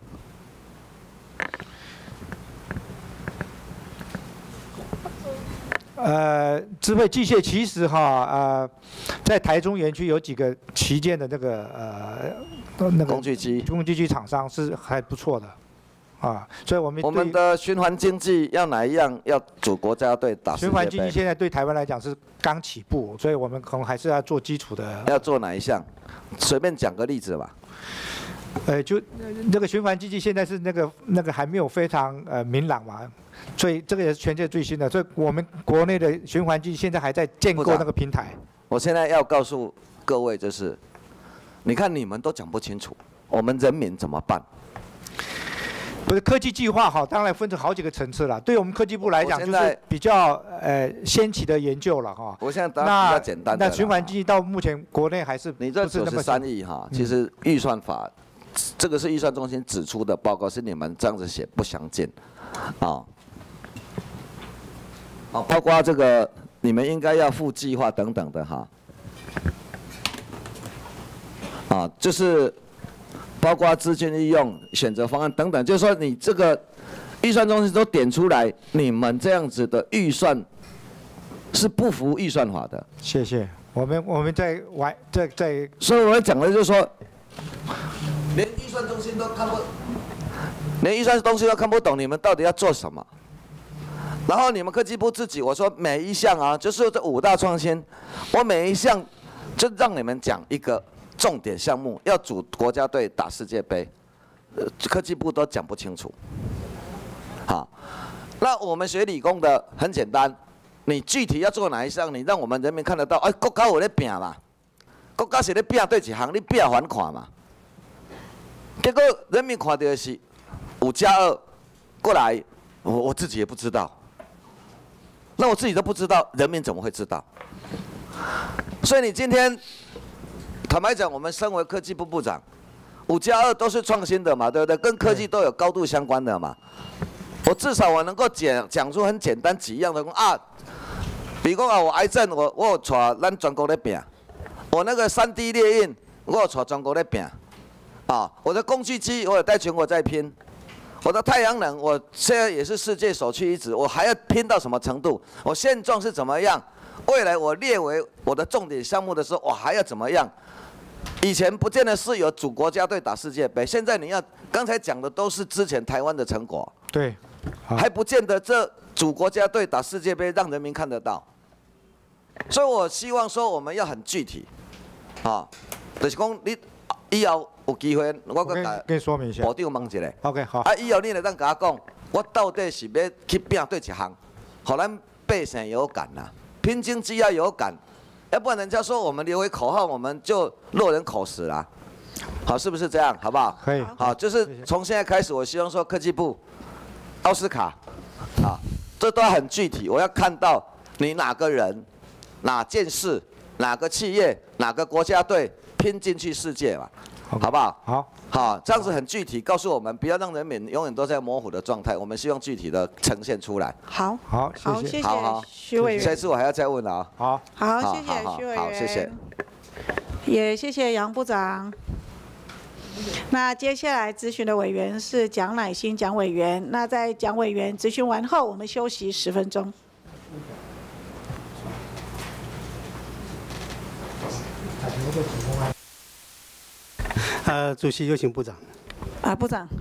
呃，智慧机械其实哈呃，在台中园区有几个旗舰的那个呃那个工具机工具机厂商是还不错的啊，所以我们我们的循环经济要哪一样要组国家队打世界杯？ 循环经济现在对台湾来讲是刚起步，所以我们可能还是要做基础的。 要做哪一项？随便讲个例子吧。 呃，就那个循环经济现在是那个那个还没有非常呃明朗嘛，所以这个也是全世界最新的，所以我们国内的循环经济现在还在建构那个平台。 我现在要告诉各位，就是，你看你们都讲不清楚，我们人民怎么办？ 不是科技计划好，当然分成好几个层次了。对我们科技部来讲，就是比较呃先期的研究了哈。 我现在答案比较简单的。 那循环经济到目前国内还是你这九十三亿哈，其实预算法，这个是预算中心指出的报告，是你们这样子写不详尽，啊，啊，包括这个你们应该要附计划等等的哈，啊，就是。包括资金利用、选择方案等等，就是说你这个预算中心都点出来，你们这样子的预算是不符预算法的。 谢谢，我们我们在玩在在， 所以我们讲的就是说，连预算中心都看不，连预算中心都看不懂，你们到底要做什么？然后你们科技部自己，我说每一项啊，就是这五大创新，我每一项就让你们讲一个。重点项目要组国家队打世界杯，呃，科技部都讲不清楚。好，那我们学理工的很简单，你具体要做哪一项，你让我们人民看得到。哎，国家有在拼嘛？国家是在拼对一项，你拼还看嘛？结果人民看到的是五加二过来，我我自己也不知道。那我自己都不知道，人民怎么会知道？所以你今天。坦白讲，我们身为科技部部长，五加二都是创新的嘛，对不对？跟科技都有高度相关的嘛。我至少我能够讲讲出很简单几样的啊，比如讲啊，我癌症我我有带咱全国在拼，我那个三 D 列印我有带全国在拼，啊，我的工具机我有带全国在拼，我的太阳能我现在也是世界首屈一指，我还要拼到什么程度？我现状是怎么样？未来我列为我的重点项目的时候，我还要怎么样？以前不见得是有组国家队打世界杯，现在你要刚才讲的都是之前台湾的成果， 对， 还不见得这组国家队打世界杯让人民看得到，所以我希望说我们要很具体，啊，就是讲你以后有机会，我跟跟你说明一下， 部长问一下 ，OK 好， 啊以后你来当跟我讲，我到底是要去拼对一项，让咱百姓有感呐，拼经济要有感。要不然人家说我们留为口号，我们就落人口实啦。好，是不是这样？好不好？ 可以。 好，就是从现在开始，我希望说科技部、奥斯卡，啊，这都很具体。我要看到你哪个人、哪件事、哪个企业、哪个国家队拼进去世界嘛，好不好？ 好。 好，这样子很具体，告诉我们不要让人民永远都在模糊的状态。我们希望具体的呈现出来。 好， 好， 好，谢谢好好徐委员。 下一次我还要再问啊。 好， 好，谢谢徐委员。 好，谢谢。 也谢谢杨部长。那接下来咨询的委员是蒋乃馨蒋委员。那在蒋委员咨询完后，我们休息十分钟。 呃，主席有请部长。 啊，部长。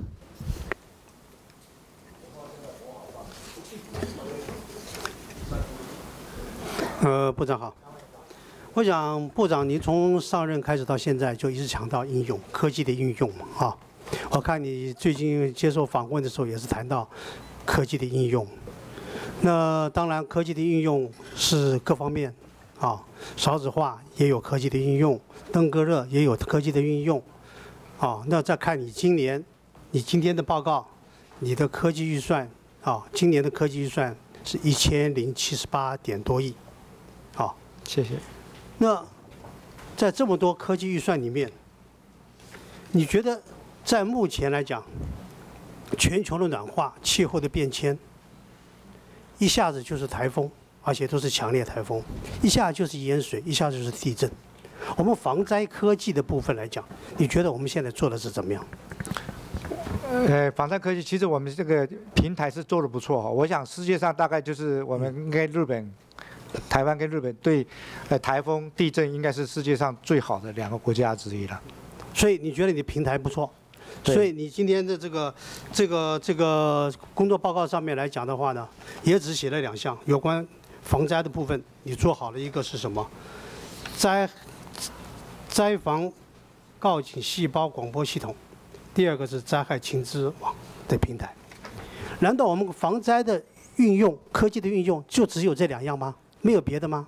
呃，部长好。我想部长您从上任开始到现在就一直强调应用科技的应用嘛，啊，我看你最近接受访问的时候也是谈到科技的应用。那当然，科技的应用是各方面啊，少子化也有科技的应用，登革热也有科技的运用。啊，那再看你今年，你今天的报告，你的科技预算啊，今年的科技预算是一千零七十八点多亿，好， 谢谢。 那在这么多科技预算里面，你觉得在目前来讲，全球的暖化、气候的变迁，一下子就是台风，而且都是强烈台风，一下就是淹水，一下就是地震。我们防灾科技的部分来讲，你觉得我们现在做的是怎么样？ 呃，防灾科技其实我们这个平台是做的不错哈。我想世界上大概就是我们应该日本、台湾跟日本对呃台风、地震应该是世界上最好的两个国家之一了。 所以你觉得你的平台不错？所以你今天的这个这个这个工作报告上面来讲的话呢，也只写了两项有关防灾的部分，你做好了一个是什么？灾灾防告警细胞广播系统，第二个是灾害情资网的平台。难道我们防灾的运用、科技的运用就只有这两样吗？没有别的吗？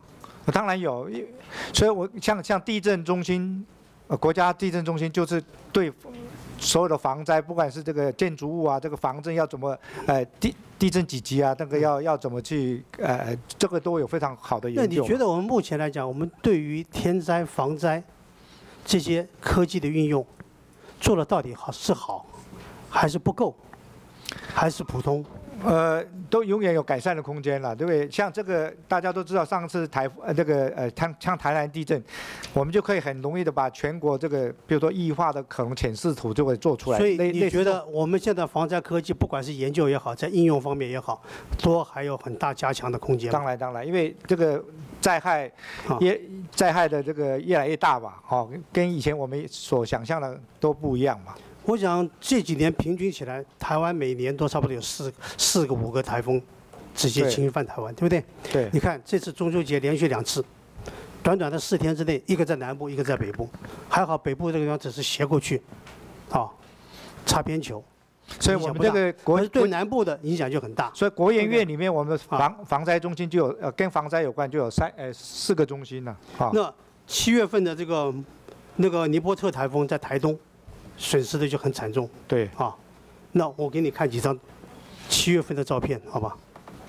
当然有，所以我像像地震中心，呃，国家地震中心就是对所有的防灾，不管是这个建筑物啊，这个防震要怎么，呃，地地震几级啊，那个要要怎么去，呃，这个都有非常好的研究。 那你觉得我们目前来讲，我们对于天灾防灾这些科技的运用，做的到底好是好，还是不够，还是普通？ 呃，都永远有改善的空间了，对不对？像这个大家都知道，上次台呃这个呃像像台南地震，我们就可以很容易的把全国这个，比如说异化的可能潜势图就会做出来。 所以你觉得我们现在防灾科技，不管是研究也好，在应用方面也好，都还有很大加强的空间？ 当然当然，因为这个灾害越灾害的这个越来越大吧，哦，跟以前我们所想象的都不一样嘛。 我想这几年平均起来，台湾每年都差不多有四四个五个台风直接侵犯台湾，对不对？ 对。 你看这次中秋节连续两次，短短的四天之内，一个在南部，一个在北部，还好北部这个地方只是斜过去，啊，擦边球。 所以我们这个国对南部的影响就很大。 所以国研院里面，我们的防防灾中心就有呃跟防灾有关就有三呃四个中心了。啊。 那七月份的这个那个尼波特台风在台东。损失的就很惨重， 对啊，那我给你看几张七月份的照片，好吧？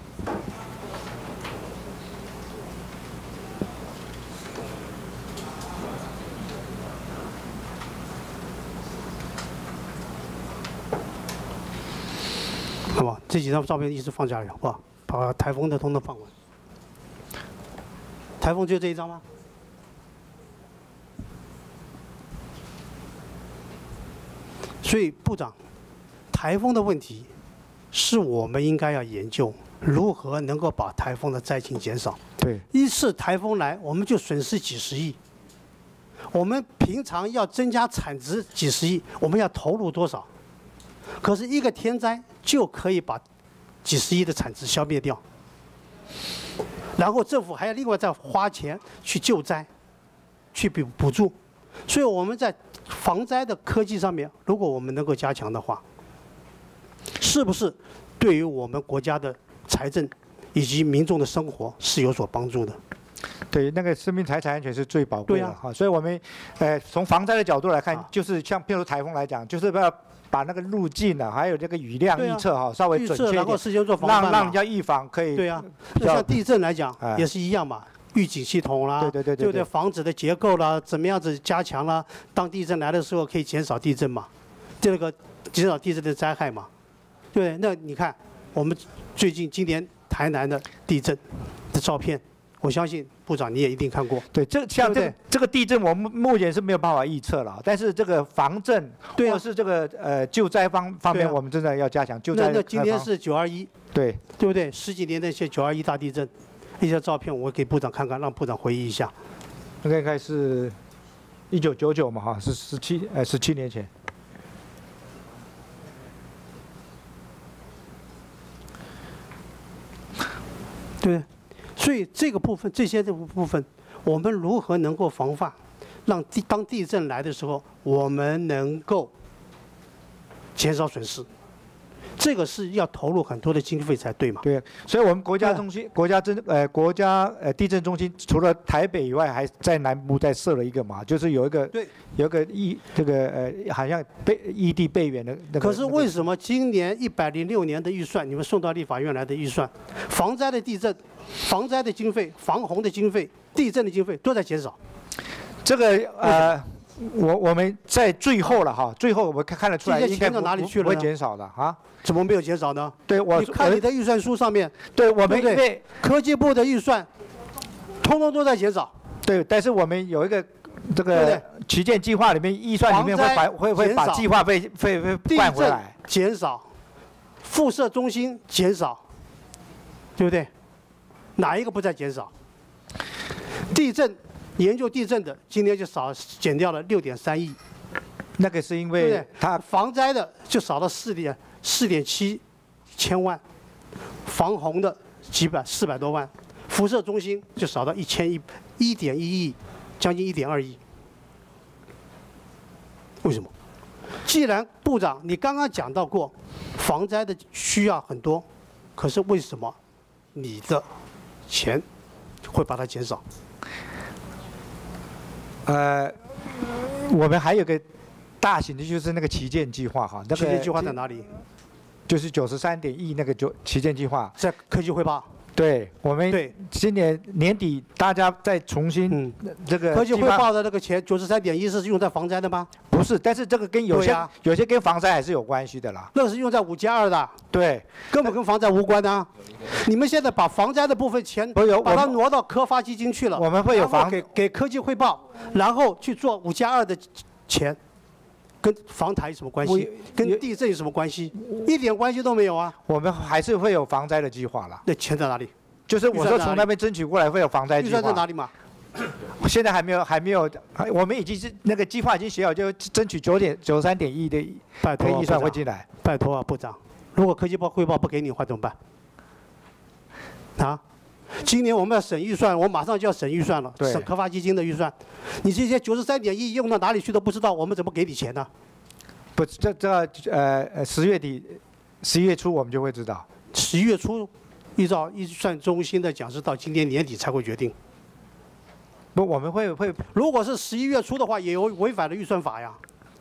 好吧，这几张照片一直放家里，好不好？把台风的通通放完。台风就这一张吗？所以部长，台风的问题是我们应该要研究如何能够把台风的灾情减少。 对， 一次台风来，我们就损失几十亿。我们平常要增加产值几十亿，我们要投入多少？可是一个天灾就可以把几十亿的产值消灭掉，然后政府还要另外再花钱去救灾，去补补助。所以我们在防灾的科技上面，如果我们能够加强的话，是不是对于我们国家的财政以及民众的生活是有所帮助的？ 对，那个生命财产安全是最宝贵的哈、啊，所以我们呃从防灾的角度来看，啊、就是像譬如台风来讲，就是要把那个路径啊，还有这个雨量预测哈、啊，稍微准确一点， 然后事先做防范， 让让人家预防可以。 对啊，像地震来讲、啊、也是一样嘛。预警系统啦， 对对对对， 对不对？房子的结构啦，怎么样子加强啦？当地震来的时候，可以减少地震嘛，这个减少地震的灾害嘛，对不对？那你看，我们最近今年台南的地震的照片，我相信部长你也一定看过。 对，这像这个这个地震，我们目前是没有办法预测了，但是这个防震或是这个呃救灾方方面，我们真的要加强救灾。 那那今天是九二一， 对对不对？十几年那些九二一大地震。一些照片我给部长看看，让部长回忆一下。 那个应该是一九九九嘛，哈，是十七呃十七年前。 对，所以这个部分，这些这部分，我们如何能够防范，让地当地震来的时候，我们能够减少损失。这个是要投入很多的经费才对嘛？ 对，所以我们国家中心、国家震呃国家呃地震中心，除了台北以外，还在南部再设了一个嘛，就是有一个对， 有一个异这个呃好像备异地备援的那个。 可是为什么今年一百零六年的预算，你们送到立法院来的预算，防灾的地震、防灾的经费、防洪的经费、地震的经费都在减少？ 这个呃。我我们在最后了哈，最后我们看看得出来，应该到哪里去了？ 不会减少的啊？ 怎么没有减少呢？ 对，我你看你的预算书上面， 对我们对对科技部的预算，通通都在减少。 对，但是我们有一个这个旗舰计划里面预算里面会把会会把计划费费费换回来， 减少，辐射中心减少，对不对？哪一个不在减少？地震。研究地震的今天就少减掉了六点三亿， 那个是因为它防灾的就少了四点四点七千万，防洪的几百四百多万，辐射中心就少到一千一一点一亿，将近一点二亿。为什么？既然部长你刚刚讲到过，防灾的需要很多，可是为什么你的钱会把它减少？ 呃，我们还有个大型的，就是那个旗舰计划哈。那个旗舰计划在哪里？ 就是九十三点亿那个九旗舰计划， 在科技汇报。 对，我们对今年年底大家再重新这个科技汇报的那个钱九十三点一是用在防灾的吗？ 不是，但是这个跟有些、啊、有些跟防灾还是有关系的啦。 那个是用在五加二的， 对， 根本跟防灾无关的、啊。你们现在把防灾的部分钱把它挪到科发基金去了， 我们会有防给给科技汇报，然后去做五加二的钱。跟防台有什么关系？跟地震有什么关系？一点关系都没有啊！ 我们还是会有防灾的计划啦。 那钱在哪里？ 就是我说从那边争取过来会有防灾计划。 预算在哪里嘛？ 现在还没有，还没有，我们已经是那个计划已经写好，就争取九点九三点一的拜托预算会进来。 拜托啊，部长，如果科技报汇报不给你的话怎么办？啊？今年我们要审预算，我马上就要审预算了，审科发基金的预算。你这些九十三点一用到哪里去都不知道，我们怎么给你钱呢？ 不，这这呃呃十月底、十一月初我们就会知道。 十一月初，依照预算中心的讲是到今年年底才会决定。 不，我们会会， 如果是十一月初的话，也有违反了预算法呀。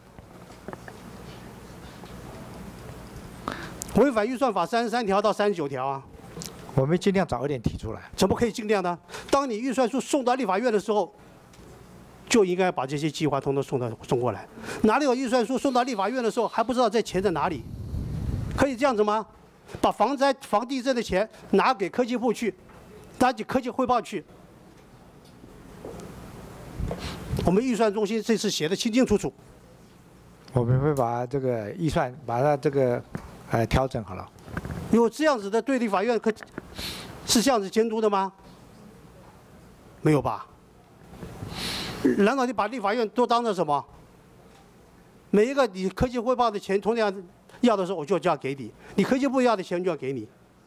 违反预算法三十三条到三十九条啊。 我们尽量早一点提出来。 怎么可以尽量呢？当你预算书送到立法院的时候，就应该把这些计划通通送到送过来。哪里有预算书送到立法院的时候还不知道这钱在哪里？可以这样子吗？把防灾、防地震的钱拿给科技部去，拿给科技汇报去。我们预算中心这次写的清清楚楚。 我们会把这个预算把它这个呃调整好了。 有这样子的对立法院可是这样子监督的吗？没有吧？难道你把立法院都当成什么？每一个你科技汇报的钱同样要的时候，我就就要给你；你科技部要的钱就要给你。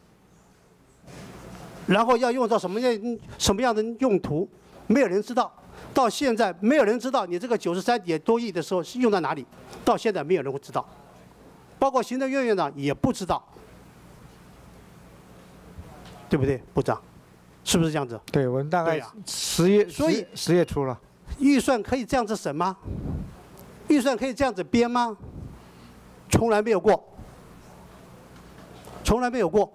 然后要用到什么样什么样的用途，没有人知道。到现在没有人知道你这个九十三点多亿的时候是用在哪里，到现在没有人会知道，包括行政院院长也不知道。对不对，部长？是不是这样子？ 对，我们大概十月， 所以十月初了。 预算可以这样子审吗？预算可以这样子编吗？从来没有过，从来没有过。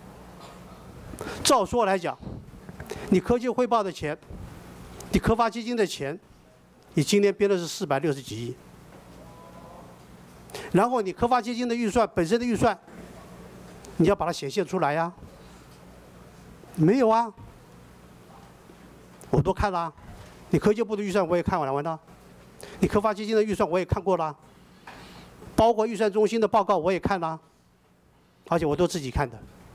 照说来讲，你科技汇报的钱，你科发基金的钱，你今天编的是四百六十几亿，然后你科发基金的预算本身的预算，你要把它显现出来呀。没有啊，我都看了、啊。你科技部的预算我也看完了，你科发基金的预算我也看过了，包括预算中心的报告我也看了，而且我都自己看的。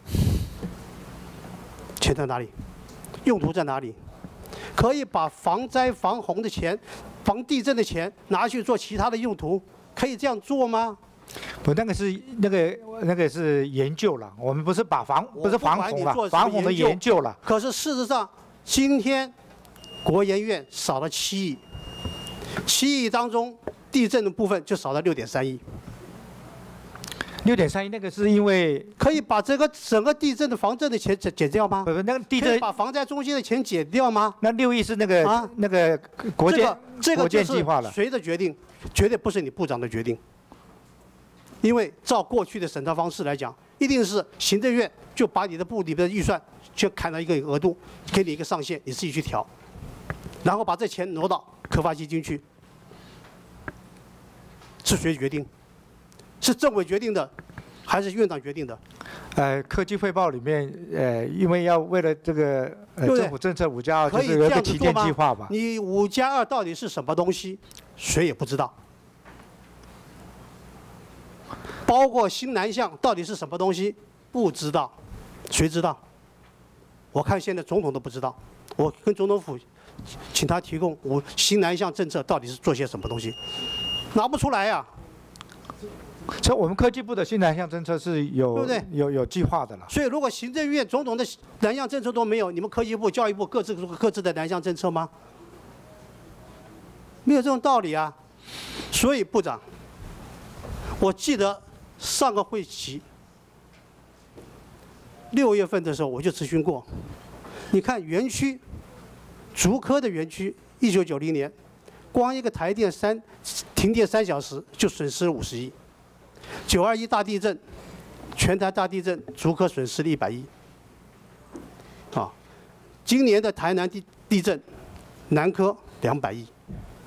钱在哪里？用途在哪里？可以把防灾防洪的钱、防地震的钱拿去做其他的用途，可以这样做吗？ 不，那个是那个那个是研究了，我们不是把防不是防洪了，防洪的研究了。 可是事实上，今天国研院少了七亿，七亿当中地震的部分就少了六点三亿。 六点三亿那个是因为可以把这个整个地震的防震的钱减减掉吗？ 不不，那个地震把防灾中心的钱减掉吗？ 那六亿是那个、啊、那个国建、 这个、 国建计划了， 谁的决定？绝对不是你部长的决定。因为照过去的审查方式来讲，一定是行政院就把你的部里的预算就砍到一个额度，给你一个上限，你自己去调，然后把这钱挪到科发基金去。是谁决定？是政委决定的，还是院长决定的？ 呃，科技汇报里面，呃，因为要为了这个呃政府政策五加二，就是有一个旗舰计划吧。 你五加二到底是什么东西？谁也不知道。包括新南向到底是什么东西，不知道，谁知道？我看现在总统都不知道。我跟总统府请他提供我新南向政策到底是做些什么东西，拿不出来呀、啊。 所以我们科技部的新南向政策是有，对不对？有有计划的了。 所以如果行政院总统的南向政策都没有，你们科技部、教育部各自各自的南向政策吗？没有这种道理啊。所以部长，我记得上个会期六月份的时候我就咨询过，你看园区竹科的园区，一九九零年光一个台电三停电三小时就损失了五十亿。九二一大地震，全台大地震，竹科损失了一百亿。啊，今年的台南地地震，南科两百亿，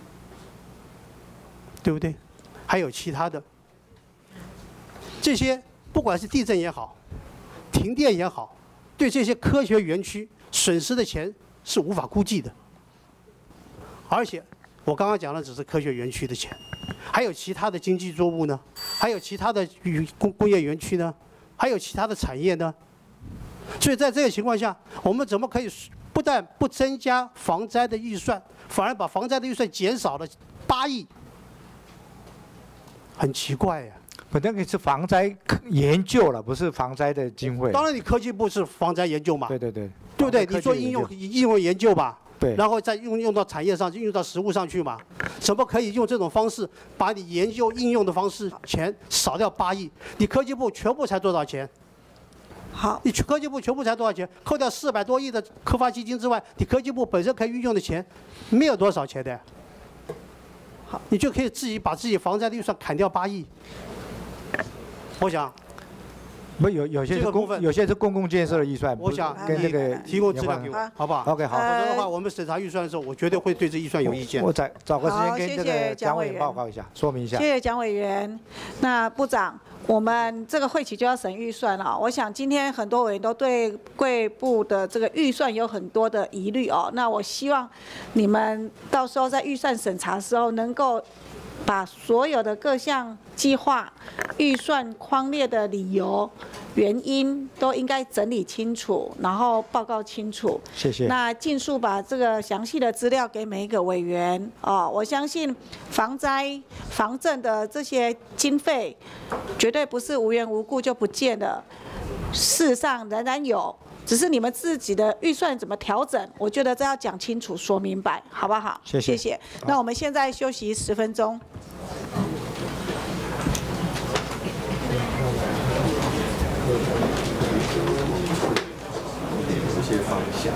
对不对？还有其他的，这些不管是地震也好，停电也好，对这些科学园区损失的钱是无法估计的。而且我刚刚讲的只是科学园区的钱，还有其他的经济作物呢，还有其他的工工业园区呢，还有其他的产业呢。所以在这个情况下，我们怎么可以不但不增加防灾的预算，反而把防灾的预算减少了八亿？很奇怪呀、啊。 我那个是防灾研究了，不是防灾的经费。 当然，你科技部是防灾研究嘛。 对对对。 对不对？你做应用应用研究吧。 对。 然后再用用到产业上，用到实物上去嘛。怎么可以用这种方式把你研究应用的方式钱少掉八亿？你科技部全部才多少钱？ 好， 你科技部全部才多少钱？扣掉四百多亿的科发基金之外，你科技部本身可以运用的钱没有多少钱的。好，你就可以自己把自己防灾的预算砍掉八亿。我想， 不有有些是公有些是公共建设的预算， 我想跟那个提供资料给我，好不好 ？OK 好。 否则的话，我们审查预算的时候，我绝对会对这预算有意见。 我再找个时间跟这个蒋委员报告一下，说明一下。 谢谢蒋委员。那部长，我们这个会期就要审预算了。我想今天很多委员都对贵部的这个预算有很多的疑虑哦。那我希望你们到时候在预算审查的时候能够把所有的各项计划、预算框列的理由、原因都应该整理清楚，然后报告清楚。 谢谢。 那尽速把这个详细的资料给每一个委员哦。我相信防灾、防震的这些经费，绝对不是无缘无故就不见了，事实上仍然有。只是你们自己的预算怎么调整，我觉得这要讲清楚、说明白，好不好？ 谢谢。 谢谢。那我们现在休息十分钟。 这些方向。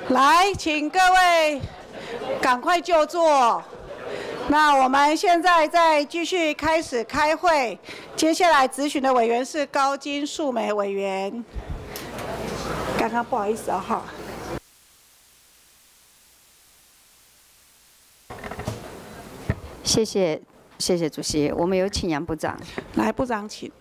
来，请各位赶快就座。那我们现在再继续开始开会。接下来质询的委员是高金素梅委员。刚刚不好意思啊，哈。 谢谢，谢谢主席。我们有请杨部长。 来，部长请。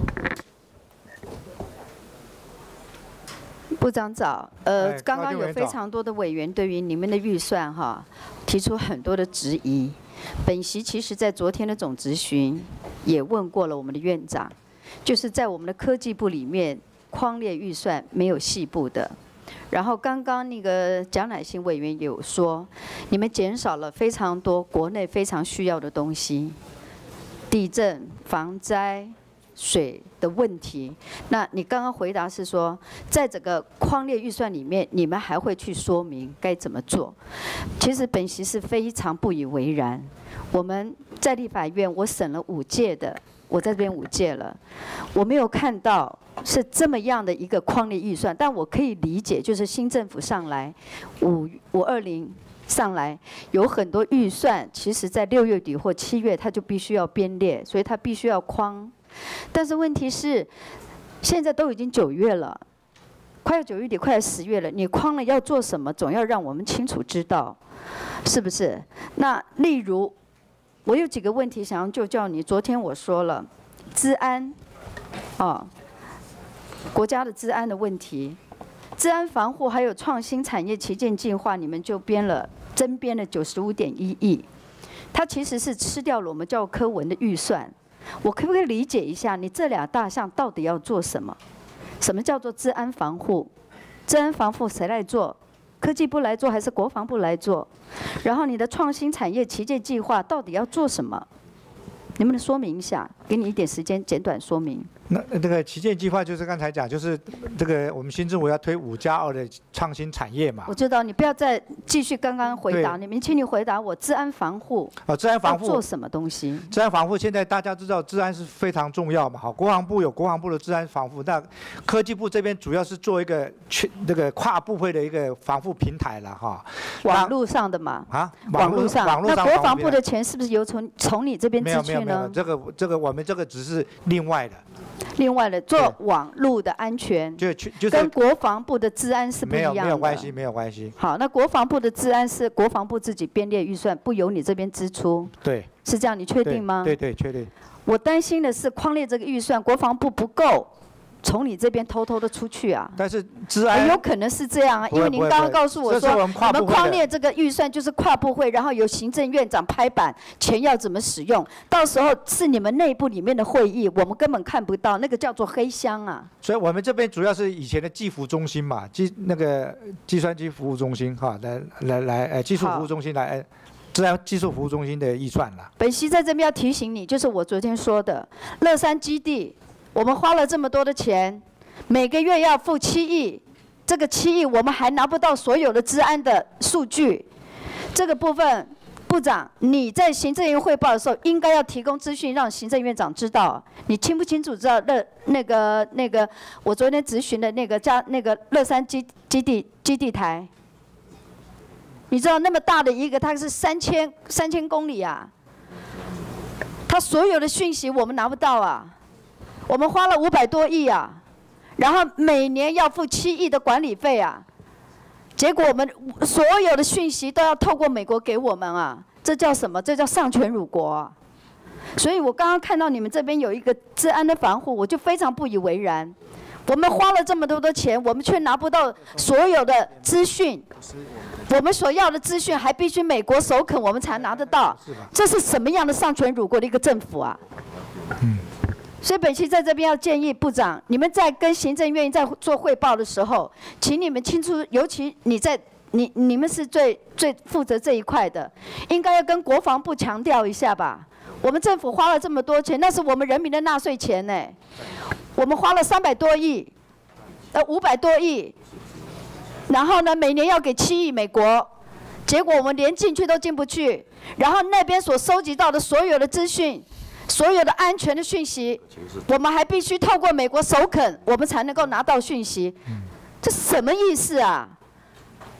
部长早，呃，刚刚有非常多的委员对于你们的预算哈，提出很多的质疑。本席其实在昨天的总质询也问过了我们的院长，就是在我们的科技部里面，匡列预算没有细部的。然后刚刚那个蒋乃馨委员有说，你们减少了非常多国内非常需要的东西，地震、防灾、水的问题。那你刚刚回答是说，在整个匡列预算里面，你们还会去说明该怎么做。其实本席是非常不以为然。我们在立法院，我审了五届的，我在这边五届了，我没有看到是这么样的一个匡列预算，但我可以理解，就是新政府上来，五五二零上来，有很多预算，其实在六月底或七月，它就必须要编列，所以它必须要匡。但是问题是，现在都已经九月了，快要九月底，快要十月了，你匡了要做什么，总要让我们清楚知道，是不是？那例如，我有几个问题想要就叫你。昨天我说了，治安，哦，国家的治安的问题，治安防护还有创新产业旗舰计划，你们就编了增编了九十五点一亿，它其实是吃掉了我们教科文的预算。我可不可以理解一下，你这俩大项到底要做什么？什么叫做治安防护？治安防护谁来做？科技部来做还是国防部来做？然后你的创新产业旗舰计划到底要做什么？能不能说明一下？给你一点时间，简短说明。 那这个旗舰计划就是刚才讲，就是这个我们新政府要推五加二的创新产业嘛。 我知道，你不要再继续刚刚回答，你们请你回答我，治安防护。 哦，治安防护要做什么东西？ 治安防护现在大家知道，治安是非常重要嘛。好，国防部有国防部的治安防护，那科技部这边主要是做一个全这个跨部会的一个防护平台了哈。 网络上的嘛。 啊， 网络上。 网络上。 那国防部的钱是不是由从从你这边支去呢？ 没有没有没有，这个这个我们这个只是另外的。 另外的做网络的安全， 就就是跟国防部的治安是不一样的。 没有没有关系，没有关系。 好，那国防部的治安是国防部自己编列预算，不由你这边支出。 对， 是这样，你确定吗？ 对对，确定。 我担心的是匡列这个预算，国防部不够。从你这边偷偷的出去啊？ 但是治安有可能是这样啊，因为您刚刚告诉我说，我们匡列这个预算就是跨部会，然后由行政院长拍板，钱要怎么使用，到时候是你们内部里面的会议，我们根本看不到，那个叫做黑箱啊。 所以我们这边主要是以前的技服中心嘛，计那个计算机服务中心哈，来来来，呃，技术服务中心来。呃治安技术服务中心的预算啦。 本席在这边要提醒你，就是我昨天说的，乐山基地。我们花了这么多的钱，每个月要付七亿，这个七亿我们还拿不到所有的治安的数据，这个部分，部长你在行政院汇报的时候，应该要提供资讯，让行政院长知道，你清不清楚知道乐那个那个我昨天质询的那个加那个乐山基基地基地台，你知道那么大的一个，它是三千三千公里啊，它所有的讯息我们拿不到啊。我们花了五百多亿啊，然后每年要付七亿的管理费啊，结果我们所有的讯息都要透过美国给我们啊，这叫什么？这叫丧权辱国啊！所以我刚刚看到你们这边有一个治安的防护，我就非常不以为然。我们花了这么多的钱，我们却拿不到所有的资讯，我们所要的资讯还必须美国首肯，我们才拿得到。这是什么样的丧权辱国的一个政府啊？嗯。所以本期在这边要建议部长，你们在跟行政院在做汇报的时候，请你们清楚，尤其你在你你们是最最负责这一块的，应该要跟国防部强调一下吧。我们政府花了这么多钱，那是我们人民的纳税钱呢。我们花了三百多亿，呃五百多亿，然后呢每年要给七亿美国，结果我们连进去都进不去，然后那边所收集到的所有的资讯。所有的安全的讯息，我们还必须透过美国首肯，我们才能够拿到讯息。这什么意思啊？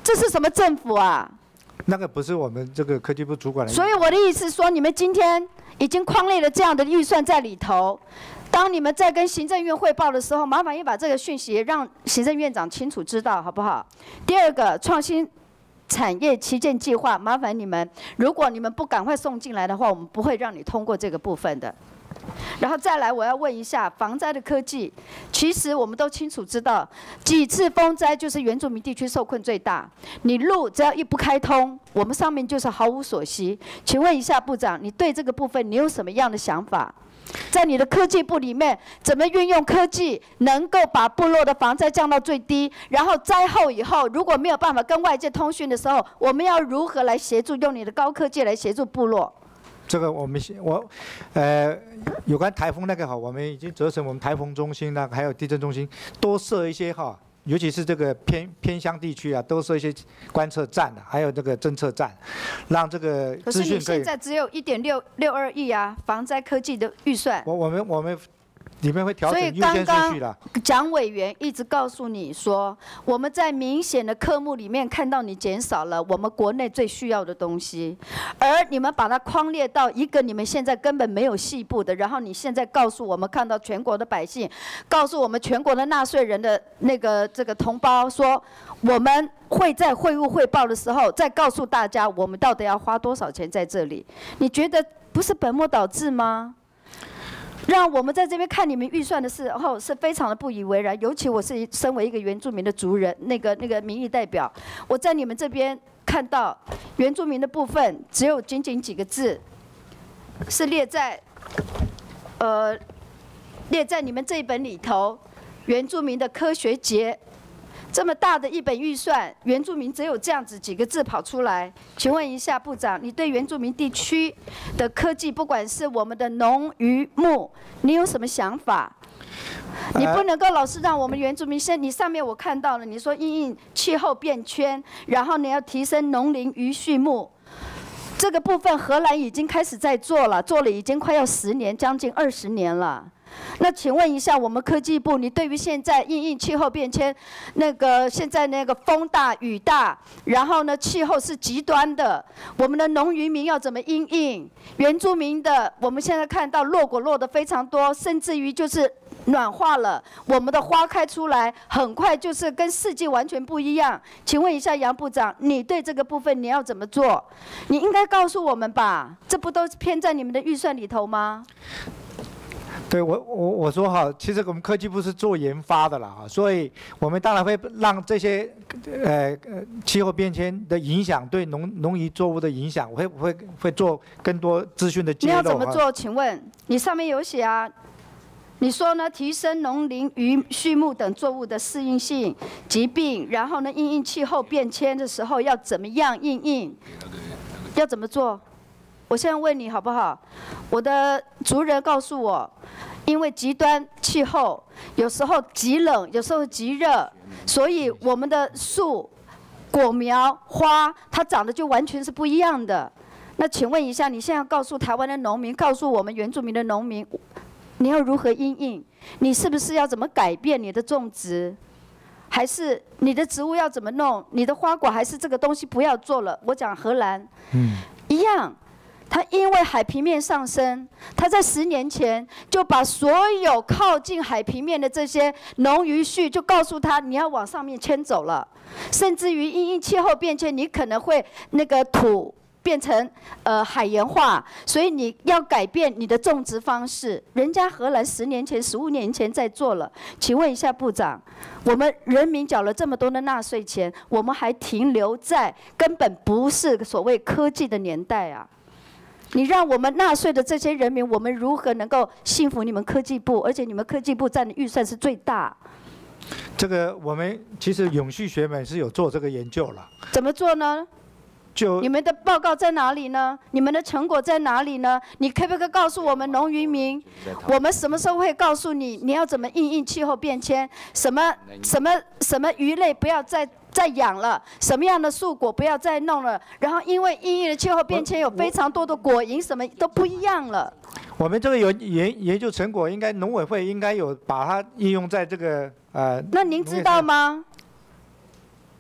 这是什么政府啊？ 那个不是我们这个科技部主管的。 所以我的意思说，你们今天已经匡列了这样的预算在里头。当你们在跟行政院汇报的时候，麻烦也把这个讯息让行政院长清楚知道，好不好？第二个，创新产业旗舰计划，麻烦你们，如果你们不赶快送进来的话，我们不会让你通过这个部分的。然后再来，我要问一下防灾的科技，其实我们都清楚知道，几次风灾就是原住民地区受困最大。你路只要一不开通，我们上面就是毫无所惜。请问一下部长，你对这个部分你有什么样的想法？在你的科技部里面，怎么运用科技，能够把部落的防灾降到最低？然后灾后以后，如果没有办法跟外界通讯的时候，我们要如何来协助，用你的高科技来协助部落？ 这个我们我，呃，有关台风那个哈，我们已经责成我们台风中心呢，还有地震中心多设一些哈。尤其是这个偏偏乡地区啊，都设一些观测站的，还有这个侦测站，让这个资讯可以。可是你现在只有一点六六二亿啊，防灾科技的预算。 我我们我们里面会调整优先顺序的。 蒋委员一直告诉你说，我们在明显的科目里面看到你减少了我们国内最需要的东西，而你们把它框列到一个你们现在根本没有细部的，然后你现在告诉我们看到全国的百姓，告诉我们全国的纳税人的那个这个同胞说，我们会在会务汇报的时候再告诉大家我们到底要花多少钱在这里，你觉得不是本末倒置吗？让我们在这边看你们预算的时候是非常的不以为然，尤其我是身为一个原住民的族人，那个那个民意代表，我在你们这边看到原住民的部分只有仅仅几个字，是列在呃列在你们这一本里头，原住民的科学节。这么大的一本预算，原住民只有这样子几个字跑出来，请问一下部长，你对原住民地区的科技，不管是我们的农渔牧，你有什么想法？你不能够老是让我们原住民先，你上面我看到了，你说因应气候变迁，然后你要提升农林渔畜牧，这个部分荷兰已经开始在做了，做了已经快要十年，将近二十年了。那请问一下，我们科技部，你对于现在因应气候变迁，那个现在那个风大雨大，然后呢气候是极端的，我们的农渔民要怎么因应？原住民的，我们现在看到落果落得非常多，甚至于就是暖化了，我们的花开出来，很快就是跟四季完全不一样。请问一下杨部长，你对这个部分你要怎么做？你应该告诉我们吧，这不都是偏在你们的预算里头吗？ 对我我我说哈，其实我们科技部是做研发的啦哈，所以我们当然会让这些呃呃气候变迁的影响对农农渔作物的影响，我会会会做更多资讯的揭露。 你要怎么做？请问你上面有写啊？你说呢？提升农林渔畜牧等作物的适应性疾病，然后呢，因应气候变迁的时候要怎么样因应？要怎么做？我现在问你好不好？我的族人告诉我，因为极端气候，有时候极冷，有时候极热，所以我们的树、果苗、花，它长得就完全是不一样的。那请问一下，你现在要告诉台湾的农民，告诉我们原住民的农民，你要如何因应？你是不是要怎么改变你的种植？还是你的植物要怎么弄？你的花果还是这个东西不要做了？我讲荷兰，嗯，一样。它因为海平面上升，它在十年前就把所有靠近海平面的这些农渔畜，就告诉他你要往上面迁走了，甚至于因应气候变迁，你可能会那个土变成呃海盐化，所以你要改变你的种植方式。人家荷兰十年前、十五年前在做了，请问一下部长，我们人民缴了这么多的纳税钱，我们还停留在根本不是所谓科技的年代啊！你让我们纳税的这些人民，我们如何能够信服你们科技部？而且你们科技部占的预算是最大。 这个我们其实永续学门是有做这个研究了。 怎么做呢？ 就你们的报告在哪里呢？你们的成果在哪里呢？你可不可以告诉我们农渔民，我们什么时候会告诉你，你要怎么因应气候变迁？什么什么什么鱼类不要再再养了，什么样的树果不要再弄了？然后因为因应的气候变迁，有非常多的果蝇，什么都不一样了。 我们这个有研研究成果，应该农委会应该有把它应用在这个呃。 那您知道吗？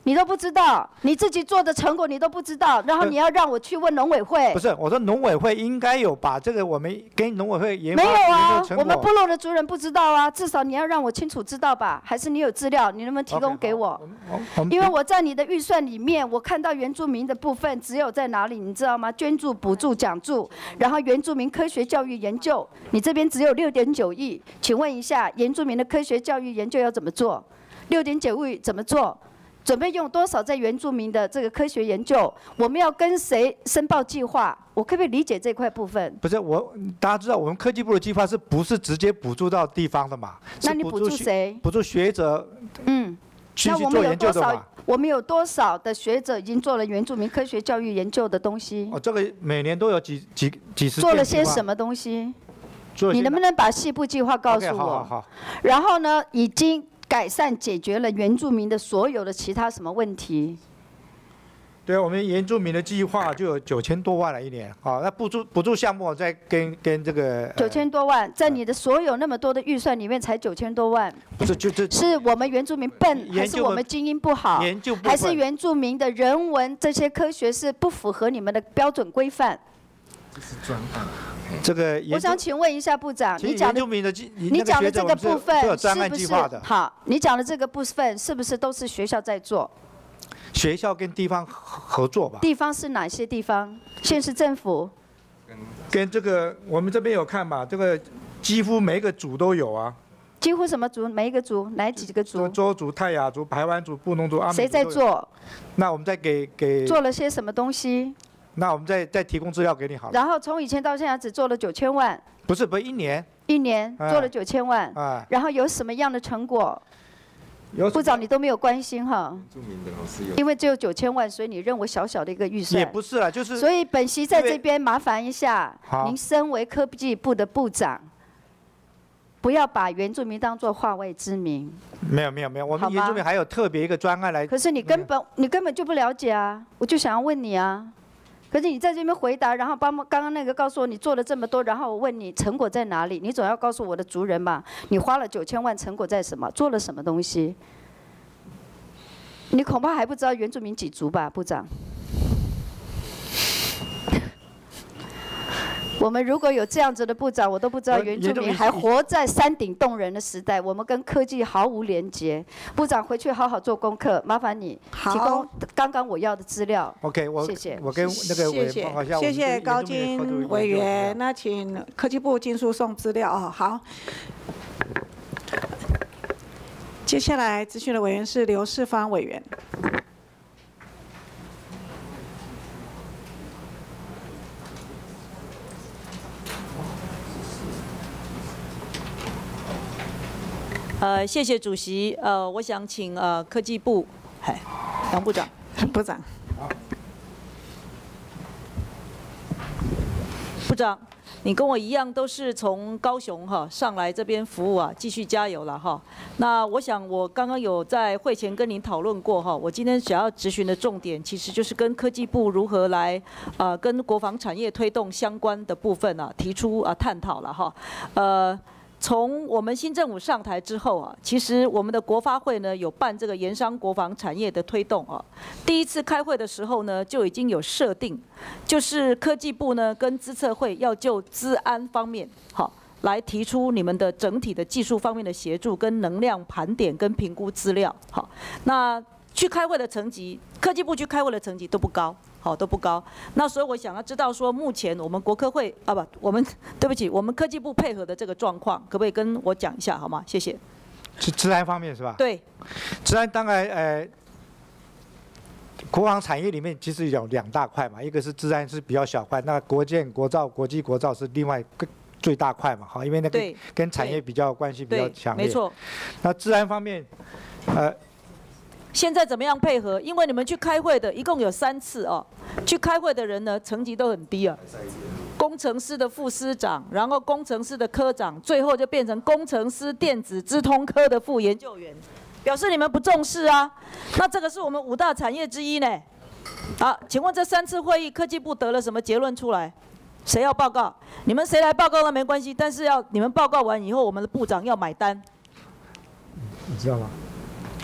你都不知道，你自己做的成果你都不知道，然后你要让我去问农委会？ 不是，我说农委会应该有把这个我们跟农委会研发没有啊， 成果我们部落的族人不知道啊，至少你要让我清楚知道吧？还是你有资料，你能不能提供给我？ Okay, 因为我在你的预算里面，我看到原住民的部分只有在哪里，你知道吗？捐助、补助、奖助，然后原住民科学教育研究，你这边只有六点九亿，请问一下，原住民的科学教育研究要怎么做？六点九亿怎么做？ 准备用多少在原住民的这个科学研究？我们要跟谁申报计划？我可不可以理解这块部分？ 不是我，大家知道我们科技部的计划是不是直接补助到地方的嘛？ 那你补助谁？ 补助学者。 嗯， 去那我们有多少？ 嘛我们有多少的学者已经做了原住民科学教育研究的东西？ 哦，这个每年都有几几几十。 做了些什么东西？你能不能把细部计划告诉我？ okay, 好好好。 然后呢，已经。 改善解决了原住民的所有的其他什么问题？ 对，我们原住民的计划就有九千多万了一年。好，那补助补助项目在跟跟这个九千多万，在你的所有那么多的预算里面才九千多万。 不是，就这是我们原住民笨，还是我们精英不好？ 研究还是原住民的人文这些科学是不符合你们的标准规范？ 这是专案。 这个， 我想请问一下部长，你讲的你你讲的这个部分是不是好？ 你讲的这个部分是不是都是学校在做？ 学校跟地方合作吧。 地方是哪些地方？县市政府。 跟这个我们这边有看嘛？这个几乎每个族都有啊。 几乎什么族？每一个族？哪几个族？ 周族、泰雅族、排湾族、布农族、阿美族。 谁在做？ 那我们再给给。 做了些什么东西？ 那我们再再提供资料给你好了。 然后从以前到现在只做了九千万。 不是，不是一年。 一年做了九千万。 啊。 然后有什么样的成果？ 有。 部长你都没有关心哈。 著名的老师有。 因为只有九千万，所以你认为小小的一个预算。 也不是啦，就是。 所以本席在这边麻烦一下，您身为科技部的部长，不要把原住民当作化外之民。 没有没有没有，我们原住民还有特别一个专案来。 可是你根本你根本就不了解啊！我就想要问你啊。 可是你在这边回答，然后帮刚刚那个告诉我你做了这么多，然后我问你成果在哪里？你总要告诉我的族人吧，你花了九千万，成果在什么？做了什么东西？你恐怕还不知道原住民几族吧，部长？我们如果有这样子的部长，我都不知道原住民还活在山顶洞人的时代。我们跟科技毫无连结。部长回去好好做功课，麻烦你提供刚刚我要的资料。 OK， 我谢谢。 我跟那个委员报告一下。 谢谢高金委员，那请科技部进书送资料啊。好，接下来咨询的委员是刘世芳委员。 呃，谢谢主席。呃，我想请呃科技部，嗨，杨部长， 部长， 部长，你跟我一样都是从高雄哈上来这边服务啊，继续加油了哈。那我想我刚刚有在会前跟您讨论过哈，我今天想要质询的重点其实就是跟科技部如何来呃跟国防产业推动相关的部分啊提出啊探讨了哈，呃。 从我们新政府上台之后啊，其实我们的国发会呢有办这个研商国防产业的推动啊。第一次开会的时候呢，就已经有设定，就是科技部呢跟资策会要就资安方面好来提出你们的整体的技术方面的协助，跟能量盘点跟评估资料。好，那去开会的层级，科技部去开会的层级都不高。 好都不高，那所以我想要知道说，目前我们国科会啊不，我们对不起，我们科技部配合的这个状况，可不可以跟我讲一下好吗？谢谢。 是治安方面是吧？ 对， 治安当然呃，国防产业里面其实有两大块嘛，一个是治安是比较小块，那国建、国造、国际、国造是另外个最大块嘛，哈，因为那个跟产业比较关系比较强烈。 没错。 那治安方面，呃。 现在怎么样配合？因为你们去开会的一共有三次哦，去开会的人呢成绩都很低啊。工程师的副司长，然后工程师的科长，最后就变成工程师电子资通科的副研究员，表示你们不重视啊。那这个是我们五大产业之一呢。好，请问这三次会议科技部得了什么结论出来？谁要报告？你们谁来报告都没关系，但是要你们报告完以后，我们的部长要买单。 你知道吗？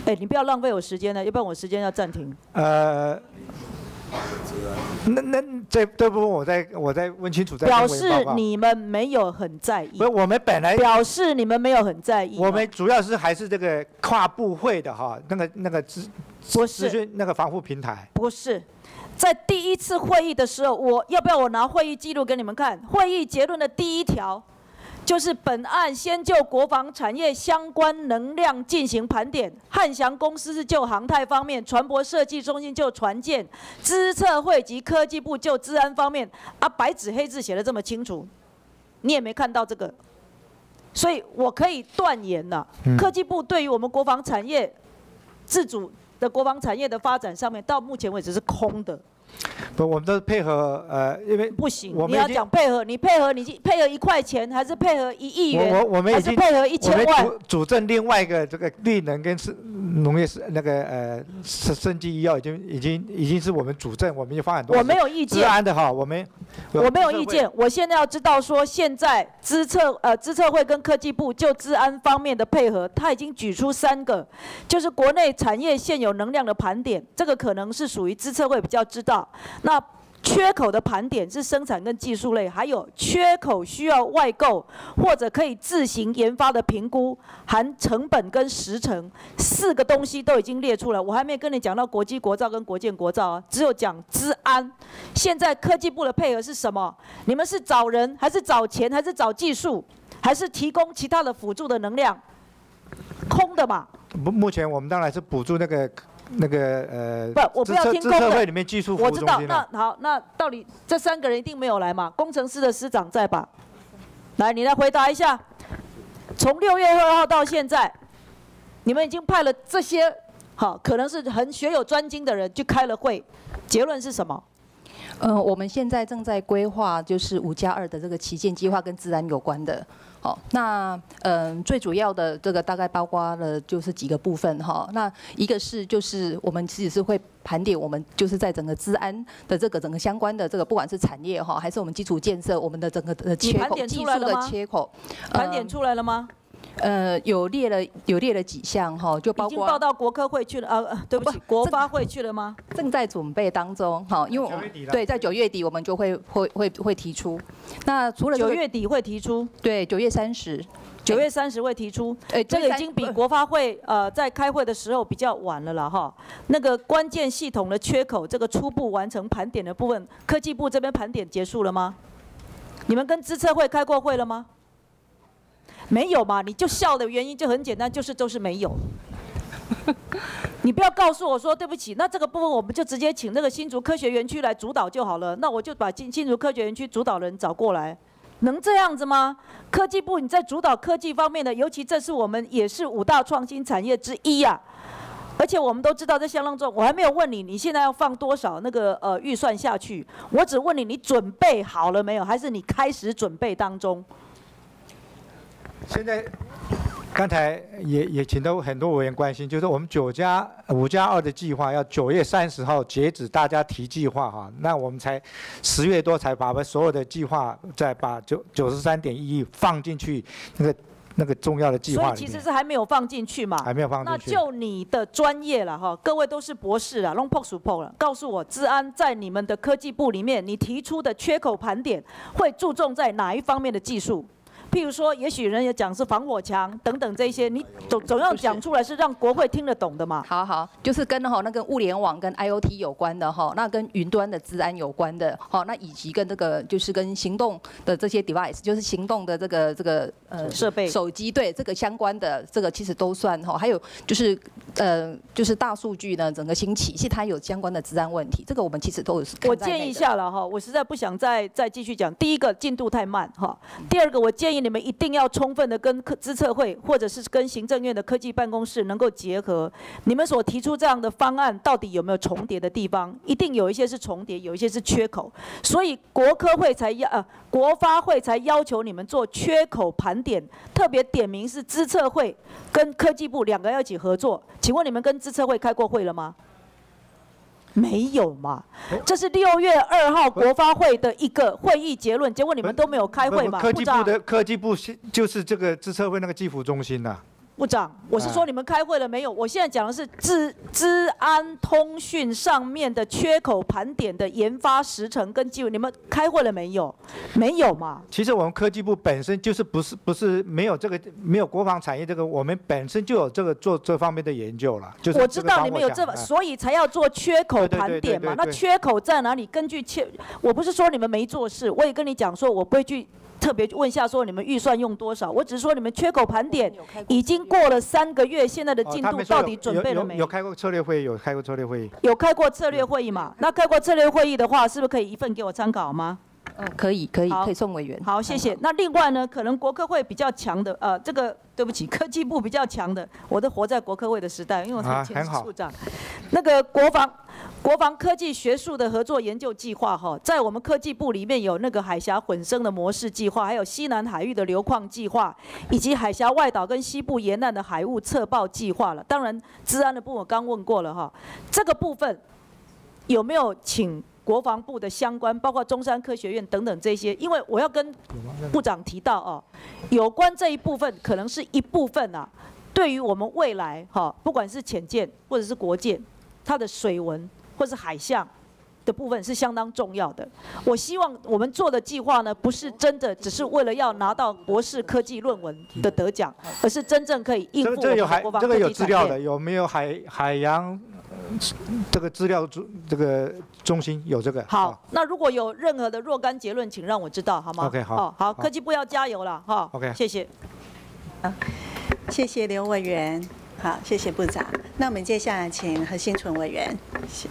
哎，你不要浪费我时间了，要不然我时间要暂停。 呃。那那这这部分我再我再问清楚再表示你们没有很在意。 不是，我们本来表示你们没有很在意。 我们主要是还是这个跨部会的哈，那个那个资不是资讯那个防护平台。 不是，在第一次会议的时候，我要不要我拿会议记录给你们看？会议结论的第一条。就是本案先就国防产业相关能量进行盘点，汉翔公司是就航太方面，船舶设计中心就船舰，资策会及科技部就资安方面。啊，白纸黑字写得这么清楚，你也没看到这个，所以我可以断言了，嗯、科技部对于我们国防产业自主的国防产业的发展上面，到目前为止是空的。 不，我们都是配合，呃，因为不行，你要讲配合，你配合，你配合一块钱，还是配合一亿元？ 我我我们已经配合一千万。 主主政另外一个这个绿能跟是农业是那个呃生生技医药已经已经已经是我们主政，我们已经发很多。 我没有意见。 治安的哈，我们我没有意见。我现在要知道说，现在资策呃资策会跟科技部就治安方面的配合，他已经举出三个，就是国内产业现有能量的盘点，这个可能是属于资策会比较知道。那缺口的盘点是生产跟技术类，还有缺口需要外购或者可以自行研发的评估，含成本跟时程，四个东西都已经列出来。我还没跟你讲到国际国造跟国建国造啊，只有讲资安。现在科技部的配合是什么？你们是找人，还是找钱，还是找技术，还是提供其他的辅助的能量？空的嘛。 目目前我们当然是补助那个。那个呃， 不，我不要听空的。 会里面技术服务我知道，那好，那到底这三个人一定没有来嘛？工程师的师长在吧？来，你来回答一下。从六月二号到现在，你们已经派了这些好，可能是很学有专精的人去开了会，结论是什么？ 呃，我们现在正在规划，就是五加二的这个旗舰计划跟自然有关的。好，那嗯、呃，最主要的这个大概包括了就是几个部分哈。那一个是就是我们其实是会盘点我们就是在整个资安的这个整个相关的这个不管是产业哈，还是我们基础建设，我们的整个的切口技术的切口， 盘点出来了吗？ 呃，有列了有列了几项哈，就包括已经报到国科会去了啊，对不起，国发会去了吗？ 正在准备当中哈，因为我们对在九月底我们就会会会会提出。那除了九月底会提出， 对，九月三十， 九月三十会提出。哎，这个已经比国发会呃在开会的时候比较晚了啦哈。那个关键系统的缺口，这个初步完成盘点的部分，科技部这边盘点结束了吗？你们跟资策会开过会了吗？没有嘛？你就笑的原因就很简单，就是都是没有。你不要告诉我说对不起，那这个部分我们就直接请那个新竹科学园区来主导就好了。那我就把新新竹科学园区主导人找过来，能这样子吗？科技部你在主导科技方面的，尤其这是我们也是五大创新产业之一呀、啊。而且我们都知道在相当重，我还没有问你，你现在要放多少那个呃预算下去？我只问你，你准备好了没有？还是你开始准备当中？ 现在，刚才也也请到很多委员关心，就是我们九加五加二的计划要九月三十号截止，大家提计划哈，那我们才十月多才把我们所有的计划再把九九十三点一亿放进去那个那个重要的计划里面。 所以其实是还没有放进去嘛， 还没有放进去。 那就你的专业了哈，各位都是博士了，弄破数破了，告诉我，资安在你们的科技部里面，你提出的缺口盘点会注重在哪一方面的技术？譬如说，也许人也讲是防火墙等等这一些，你总总要讲出来是让国会听得懂的嘛。 好好，就是跟哈那个物联网跟 I O T 有关的哈，那跟云端的资安有关的，好，那以及跟这个就是跟行动的这些 device， 就是行动的这个这个呃设备手机对这个相关的这个其实都算哈，还有就是呃就是大数据呢整个兴起，其实它有相关的资安问题，这个我们其实都有。 我建议一下了哈，我实在不想再再继续讲。第一个进度太慢哈，第二个我建议。你们一定要充分的跟资策会或者是跟行政院的科技办公室能够结合，你们所提出这样的方案到底有没有重叠的地方？一定有一些是重叠，有一些是缺口，所以国科会才要呃国发会才要求你们做缺口盘点，特别点名是资策会跟科技部两个要一起合作。请问你们跟资策会开过会了吗？没有嘛？这是六月二号国发会的一个会议结论，结果你们都没有开会嘛？ 科技部的科技部就是这个资策会那个技辅中心呐、啊。 部长，我是说你们开会了没有？我现在讲的是治治安通讯上面的缺口盘点的研发时程跟计划，你们开会了没有？没有嘛？ 其实我们科技部本身就是不是不是没有这个没有国防产业这个，我们本身就有这个做这方面的研究了。就是、 我知道你们有这个，所以才要做缺口盘点嘛。那缺口在哪里？根据缺，我不是说你们没做事，我也跟你讲说，我不会去。特别问一下说你们预算用多少？我只是说你们缺口盘点已经过了三个月，现在的进度到底准备了没？ 有有有开过策略会议，有开过策略会议。 有开过策略会议嘛？那开过策略会议的话，是不是可以一份给我参考吗？ 嗯，可以，可以，可以送委员。 好，谢谢。那另外呢，可能国科会比较强的，呃，这个对不起，科技部比较强的，我都活在国科会的时代，因为我是前处长。那个国防。国防科技学术的合作研究计划，哈，在我们科技部里面有那个海峡混生的模式计划，还有西南海域的流矿计划，以及海峡外岛跟西部沿岸的海务测报计划了。当然，治安的部分我刚问过了哈，这个部分有没有请国防部的相关，包括中山科学院等等这些？因为我要跟部长提到哦，有关这一部分可能是一部分啊，对于我们未来哈，不管是潜舰或者是国舰，它的水文或是海象的部分是相当重要的。我希望我们做的计划呢，不是真的只是为了要拿到博士科技论文的得奖，而是真正可以应付我们的国防科技产业。 这个有资料的，有没有海海洋这个资料这个中心有这个？ 好，那如果有任何的若干结论，请让我知道好吗 ？OK， 好， 好，好，科技部要加油了哈。 OK， 谢谢。 好，谢谢刘委员。好，谢谢部长。那我们接下来请何新纯委员。谢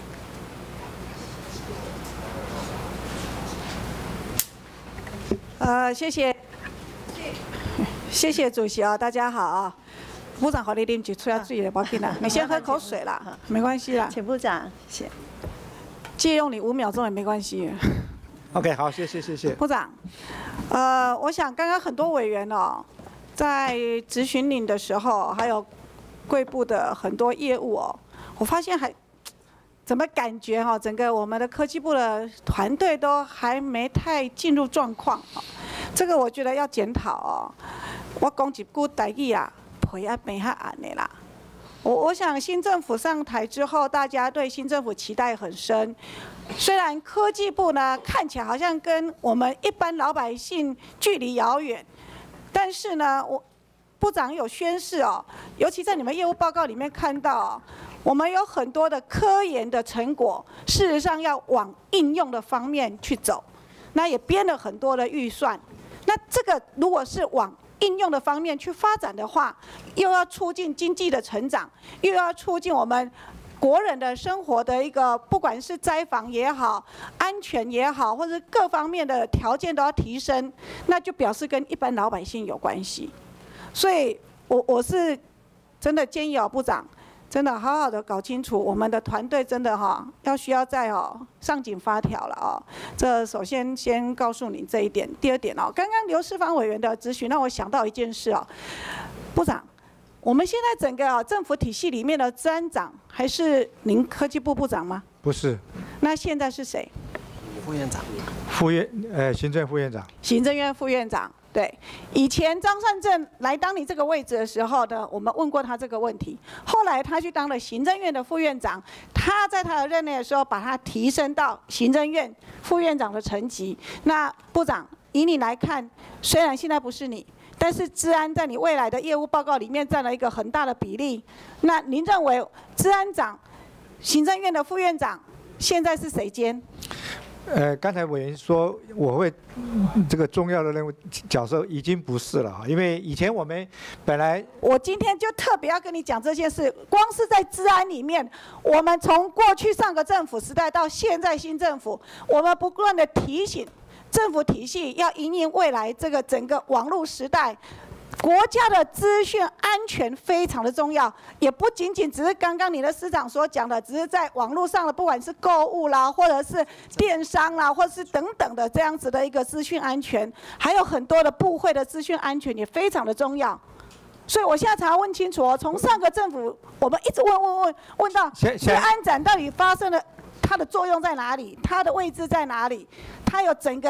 呃，谢谢，谢谢主席啊，大家好啊。部长好，你啉就出来水了，不要紧啦，你先喝口水啦，没关系啦。 请部长，谢。 借用你五秒钟也没关系。 OK， 好，谢谢谢谢。 部长，呃，我想刚刚很多委员哦，在质询您的时候，还有贵部的很多业务哦，我发现还。怎么感觉哈？整个我们的科技部的团队都还没太进入状况哦，这个我觉得要检讨哦。我讲一句台语啊，陪啊没哈安的啦。我我想新政府上台之后，大家对新政府期待很深。虽然科技部呢看起来好像跟我们一般老百姓距离遥远，但是呢，我部长有宣示哦，尤其在你们业务报告里面看到哦。我们有很多的科研的成果，事实上要往应用的方面去走，那也编了很多的预算。那这个如果是往应用的方面去发展的话，又要促进经济的成长，又要促进我们国人的生活的一个，不管是灾防也好、安全也好，或者各方面的条件都要提升，那就表示跟一般老百姓有关系。所以我我是真的建议哦，部长。真的好好的搞清楚，我们的团队真的哈、哦、要需要再哦上紧发条了哦。这首先先告诉你这一点。第二点哦，刚刚刘世芳委员的咨询让我想到一件事哦，部长，我们现在整个、哦、政府体系里面的治安长还是您科技部部长吗？ 不是。 那现在是谁？ 副院长。 副院呃行政副院长。 行政院副院长。对，以前张善政来当你这个位置的时候呢，我们问过他这个问题。后来他去当了行政院的副院长，他在他的任内的时候，把他提升到行政院副院长的层级。那部长，以你来看，虽然现在不是你，但是治安在你未来的业务报告里面占了一个很大的比例。那您认为治安长、行政院的副院长现在是谁兼？ 呃，刚才委员说我会这个重要的任务角色已经不是了，因为以前我们本来我今天就特别要跟你讲这件事，光是在治安里面，我们从过去上个政府时代到现在新政府，我们不断的提醒政府体系要因应未来这个整个网络时代。国家的资讯安全非常的重要，也不仅仅只是刚刚你的司长所讲的，只是在网络上的，不管是购物啦，或者是电商啦，或者是等等的这样子的一个资讯安全，还有很多的部会的资讯安全也非常的重要。所以我现在才要问清楚哦，从上个政府我们一直问问问问到治安长到底发生了它的作用在哪里，它的位置在哪里，它有整个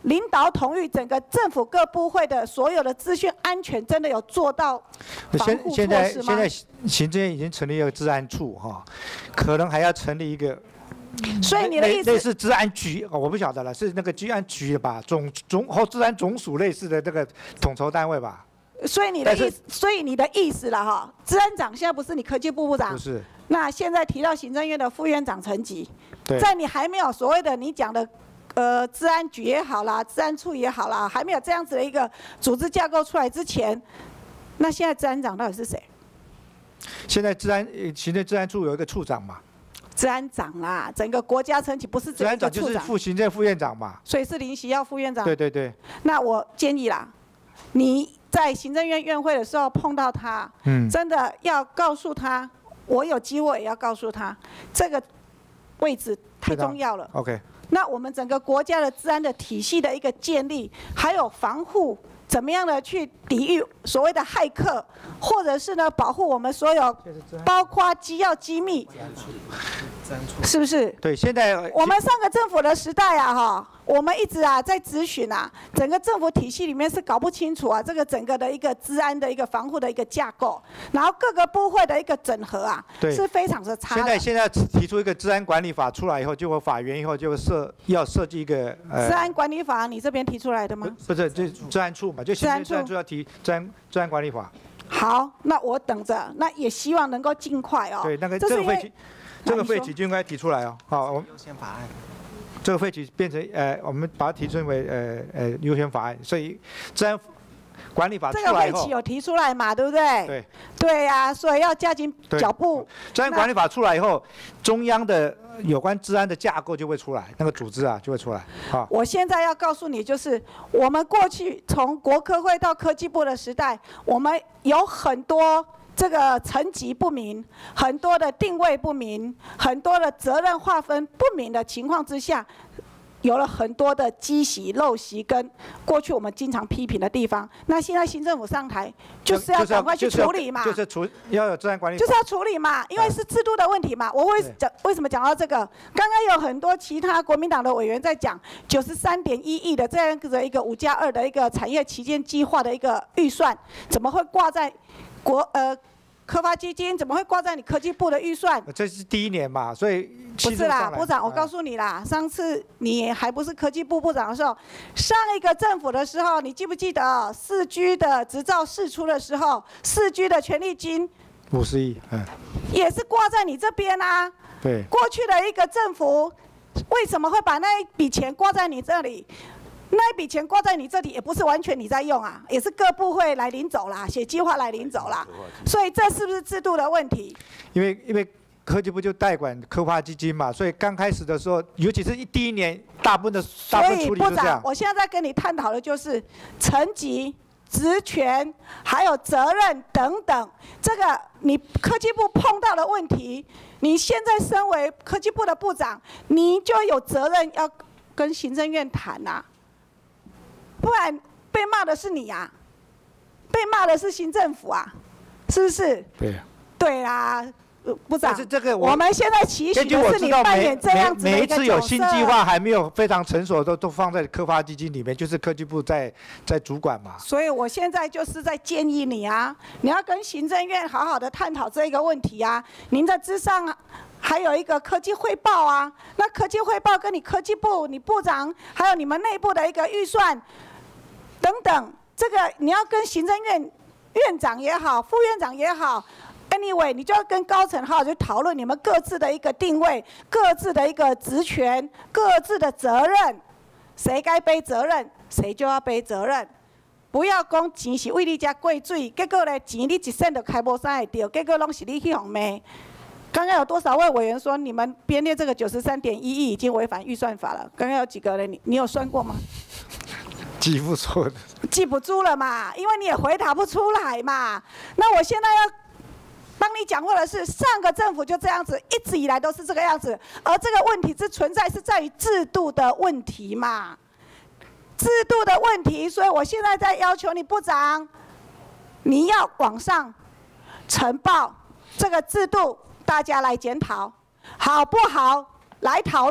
领导统一整个政府各部会的所有的资讯安全，真的有做到防护措现在施吗？ 现在行政院已经成立一个治安处哈，可能还要成立一个。 所以你的意思类似治安局，我不晓得了，是那个治安局吧，总总或治安总署类似的这个统筹单位吧。 所以你的意思，所以你的意思了哈，治安长现在不是你科技部部长， 不是。 那现在提到行政院的副院长层级， 对， 在你还没有所谓的你讲的呃治安局也好啦，治安处也好啦，还没有这样子的一个组织架构出来之前，那现在治安长到底是谁？ 现在治安行政治安处有一个处长嘛。 治安长啦，整个国家层级不是只有一个处长， 治安长就是副行政副院长嘛， 所以是林习耀副院长。 对对对。 那我建议啦，你在行政院院会的时候碰到他，嗯，真的要告诉他，我有机会也要告诉他，这个位置太重要了。 OK。 那我们整个国家的治安的体系的一个建立，还有防护。怎么样的去抵御所谓的骇客，或者是呢保护我们所有，包括机要机密，是不是？ 对，现在我们上个政府的时代啊，哈，我们一直啊在咨询啊，整个政府体系里面是搞不清楚啊，这个整个的一个治安的一个防护的一个架构，然后各个部会的一个整合啊，是非常的差的。 现在现在提出一个治安管理法出来以后，就会法院以后就设要设计一个呃。 治安管理法，你这边提出来的吗？ 不是，就治安处嘛，就行政治安处要提治安治安管理法。 好，那我等着，那也希望能够尽快哦。 对，那个这个会期，这个会期就应该提出来哦。好，我们优先法案。 这个会期变成呃，我们把它提升为呃呃优先法案，所以治安管理法出来后， 这个会期有提出来嘛，对不对？ 对。 对呀、啊，所以要加紧脚步。 治安管理法出来以后，中央的有关治安的架构就会出来，那个组织啊就会出来。好， 我现在要告诉你，就是我们过去从国科会到科技部的时代，我们有很多这个层级不明，很多的定位不明，很多的责任划分不明的情况之下。有了很多的积习陋习跟过去我们经常批评的地方，那现在新政府上台就是要赶快去处理嘛， 就是处要有治安管理， 就是要处理嘛，因为是制度的问题嘛。我会讲为什么讲到这个？刚刚有很多其他国民党的委员在讲九十三点一亿的这样子的一个五加二的一个产业旗舰计划的一个预算，怎么会挂在国呃？科发基金怎么会挂在你科技部的预算？ 这是第一年嘛，所以不是啦，部长，我告诉你啦，上次你还不是科技部部长的时候，上一个政府的时候，你记不记得四 G 的执照释出的时候，四 G 的权利金五十亿，嗯， 也是挂在你这边啊。 对， 过去的一个政府为什么会把那一笔钱挂在你这里？那一笔钱挂在你这里，也不是完全你在用啊，也是各部会来领走啦，写计划来领走啦，所以这是不是制度的问题？ 因为因为科技部就代管科发基金嘛，所以刚开始的时候，尤其是第一年，大部分的大部分处理都这样。所以部长， 我现在在跟你探讨的就是层级、职权还有责任等等，这个你科技部碰到的问题，你现在身为科技部的部长，你就有责任要跟行政院谈呐、啊。不然被骂的是你啊，被骂的是新政府啊，是不是？ 对。 对啦，部长。 是这个我，我们现在期许的是你扮演这样子的一个角色。 每一次有新计划还没有非常成熟，都都放在科发基金里面，就是科技部在在主管嘛。 所以我现在就是在建议你啊，你要跟行政院好好的探讨这个问题啊。您的之上啊。还有一个科技汇报啊，那科技汇报跟你科技部、你部长，还有你们内部的一个预算等等，这个你要跟行政院院长也好、副院长也好 ，anyway， 你就要跟高层好好去讨论你们各自的一个定位、各自的一个职权、各自的责任，谁该背责任，谁就要背责任。不要讲钱是为你家过水，结果呢钱你一省就开无啥会到，结果拢是你去红骂。刚刚有多少位委员说你们编列这个九十三点一亿已经违反预算法了？刚刚有几个人？你你有算过吗？ 记不住的。 记不住了嘛，因为你也回答不出来嘛。那我现在要帮你讲话的是，上个政府就这样子，一直以来都是这个样子，而这个问题之存在是在于制度的问题嘛，制度的问题。所以我现在在要求你部长，你要往上呈报这个制度。大家来检讨，好不好？来讨论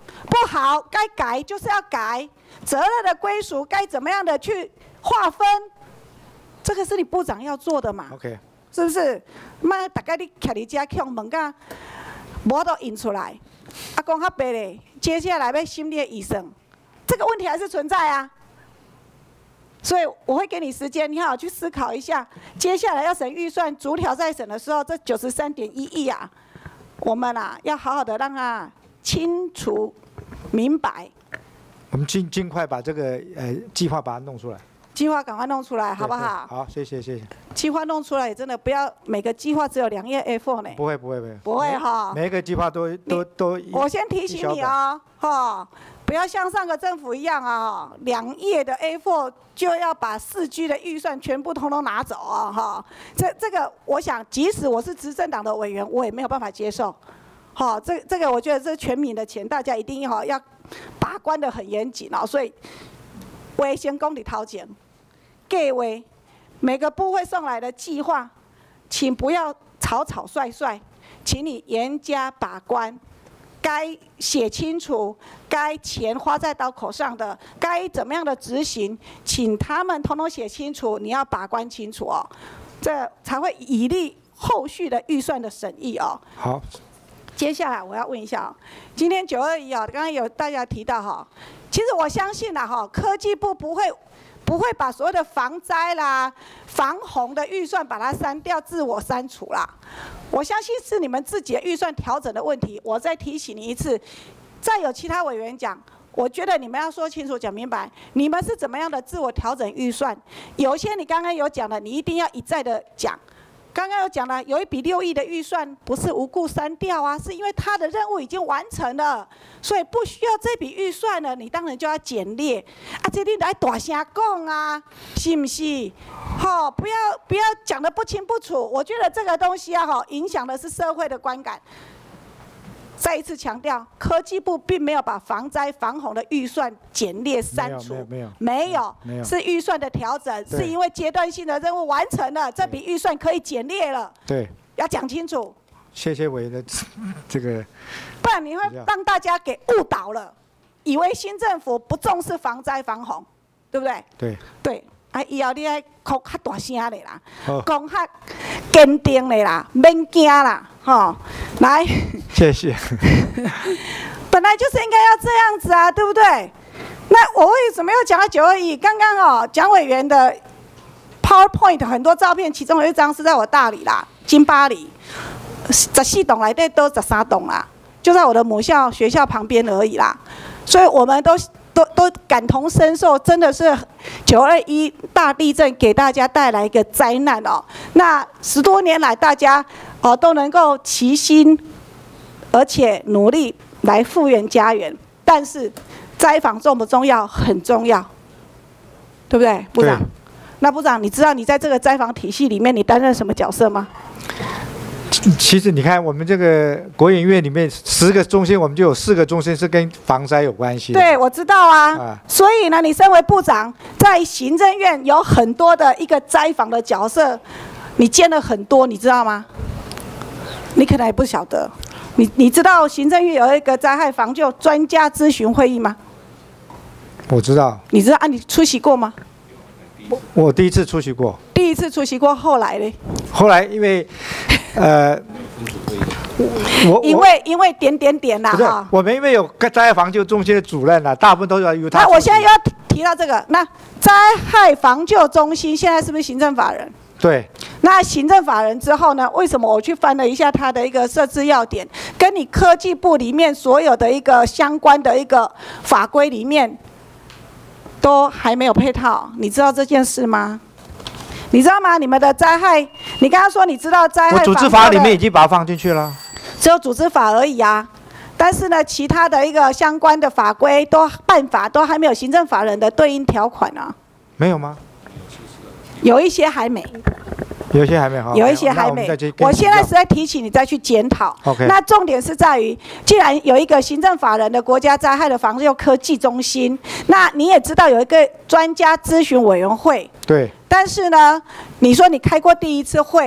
不好，该改就是要改，责任的归属该怎么样的去划分，这个是你部长要做的嘛 ？OK， 是不是？妈，大概你徛伫遮向问甲，无都引出来，啊，讲较白咧，接下来要心理的医生，这个问题还是存在啊。所以我会给你时间，你好好去思考一下，接下来要审预算逐条再审的时候，这九十三点一亿啊，我们啊要好好的让它清楚明白。 我们尽尽快把这个呃计划把它弄出来。 计划赶快弄出来，好不好？ 好，谢谢谢谢。 计划弄出来也真的不要每个计划只有两页 A 四 呢。 不会不会不会。 不会哈。 每一个计划都都都。 我先提醒你哦，哈，不要像上个政府一样啊，两页的 A 四 就要把四 G 的预算全部通通拿走啊，哈。这这个，我想即使我是执政党的委员，我也没有办法接受。好，这这个我觉得这全民的钱，大家一定要要把关得很严谨哦，所以。卫先公里掏钱，各位每个部会送来的计划，请不要草草率率，请你严加把关，该写清楚，该钱花在刀口上的，该怎么样的执行，请他们统统写清楚，你要把关清楚哦，这才会以利后续的预算的审议哦。 好。 接下来我要问一下哦，今天九二一啊，刚刚有大家提到哈，其实我相信啦哈，科技部不会不会把所有的防灾啦、防洪的预算把它删掉、自我删除啦。我相信是你们自己的预算调整的问题。我再提醒你一次，再有其他委员讲，我觉得你们要说清楚、讲明白，你们是怎么样的自我调整预算？有些你刚刚有讲的，你一定要一再的讲。刚刚有讲了，有一笔六亿的预算不是无故删掉啊，是因为他的任务已经完成了，所以不需要这笔预算了，你当然就要简略啊，这你来大声讲啊，是不是？好、哦，不要不要讲得不清不楚，我觉得这个东西啊，哈，影响的是社会的观感。再一次强调，科技部并没有把防灾防洪的预算简略删除， 没有没有， 没有， 是预算的调整，是因为阶段性的任务完成了，这笔预算可以简略了。 对， 要讲清楚。 谢谢委员的这个， 不然你会让大家给误导了，以为新政府不重视防灾防洪，对不对？ 对。 对。啊，以后你爱讲较大声的啦，讲较坚定的啦，免惊啦，吼，来。 谢谢。 本来就是应该要这样子啊，对不对？那我为什么要讲到九二一？刚刚哦，蒋委员的 PowerPoint 很多照片，其中有一张是在我大理啦，金巴黎，十四栋来对都十三栋啦，就在我的母校学校旁边而已啦，所以我们都。都都感同身受，真的是九二一大地震给大家带来一个灾难哦。那十多年来，大家哦都能够齐心，而且努力来复原家园。但是灾防重不重要？很重要，对不对，部长？那部长，你知道你在这个灾防体系里面，你担任什么角色吗？ 其实你看，我们这个国研院里面十个中心，我们就有四个中心是跟防灾有关系的。 对，我知道啊。啊所以呢，你身为部长，在行政院有很多的一个灾防的角色，你兼了很多，你知道吗？你可能也不晓得。你你知道行政院有一个灾害防救专家咨询会议吗？ 我知道。 你知道啊？你出席过吗？ 我我第一次出席过。 第一次出席过，后来呢？ 后来因为，呃，我因为因为点点点啦哈。我们因为有灾害防救中心的主任啦，大部分都是由他。 那我现在又要提到这个，那灾害防救中心现在是不是行政法人？ 对。 那行政法人之后呢？为什么我去翻了一下它的一个设置要点，跟你科技部里面所有的一个相关的一个法规里面，都还没有配套？你知道这件事吗？你知道吗？你们的灾害，你刚刚说你知道灾害防救的， 我组织法里面已经把它放进去了， 只有组织法而已啊。但是呢，其他的一个相关的法规都办法都还没有行政法人的对应条款啊。 没有吗？ 有一些还没。 有一些还没好， 有一些还没。我, 我现在是在提醒你再去检讨。 Okay. 那重点是在于，既然有一个行政法人的国家灾害的防救科技中心，那你也知道有一个专家咨询委员会。 对。 但是呢，你说你开过第一次会，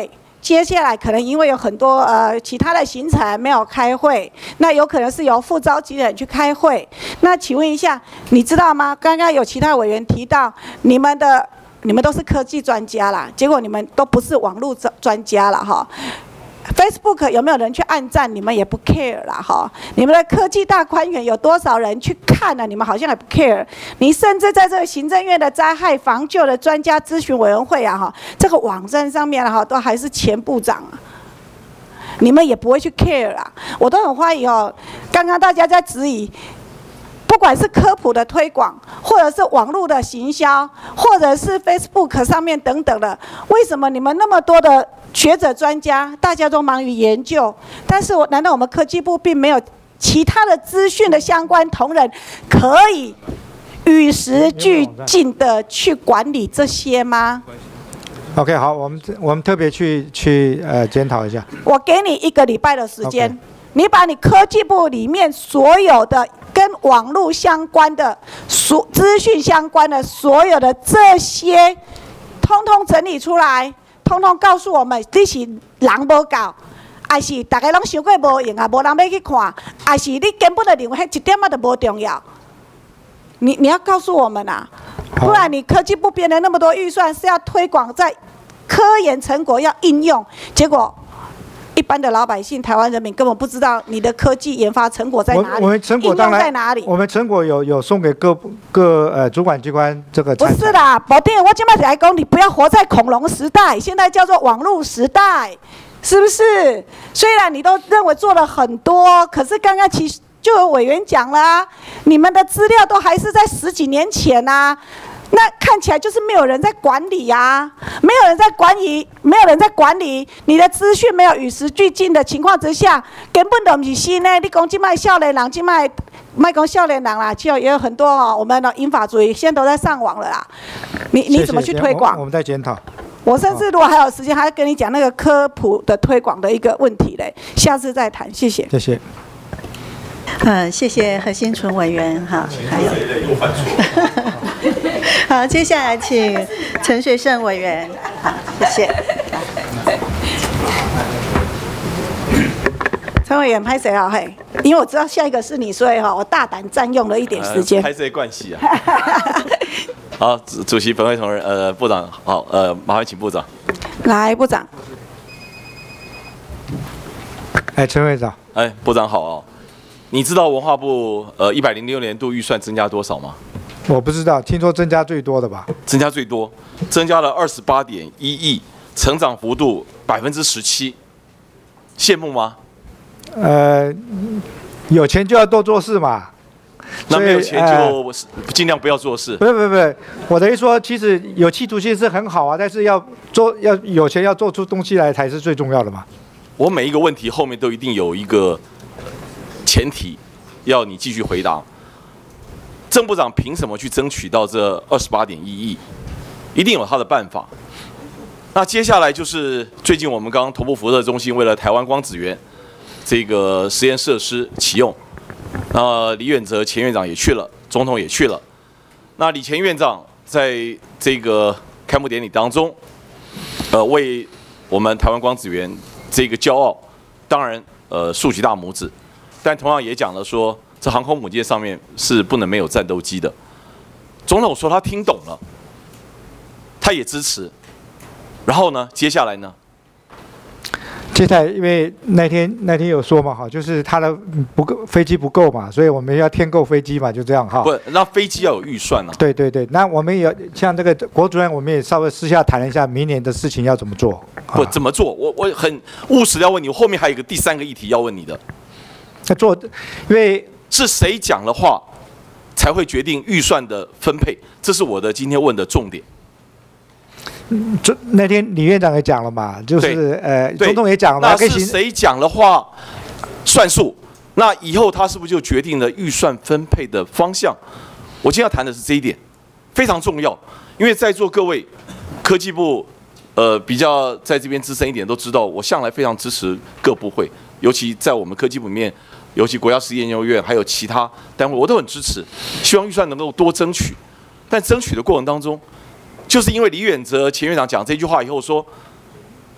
接下来可能因为有很多呃其他的行程没有开会，那有可能是由副召集人去开会。那请问一下，你知道吗？刚刚有其他委员提到，你们的你们都是科技专家啦，结果你们都不是网络专家了哈。Facebook 有没有人去按赞？你们也不 care 啦哈。你们的科技大观园有多少人去看呢？你们好像也不 care。你甚至在这个行政院的灾害防救的专家咨询委员会啊哈，这个网站上面哈都还是前部长啊，你们也不会去 care 啦。我都很怀疑哦，刚刚大家在质疑。不管是科普的推广，或者是网络的行销，或者是 Facebook 上面等等的，为什么你们那么多的学者专家，大家都忙于研究，但是我难道我们科技部并没有其他的资讯的相关同仁可以与时俱进的去管理这些吗 ？OK， 好，我们我们特别去去呃检讨一下。 我给你一个礼拜的时间， okay. 你把你科技部里面所有的跟网络相关的、所资讯相关的所有的这些，通通整理出来，通通告诉我们，你是人无够，还是大家拢想过无用啊，无人要去看，还是你根本就认为迄一点仔都无重要？你你要告诉我们啊，不然你科技部编了那么多预算是要推广在科研成果要应用，结果。一般的老百姓，台湾人民根本不知道你的科技研发成果在哪里， 我们成果当然在哪里？ 我们成果有有送给各各呃主管机关这个。 不是啦，宝弟，我今麦来讲，你不要活在恐龙时代，现在叫做网络时代，是不是？虽然你都认为做了很多，可是刚刚其实就有委员讲了啊，你们的资料都还是在十几年前啊。那看起来就是没有人在管理呀、啊，没有人在管理，没有人在管理你的资讯没有与时俱进的情况之下，根本都不是新的。你讲今麦少年人，今麦麦讲少年人啦，其实也有很多哦，我们的英法主义现在都在上网了啦。你你怎么去推广？ 我, 我们在检讨。 我甚至如果还有时间，还要跟你讲那个科普的推广的一个问题嘞，下次再谈。谢谢。 谢谢。 呃，谢谢何新纯委员哈，还有。好，接下来请陈学圣委员。好，谢谢。 陈委员拍谁啊？嘿，因为我知道下一个是你，所以哈，我大胆占用了一点时间。 拍谁关系啊？好，主主席本会同仁，呃，部长好，呃，麻烦请部长。 来，部长。 哎，陈会长。 哎，部长好哦。你知道文化部呃一百零六年度预算增加多少吗？ 我不知道，听说增加最多的吧？ 增加最多，增加了二十八点一亿，成长幅度百分之十七，羡慕吗？ 呃，有钱就要多做事嘛。 那没有钱就尽量不要做事。 不是不是不是，我的意思说，其实有企图心是很好啊，但是要做要有钱要做出东西来才是最重要的嘛。 我每一个问题后面都一定有一个前提，要你继续回答。郑部长凭什么去争取到这二十八点一亿？一定有他的办法。那接下来就是最近我们刚刚头部辐射中心为了台湾光子源这个实验设施启用，那李远哲前院长也去了，总统也去了。那李前院长在这个开幕典礼当中，呃，为我们台湾光子源这个骄傲，当然呃竖起大拇指，但同样也讲了说，这航空母舰上面是不能没有战斗机的。总统说他听懂了，他也支持。然后呢，接下来呢？ 接下来，因为那天那天有说嘛，哈，就是他的不够飞机不够嘛，所以我们要添购飞机嘛，就这样哈。 不，那飞机要有预算啊。 对对对，那我们也像这个国主任，我们也稍微私下谈了一下明年的事情要怎么做。 不，怎么做？我我很务实要问你，我后面还有一个第三个议题要问你的。 那做，因为是谁讲的话，才会决定预算的分配？这是我的今天问的重点。 这那天李院长也讲了嘛，就是呃，总统也讲了， 那是谁讲的话算数？那以后他是不是就决定了预算分配的方向？我今天要谈的是这一点，非常重要，因为在座各位科技部呃比较在这边资深一点都知道，我向来非常支持各部会，尤其在我们科技部里面，尤其国家实验研究院还有其他单位，我都很支持，希望预算能够多争取。但争取的过程当中，就是因为李远哲前院长讲这句话以后说，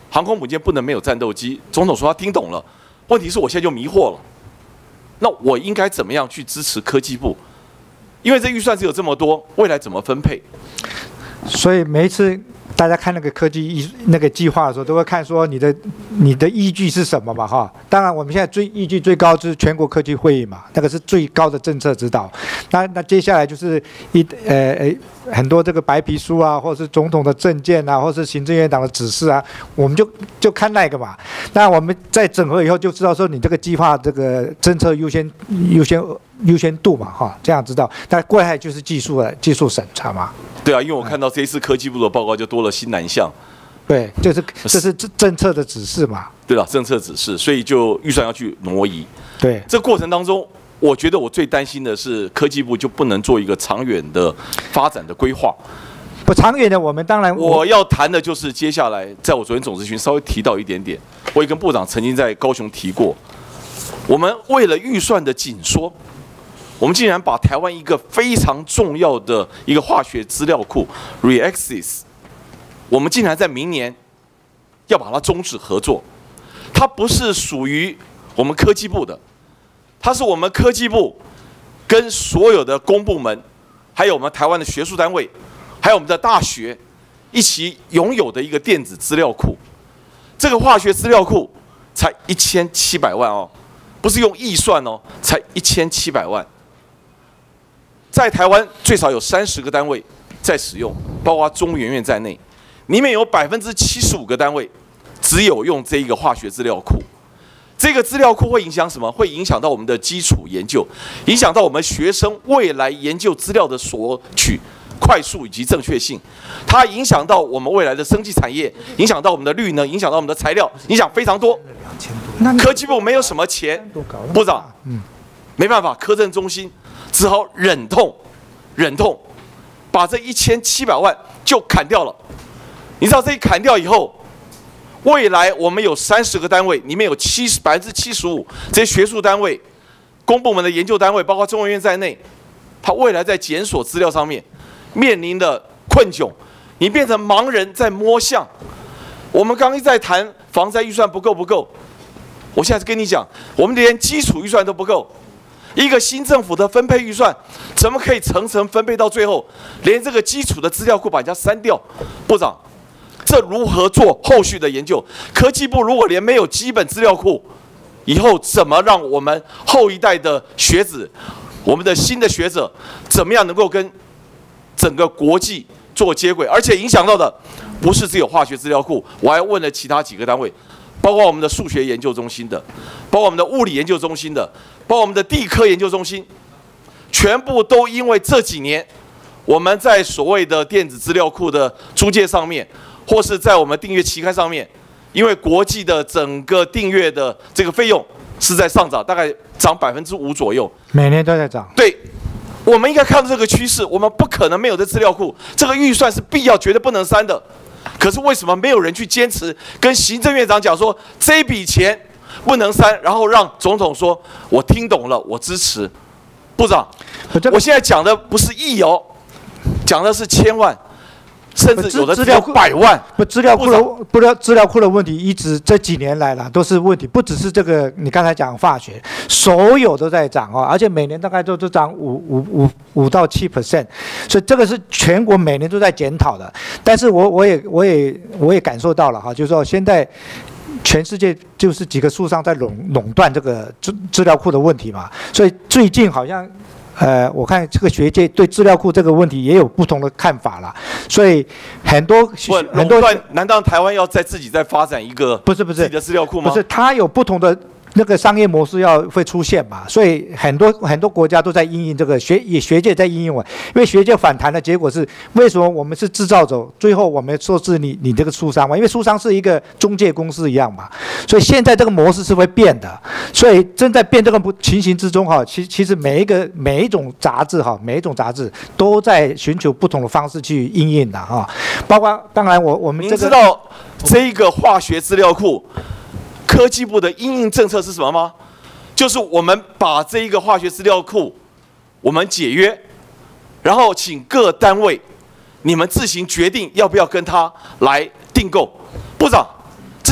航空母舰不能没有战斗机。总统说他听懂了，问题是我现在就迷惑了，那我应该怎么样去支持科技部？因为这预算只有这么多，未来怎么分配？ 所以每一次大家看那个科技艺那个计划的时候，都会看说你的你的依据是什么嘛哈。当然我们现在最依据最高就是全国科技会议嘛，那个是最高的政策指导。那那接下来就是一呃呃很多这个白皮书啊，或者是总统的政见啊，或者是行政院长的指示啊，我们就就看那个嘛。那我们在整合以后就知道说你这个计划这个政策优先优先优先度嘛哈，这样知道。但过来就是技术的技术审查嘛。 对啊，因为我看到这一次科技部的报告就多了新南向。 对，这是这是政策的指示嘛。 对了，政策指示，所以就预算要去挪移。 对， 这过程当中，我觉得我最担心的是科技部就不能做一个长远的发展的规划。 不长远的，我们当然我要谈的就是接下来，在我昨天总咨询稍微提到一点点，我也跟部长曾经在高雄提过，我们为了预算的紧缩，我们竟然把台湾一个非常重要的一个化学资料库 Reaxys， 我们竟然在明年要把它终止合作。它不是属于我们科技部的，它是我们科技部跟所有的公部门，还有我们台湾的学术单位，还有我们的大学一起拥有的一个电子资料库。这个化学资料库才一千七百万哦，不是用亿算哦，才一千七百万。在台湾最少有三十个单位在使用，包括中研院在内，里面有百分之七十五个单位只有用这一个化学资料库。这个资料库会影响什么？会影响到我们的基础研究，影响到我们学生未来研究资料的索取快速以及正确性。它影响到我们未来的生技产业，影响到我们的绿能，影响到我们的材料，影响非常多。科技部没有什么钱，部长，嗯，没办法，科政中心只好忍痛，忍痛把这一千七百万就砍掉了。你知道这一砍掉以后，未来我们有三十个单位，里面有七十百分之七十五这些学术单位、公部门的研究单位，包括中研院在内，它未来在检索资料上面面临的困窘，你变成盲人在摸象。我们刚刚在谈防灾预算不够不够，我现在跟你讲，我们连基础预算都不够。一个新政府的分配预算，怎么可以层层分配到最后，连这个基础的资料库把人家删掉？部长，这如何做后续的研究？科技部如果连没有基本资料库，以后怎么让我们后一代的学子，我们的新的学者，怎么样能够跟整个国际做接轨？而且影响到的不是只有化学资料库，我还问了其他几个单位，包括我们的数学研究中心的，包括我们的物理研究中心的，包括我们的地科研究中心，全部都因为这几年我们在所谓的电子资料库的租借上面，或是在我们订阅期刊上面，因为国际的整个订阅的这个费用是在上涨，大概涨百分之五左右， 每年都在涨。 对，我们应该看到这个趋势，我们不可能没有这资料库，这个预算是必要，绝对不能删的。可是为什么没有人去坚持跟行政院长讲说这笔钱不能删，然后让总统说我听懂了，我支持？部长，我现在讲的不是亿哦，讲的是千万，甚至有的只有百万。 不，资料库的不料资料库的问题，一直这几年来了都是问题，不只是这个你刚才讲化学，所有都在涨哦，而且每年大概都都涨五五五五到七 percent， 所以这个是全国每年都在检讨的。但是我我也我也我也感受到了哈，就是说现在全世界就是几个书商在垄垄断这个资资料库的问题嘛，所以最近好像。呃，我看这个学界对资料库这个问题也有不同的看法啦，所以很多很多， 难道台湾要在自己再发展一个不是不是自己的资料库吗？ 不是，它有不同的那个商业模式要会出现嘛，所以很多很多国家都在因应这个学也学界在因应我，因为学界反弹的结果是为什么我们是制造者，最后我们说是你你这个书商嘛，因为书商是一个中介公司一样嘛，所以现在这个模式是会变的，所以正在变这个情形之中哈，其其实每一个每一种杂志哈，每一种杂志都在寻求不同的方式去因应的哈，包括当然我我们这个您知道这一个化学资料库。科技部的因应政策是什么吗？就是我们把这一个化学资料库，我们解约，然后请各单位你们自行决定要不要跟他来订购。部长，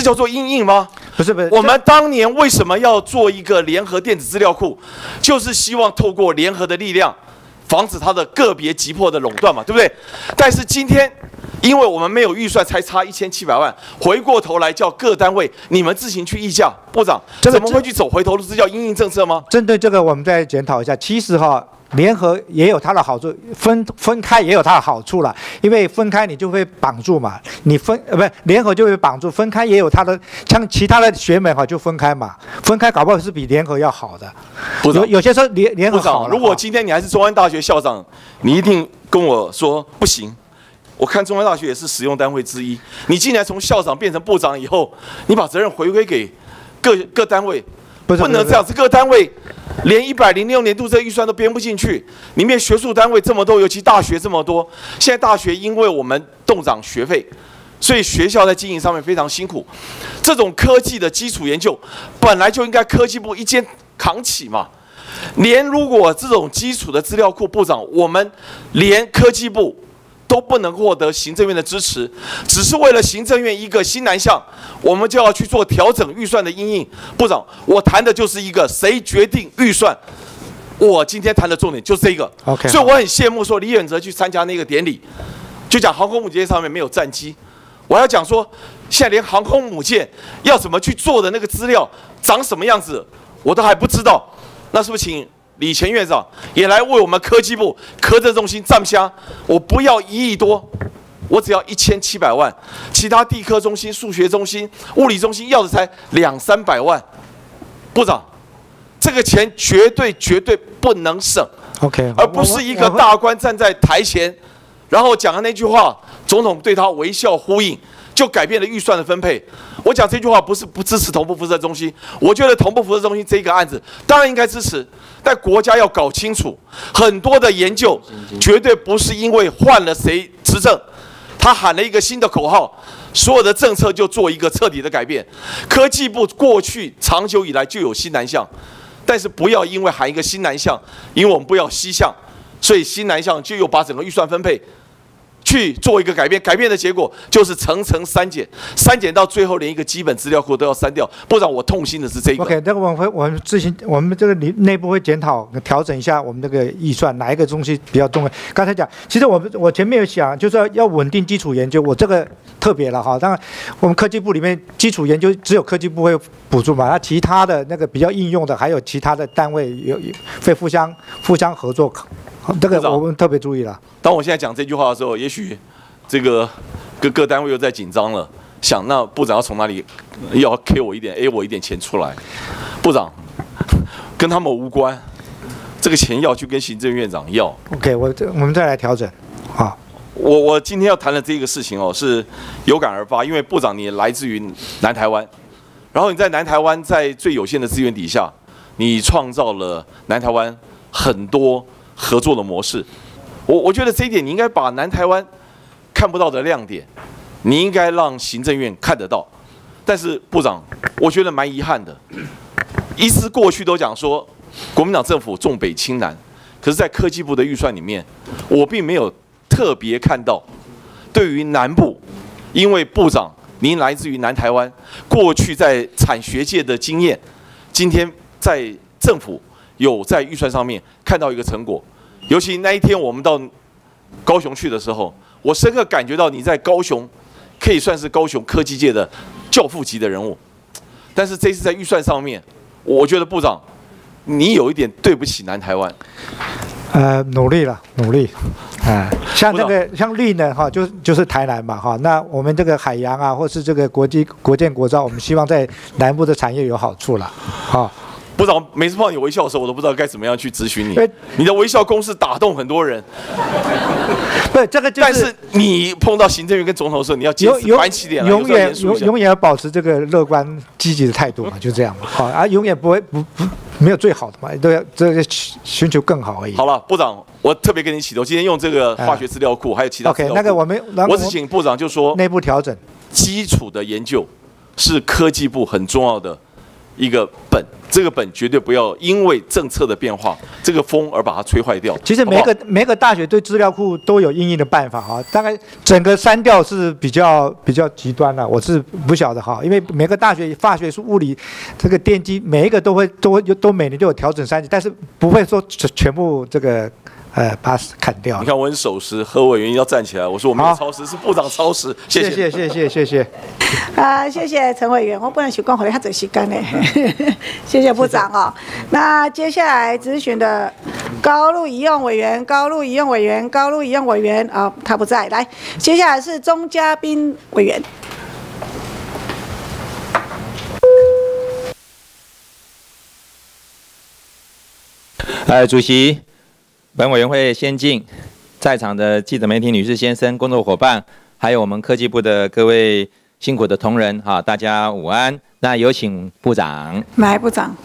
叫做因应吗？ 不是不是， 我们当年为什么要做一个联合电子资料库？就是希望透过联合的力量，防止它的个别急迫的垄断嘛，对不对？但是今天，因为我们没有预算，才差一千七百万，回过头来叫各单位你们自行去议价。部长，怎么会去走回头路？是叫因应政策吗？ 针对这个，我们再检讨一下。其实哈。联合也有它的好处，分分开也有它的好处了。因为分开你就会绑住嘛，你分呃不是联合就会绑住，分开也有它的，像其他的学门哈就分开嘛，分开搞不好是比联合要好的。有有些时候联联合好了。 如果今天你还是中安大学校长，你一定跟我说不行。我看中安大学也是使用单位之一，你既然从校长变成部长以后，你把责任回归给各各单位。不, 不能这样子，各单位连一百零六年度这预算都编不进去。里面学术单位这么多，尤其大学这么多。现在大学因为我们冻涨学费，所以学校在经营上面非常辛苦。这种科技的基础研究本来就应该科技部一肩扛起嘛。连如果这种基础的资料库，部长，我们连科技部都不能获得行政院的支持，只是为了行政院一个新南向，我们就要去做调整预算的因应。部长，我谈的就是一个谁决定预算，我今天谈的重点就是这个。 OK， 所以我很羡慕说李远哲去参加那个典礼，就讲航空母舰上面没有战机，我要讲说现在连航空母舰要怎么去做的那个资料长什么样子，我都还不知道。那是不是请李前院长也来为我们科技部科政中心站下？我不要一亿多，我只要一千七百万。其他地科中心、数学中心、物理中心要的才两三百万。部长，这个钱绝对绝对不能省。 OK， 而不是一个大官站在台前，然后讲的那句话，总统对他微笑呼应，就改变了预算的分配。我讲这句话不是不支持同步辐射中心，我觉得同步辐射中心这个案子当然应该支持，但国家要搞清楚，很多的研究绝对不是因为换了谁执政，他喊了一个新的口号，所有的政策就做一个彻底的改变。科技部过去长久以来就有新南向，但是不要因为喊一个新南向，因为我们不要西向，所以新南向就又把整个预算分配去做一个改变，改变的结果就是层层删减，删减到最后连一个基本资料库都要删掉。部长，我痛心的是这个。 OK， 那个我们会我们自行我们这个内部会检讨调整一下我们这个预算，哪一个东西比较重要？刚才讲，其实我们我前面有想，就是要要稳定基础研究，我这个特别了哈。当然，我们科技部里面基础研究只有科技部会补助嘛，那其他的那个比较应用的，还有其他的单位有会互相互相合作。这个我们特别注意了。 当我现在讲这句话的时候，也许这个各各单位又在紧张了，想那部长要从哪里要给我一点 A 我一点钱出来？部长跟他们无关，这个钱要去跟行政院长要。 OK， 我我们再来调整。好， 我我今天要谈的这个事情哦，是有感而发，因为部长你来自于南台湾，然后你在南台湾在最有限的资源底下，你创造了南台湾很多合作的模式。我我觉得这一点你应该把南台湾看不到的亮点，你应该让行政院看得到。但是部长，我觉得蛮遗憾的，医师过去都讲说国民党政府重北轻南，可是在科技部的预算里面，我并没有特别看到对于南部，因为部长您来自于南台湾，过去在产学界的经验，今天在政府有在预算上面看到一个成果。尤其那一天我们到高雄去的时候，我深刻感觉到你在高雄可以算是高雄科技界的教父级的人物。但是这次在预算上面，我觉得部长你有一点对不起南台湾。 呃，努力了，努力。啊，像那个像绿能哈，就就是台南嘛哈。那我们这个海洋啊，或是这个国际国建国造，我们希望在南部的产业有好处了，哈。 部长每次碰到你微笑的时候，我都不知道该怎么样去咨询你。你的微笑攻势打动很多人。 不是这个，就是， 但是你碰到行政院跟总统的时候，你要坚持板起脸来， 永远永永远要保持这个乐观积极的态度嘛，就这样嘛。好啊，永远不会不不没有最好的嘛，都要这个寻求更好而已。 好了，部长，我特别跟你起头，今天用这个化学资料库，还有其他资料库。 OK， 那个我们我只请部长就说内部调整， 基础的研究是科技部很重要的一个本，这个本绝对不要因为政策的变化，这个风而把它吹坏掉。 其实每个每个大学对资料库都有因应的办法哈，大概整个删掉是比较比较极端的，我是不晓得哈，因为每个大学化学、物理、这个电机每一个都会都会都每年都有调整删减，但是不会说全部这个。呃，把它砍掉。 你看我很守时，何委员要站起来。我说我没有超时，是部长超时。谢谢谢谢谢谢谢。 啊，谢谢陈委员，我不能许光回来他走时间呢。谢谢部长哦。那接下来质询的高路一用委员，高路一用委员，高路一用委员啊、哦，他不在。来，接下来是钟嘉宾委员。 呃，主席。本委员会先进，在场的记者媒体女士先生、工作伙伴，还有我们科技部的各位辛苦的同仁，哈，大家午安。那有请部长。 来，部长。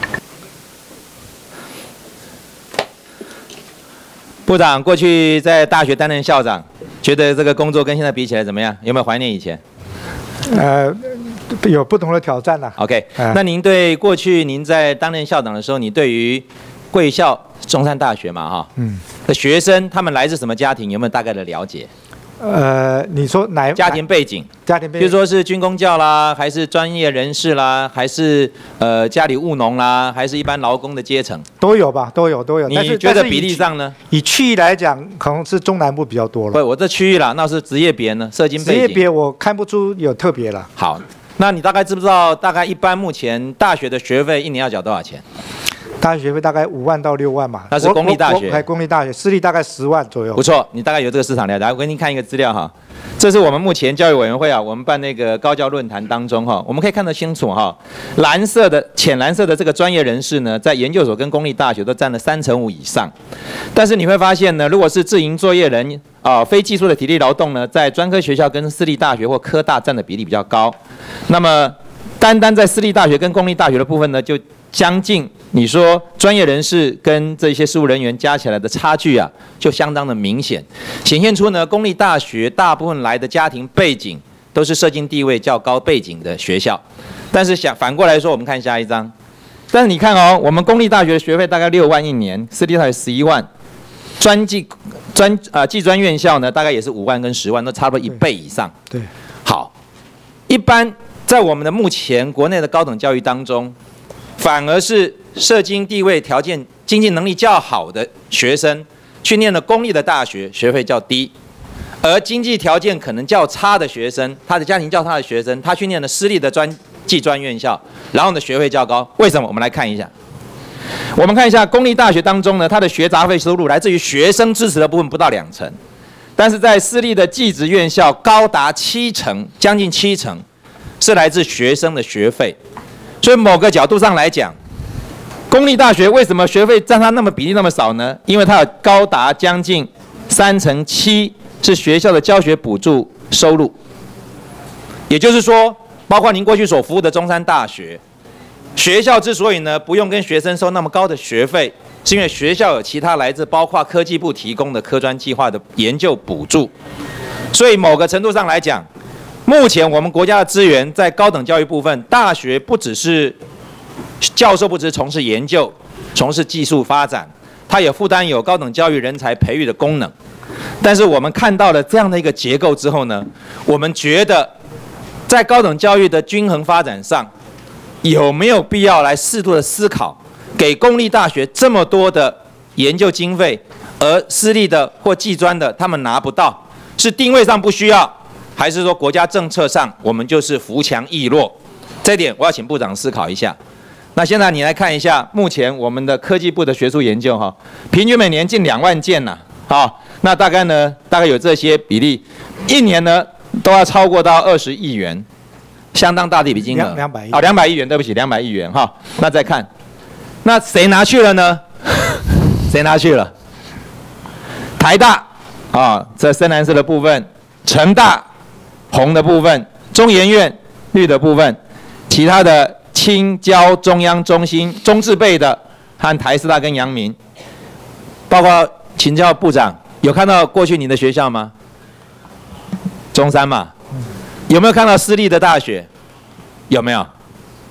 部长过去在大学担任校长，觉得这个工作跟现在比起来怎么样？有没有怀念以前？ 呃，有不同的挑战啦。 OK，、呃、那您对过去您在担任校长的时候，你对于贵校中山大学嘛，哈，嗯，的学生他们来自什么家庭？有没有大概的了解？ 呃，你说哪家庭背景？ 家庭背景， 比如说是军公教啦，还是专业人士啦，还是呃家里务农啦，还是一般劳工的阶层？ 都有吧，都有都有。 你觉得比例上呢？ 以区域来讲，可能是中南部比较多了。 不，我这区域啦，那是职业别呢，社经背景。 职业别我看不出有特别了。 好，那你大概知不知道，大概一般目前大学的学费一年要缴多少钱？ 大学学费大概五万到六万嘛， 那是公立大学， 还公立大学，私立大概十万左右。 不错，你大概有这个市场了解。来，我给您看一个资料哈，这是我们目前教育委员会啊，我们办那个高教论坛当中哈，我们可以看得清楚哈，蓝色的、浅蓝色的这个专业人士呢，在研究所跟公立大学都占了三成五以上。但是你会发现呢，如果是自营作业人啊、呃，非技术的体力劳动呢，在专科学校跟私立大学或科大占的比例比较高。那么，单单在私立大学跟公立大学的部分呢，就将近你说专业人士跟这些事务人员加起来的差距啊，就相当的明显，显现出呢公立大学大部分来的家庭背景都是社经地位较高背景的学校。但是想反过来说，我们看下一张，但是你看哦，我们公立大学的学费大概六万一年，私立大学十一万，专技专啊技专院校呢大概也是五万跟十万，都差不多一倍以上。 对， 好，一般在我们的目前国内的高等教育当中，反而是社经地位条件、经济能力较好的学生去念了公立的大学，学费较低；而经济条件可能较差的学生，他的家庭较差的学生，他去念了私立的专技专院校，然后呢学费较高。为什么？我们来看一下。我们看一下公立大学当中呢，它的学杂费收入来自于学生支持的部分不到两成，但是在私立的技职院校高达七成，将近七成是来自学生的学费。所以某个角度上来讲，公立大学为什么学费占它那么比例那么少呢？因为它有高达将近三成七是学校的教学补助收入。也就是说，包括您过去所服务的中山大学，学校之所以呢不用跟学生收那么高的学费，是因为学校有其他来自包括科技部提供的科专计划的研究补助。所以某个程度上来讲，目前我们国家的资源在高等教育部分，大学不只是教授，不只是从事研究、从事技术发展，它也负担有高等教育人才培育的功能。但是我们看到了这样的一个结构之后呢，我们觉得在高等教育的均衡发展上，有没有必要来适度的思考，给公立大学这么多的研究经费，而私立的或技专的他们拿不到，是定位上不需要，还是说国家政策上我们就是扶强抑弱？这一点我要请部长思考一下。那现在你来看一下，目前我们的科技部的学术研究哈，平均每年近两万件呐，好，那大概呢，大概有这些比例，一年呢都要超过到二十亿元，相当大的一笔金额。 两百亿啊，两百亿元，对不起，两百亿元哈。那再看，那谁拿去了呢？谁拿去了？台大啊，这深蓝色的部分，成大红的部分，中研院绿的部分，其他的清交、中央、中心、中字辈的和台师大跟阳明，包括请教部长，有看到过去你的学校吗？中山嘛，有没有看到私立的大学？有没有？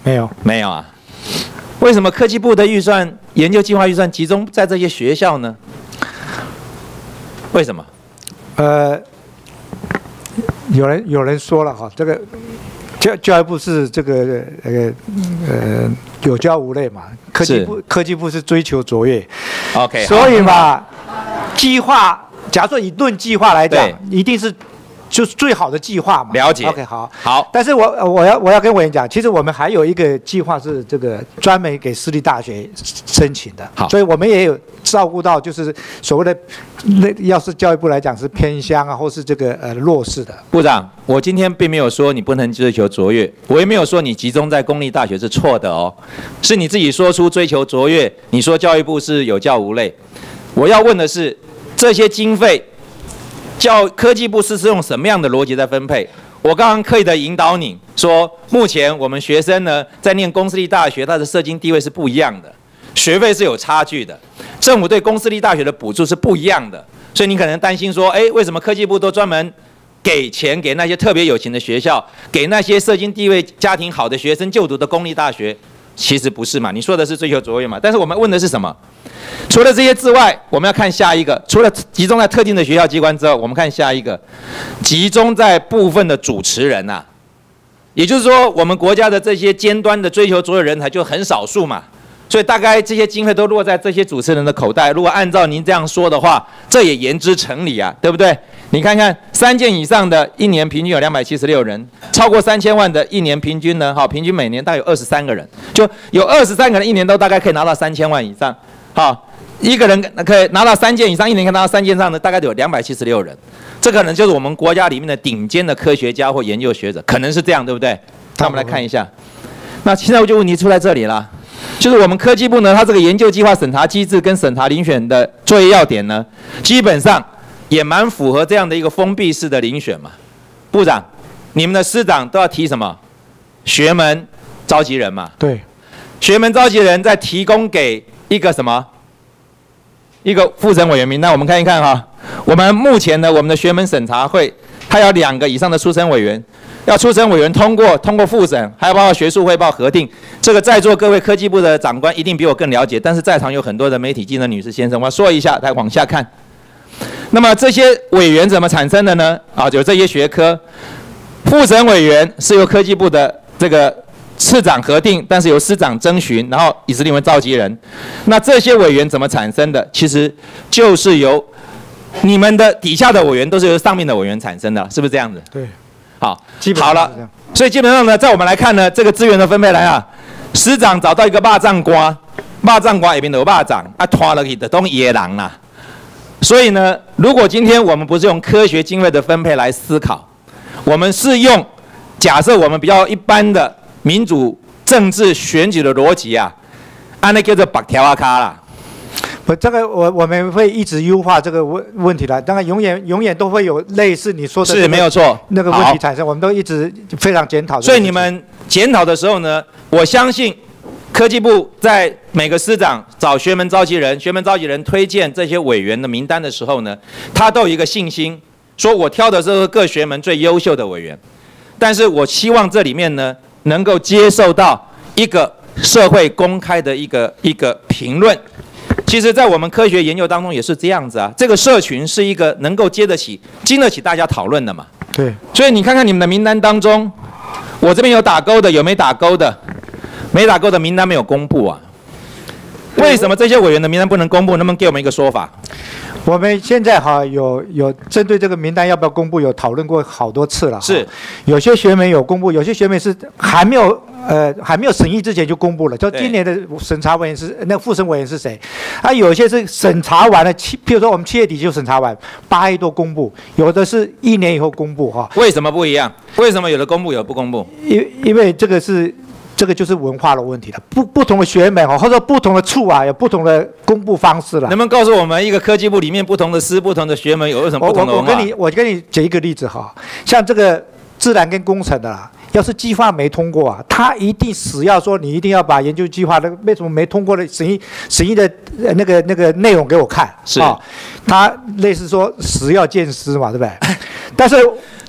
没有， 没有啊。为什么科技部的预算研究计划预算集中在这些学校呢？为什么？ 呃，有人有人说了哈，这个教教育部是这个呃呃有教无类嘛，科技部科技部是追求卓越。 OK， 所以嘛，计划假如说以论计划来讲，一定是。就是最好的计划嘛。 了解。 OK， 好。 好。 但是我我要我要跟委员讲，其实我们还有一个计划是这个专门给私立大学申请的。 好。 所以我们也有照顾到，就是所谓的那要是教育部来讲是偏乡啊，或是这个呃弱势的。 部长，我今天并没有说你不能追求卓越，我也没有说你集中在公立大学是错的哦，是你自己说出追求卓越，你说教育部是有教无类。我要问的是，这些经费。教科技部是用什么样的逻辑在分配？我刚刚刻意的引导你说，目前我们学生呢在念公私立大学，它的社经地位是不一样的，学费是有差距的，政府对公私立大学的补助是不一样的，所以你可能担心说，哎，为什么科技部都专门给钱给那些特别有钱的学校，给那些社经地位家庭好的学生就读的公立大学？其实不是嘛，你说的是追求卓越嘛，但是我们问的是什么？除了这些之外，我们要看下一个。除了集中在特定的学校机关之后，我们看下一个，集中在部分的主持人呐、啊。也就是说，我们国家的这些尖端的追求卓越人才就很少数嘛，所以大概这些经费都落在这些主持人的口袋。如果按照您这样说的话，这也言之成理啊，对不对？你看看三件以上的，一年平均有两百七十六人；超过三千万的，一年平均呢，哈，平均每年大概有二十三个人，就有二十三个人一年都大概可以拿到三千万以上，好，一个人可以拿到三件以上，一年可以拿到三件以上的，大概有两百七十六人。这可能就是我们国家里面的顶尖的科学家或研究学者，可能是这样，对不对？那我们来看一下，那现在就问题出在这里了。就是我们科技部呢，它这个研究计划审查机制跟审查遴选的作业要点呢，基本上也蛮符合这样的一个封闭式的遴选嘛。部长，你们的师长都要提什么？学门召集人嘛。 对。 学门召集人再提供给一个什么？一个复审委员名单，我们看一看哈。我们目前呢，我们的学门审查会，它有两个以上的初审委员。要初审委员通过，通过复审，还要包括学术汇报核定。这个在座各位科技部的长官一定比我更了解，但是在场有很多的媒体记者女士先生，我要说一下，来往下看。那么这些委员怎么产生的呢？啊，有这些学科，复审委员是由科技部的这个次长核定，但是由司长征询，然后以司令为召集人。那这些委员怎么产生的？其实就是由你们的底下的委员都是由上面的委员产生的，是不是这样子？ 对。 好，好了，所以基本上呢，在我们来看呢，这个资源的分配来啊，师长找到一个肉粽官，肉粽官里面有肉粽，啊，拖了去的都野狼啦。所以呢，如果今天我们不是用科学经费的分配来思考，我们是用假设我们比较一般的民主政治选举的逻辑啊，按那叫做白条啊卡啦。 不，这个我我们会一直优化这个问问题的，当然永远永远都会有类似你说的、这个、 是没有错那个问题产生，我们都一直非常检讨。 所以你们检讨的时候呢，我相信科技部在每个师长找学门召集人，学门召集人推荐这些委员的名单的时候呢，他都有一个信心，说我挑的都是各学门最优秀的委员，但是我希望这里面呢能够接受到一个社会公开的一个一个评论。其实，在我们科学研究当中也是这样子啊。这个社群是一个能够接得起、经得起大家讨论的嘛。 对。 所以你看看你们的名单当中，我这边有打勾的，有没打勾的？没打勾的名单没有公布啊。为什么这些委员的名单不能公布？能不能给我们一个说法？ 我们现在哈有有针对这个名单要不要公布，有讨论过好多次了。 是。 有些学门有公布，有些学门是还没有呃还没有审议之前就公布了。就今年的审查委员是那个复审委员是谁？啊，有些是审查完了七，譬如说我们七月底就审查完，八月多公布，有的是一年以后公布哈。 为什么不一样？为什么有的公布，有的不公布？ 因因为这个是。这个就是文化的问题了，不不同的学门哦，或者不同的处啊，有不同的公布方式了。 能不能告诉我们，一个科技部里面不同的师、不同的学门有什么不同的文化？ 我我跟你我跟你举一个例子哈，像这个自然跟工程的啦，要是计划没通过啊，他一定死要说你一定要把研究计划的为什么没通过的审议审议的那个那个内容给我看， 是啊，他类似说死要见师嘛，对不对？但是。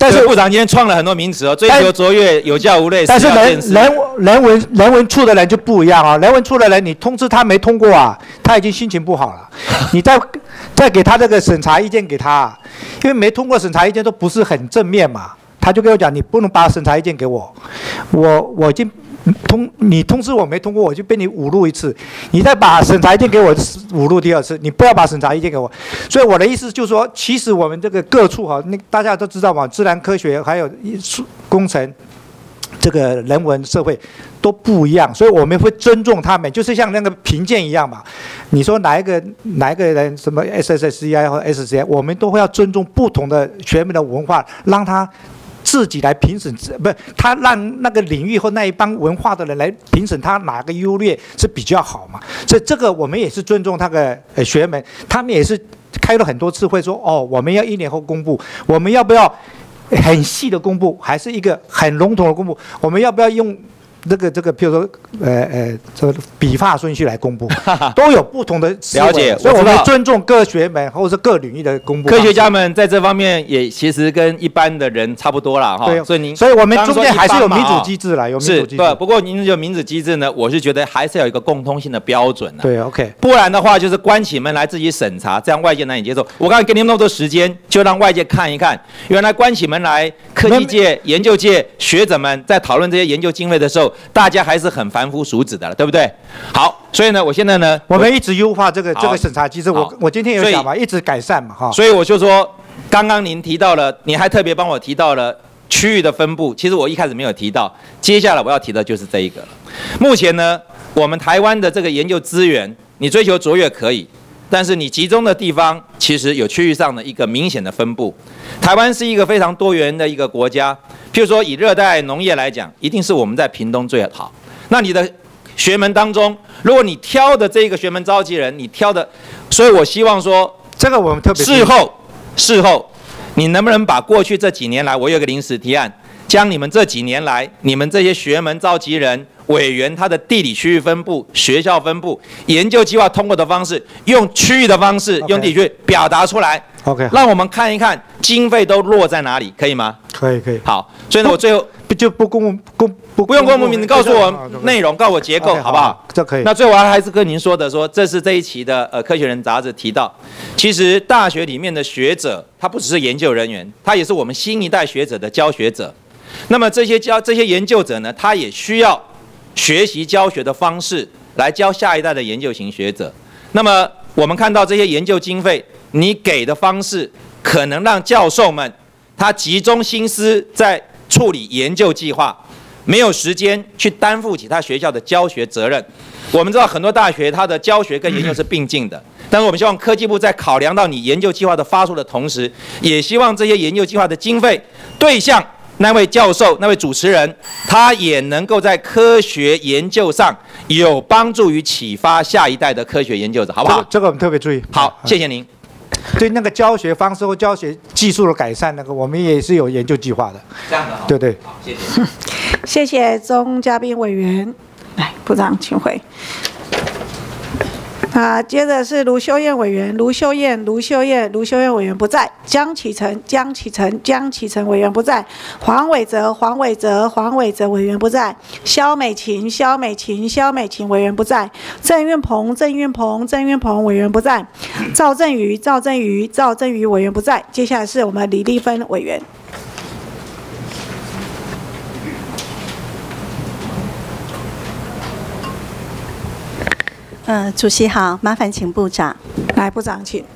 但是部长今天创了很多名词哦，追求卓越、有教无类。 但是人人人文人文处的人就不一样啊，人文处的人，你通知他没通过啊，他已经心情不好了，你再再给他这个审查意见给他，因为没通过审查意见都不是很正面嘛，他就跟我讲，你不能把审查意见给我，我我已经。通你通知我没通过，我就被你侮辱一次，你再把审查意见给我侮辱第二次，你不要把审查意见给我。所以我的意思就是说，其实我们这个各处哈，那大家都知道嘛，自然科学还有工程，这个人文社会都不一样，所以我们会尊重他们，就是像那个评鉴一样嘛。你说哪一个哪一个人什么 S S C I 或 S C I， 我们都会要尊重不同的学门的文化，让他。自己来评审，不是他让那个领域或那一帮文化的人来评审他哪个优劣是比较好嘛？所以这个我们也是尊重他的呃学门，他们也是开了很多次会说，哦，我们要一年后公布，我们要不要很细的公布，还是一个很笼统的公布？我们要不要用？这个这个，譬如说，呃呃，这个笔画顺序来公布，都有不同的了解， 所以我们尊重各学门或者是各领域的公布。 科学家们在这方面也其实跟一般的人差不多了哈。 对， 所以您， 所以我们中间还是有民主机制啦，有民主机制。 是，不过您有民主机制呢，我是觉得还是要有一个共通性的标准啊。 对 ，OK。 不然的话，就是关起门来自己审查，这样外界难以接受。我刚才给你们那么多时间，就让外界看一看，原来关起门来，科技界、研究界学者们在讨论这些研究经费的时候，大家还是很凡夫俗子的了，对不对？好，所以呢，我现在呢， 我们一直优化这个这个审查机制。我我今天有讲嘛，一直改善嘛，哈。 所以我就说，刚刚您提到了，你还特别帮我提到了区域的分布，其实我一开始没有提到，接下来我要提的就是这一个了。目前呢，我们台湾的这个研究资源，你追求卓越可以，但是你集中的地方其实有区域上的一个明显的分布。台湾是一个非常多元的一个国家，譬如说以热带农业来讲，一定是我们在屏东最好。那你的学门当中，如果你挑的这个学门召集人，你挑的，所以我希望说， 这个我们特别事后事后，你能不能把过去这几年来，我有个临时提案，将你们这几年来你们这些学门召集人委员他的地理区域分布、学校分布、研究计划通过的方式，用区域的方式， okay. 用地区表达出来 ，OK， 让我们看一看经费都落在哪里，可以吗？ 可以，可以。 好，所以呢，我最后就不公公不不用公布名，你告诉我内容，告诉我结构， okay, 好不好？ 这可以。 那最后我还是跟您说的，说这是这一期的呃《科学人》杂志提到，其实大学里面的学者，他不只是研究人员，他也是我们新一代学者的教学者。那么这些教这些研究者呢，他也需要学习教学的方式来教下一代的研究型学者。那么我们看到这些研究经费，你给的方式可能让教授们他集中心思在处理研究计划，没有时间去担负起他学校的教学责任。我们知道很多大学它的教学跟研究是并进的，但是我们希望科技部在考量到你研究计划的发出的同时，也希望这些研究计划的经费对象那位教授、那位主持人，他也能够在科学研究上有帮助于启发下一代的科学研究者，好不好？ 这个、这个我们特别注意。 好，谢谢您。 对那个教学方式或教学技术的改善，那个我们也是有研究计划的。 这样的， 对对。 好，谢谢。 谢谢钟嘉宾委员，来，部长请回。啊，接着是卢秀燕委员，卢秀燕，卢秀燕，卢秀燕委员不在，江启臣，江启臣，江启臣委员不在，黄伟哲，黄伟哲，黄伟哲委员不在，肖美琴，肖美琴，肖美琴委员不在，郑运鹏，郑运鹏，郑运鹏委员不在，赵振宇，赵振宇，赵振宇委员不在。接下来是我们李丽芬委员。 呃，主席好，麻烦请部长。 来，部长请。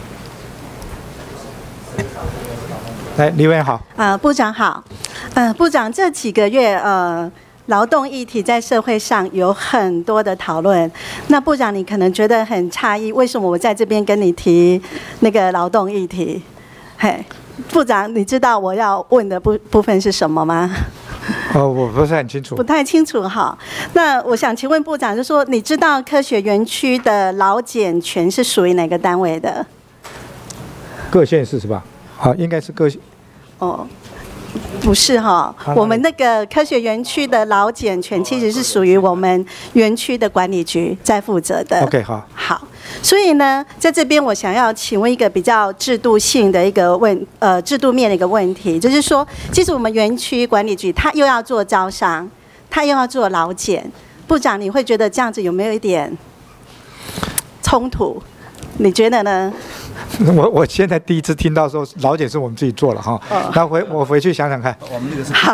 来，李委员好。 呃，部长好。呃，部长这几个月呃，劳动议题在社会上有很多的讨论。那部长你可能觉得很诧异，为什么我在这边跟你提那个劳动议题？嘿，部长，你知道我要问的部部分是什么吗？ 哦，我不是很清楚， 不太清楚哈。那我想请问部长，就说你知道科学园区的劳检权是属于哪个单位的？ 各县市是吧？好，应该是各县。 哦，不是哈，我们那个科学园区的劳检权其实是属于我们园区的管理局在负责的。 OK， 好。 好， 所以呢，在这边我想要请问一个比较制度性的一个问，呃，制度面的一个问题，就是说，其实我们园区管理局它又要做招商，它又要做劳检，部长你会觉得这样子有没有一点冲突？你觉得呢？ 我我现在第一次听到说劳检是我们自己做了哈， 哦、 那回我回去想想看。 我们那个是好。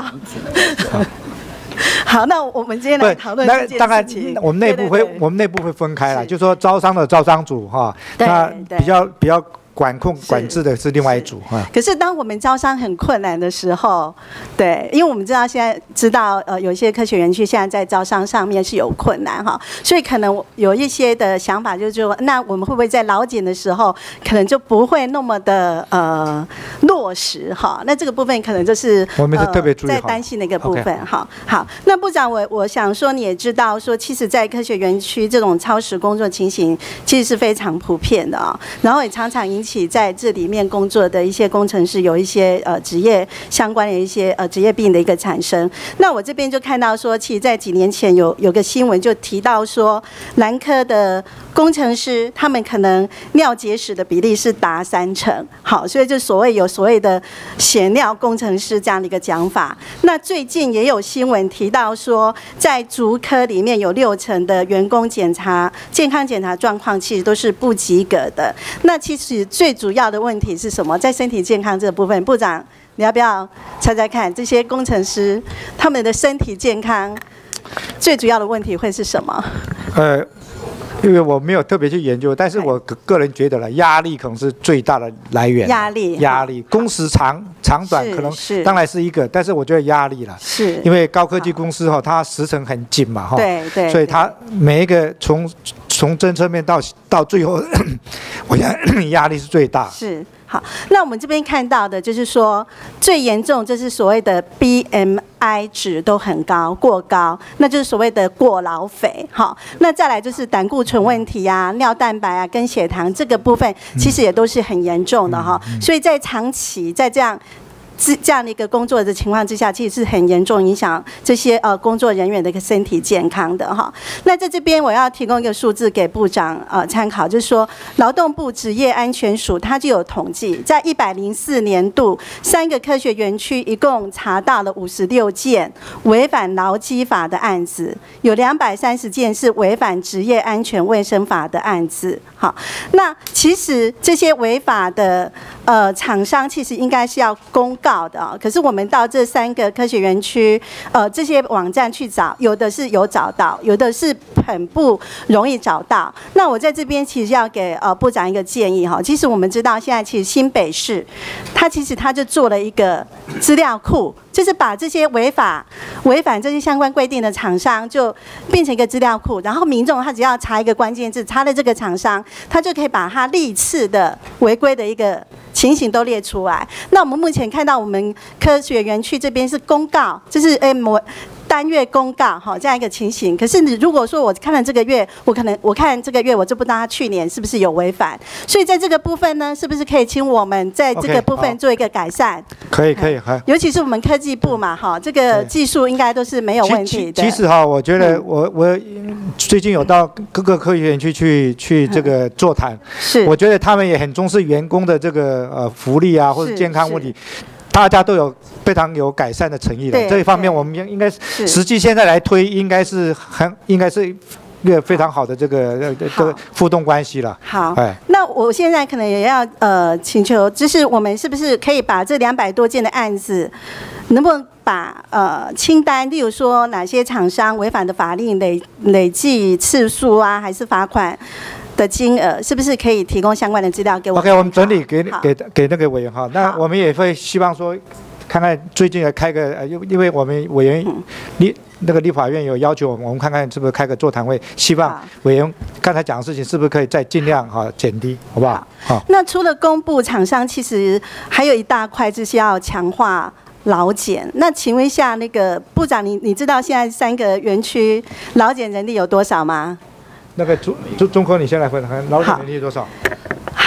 好，那我们今天来讨论这件事情。 当然，我们内部会，我们内部会分开了，就是说招商的招商组哈，那比较比较。管控管制的是另外一组哈。 可是当我们招商很困难的时候，对，因为我们知道现在知道呃有一些科学园区现在在招商上面是有困难哈，所以可能有一些的想法就是说，那我们会不会在劳检的时候可能就不会那么的呃落实哈？那这个部分可能就是我们是特别注意在担心的一个部分哈。好，那部长我我想说你也知道说，其实，在科学园区这种超时工作情形其实是非常普遍的啊，然后也常常引起起在这里面工作的一些工程师有一些呃职业相关的一些呃职业病的一个产生。那我这边就看到说，其实在几年前有有个新闻就提到说，南科的工程师他们可能尿结石的比例是达三成，好，所以就所谓有所谓的血尿工程师这样的一个讲法。那最近也有新闻提到说，在竹科里面有六成的员工检查健康检查状况其实都是不及格的。那其实最主要的问题是什么？在身体健康这个部分，部长你要不要猜猜看，这些工程师他们的身体健康最主要的问题会是什么？ 呃，因为我没有特别去研究，但是我个人觉得了，压力可能是最大的来源。 压力， 压力，工时长长短可能当然是一个，但是我觉得压力了， 是因为高科技公司哈，它时程很紧嘛哈， 对对， 所以它每一个从从政策面到到最后，我想压力是最大。 是。好，那我们这边看到的就是说，最严重就是所谓的 B M I 值都很高，过高，那就是所谓的过劳肥。好，那再来就是胆固醇问题啊、尿蛋白啊跟血糖这个部分，其实也都是很严重的哈。所以在长期在这样。这样的一个工作的情况之下，其实是很严重影响这些呃工作人员的一个身体健康的哈。那在这边我要提供一个数字给部长呃参考，就是说劳动部职业安全署它就有统计，在一百零四年度三个科学园区一共查到了五十六件违反劳基法的案子，有两百三十件是违反职业安全卫生法的案子。好，那其实这些违法的呃厂商其实应该是要公告的啊，可是我们到这三个科学园区，呃，这些网站去找，有的是有找到，有的是很不容易找到。那我在这边其实要给呃部长一个建议哈，其实我们知道现在其实新北市，它其实它就做了一个资料库，就是把这些违法违反这些相关规定的厂商就变成一个资料库，然后民众他只要查一个关键字，查了这个厂商，他就可以把他历次的违规的一个情形都列出来。那我们目前看到我们科学园区这边是公告，就是诶某单月公告哈这样一个情形。可是你如果说我看了这个月，我可能我看这个月我就不知道他去年是不是有违反，所以在这个部分呢，是不是可以请我们在这个部分做一个改善？ Okay, 可以可以， 尤其是我们科技部嘛哈，这个技术应该都是没有问题的。 其实哈，我觉得我我最近有到各个科学园区去去这个座谈， 是我觉得他们也很重视员工的这个呃福利啊或者健康问题。大家都有非常有改善的诚意的，这一方面我们应该实际现在来推，应该是很应该是一个非常好的这个这个互动关系了。 好，哎，那我现在可能也要呃请求，就是我们是不是可以把这两百多件的案子，能不能把呃清单，例如说哪些厂商违反的法令累累计次数啊，还是罚款的金额，是不是可以提供相关的资料给我 ？OK， 我们整理给给给那个委员哈。那我们也会希望说，看看最近也开个，呃，因因为我们委员立那个立法院有要求我们，我们看看是不是开个座谈会，希望委员刚才讲的事情是不是可以再尽量哈减低，好不好？好。 那除了公布厂商，其实还有一大块就是要强化劳检。那请问一下，那个部长，你你知道现在三个园区劳检人力有多少吗？ 那个中中中科，你先来分享，劳检人力多少？ 好，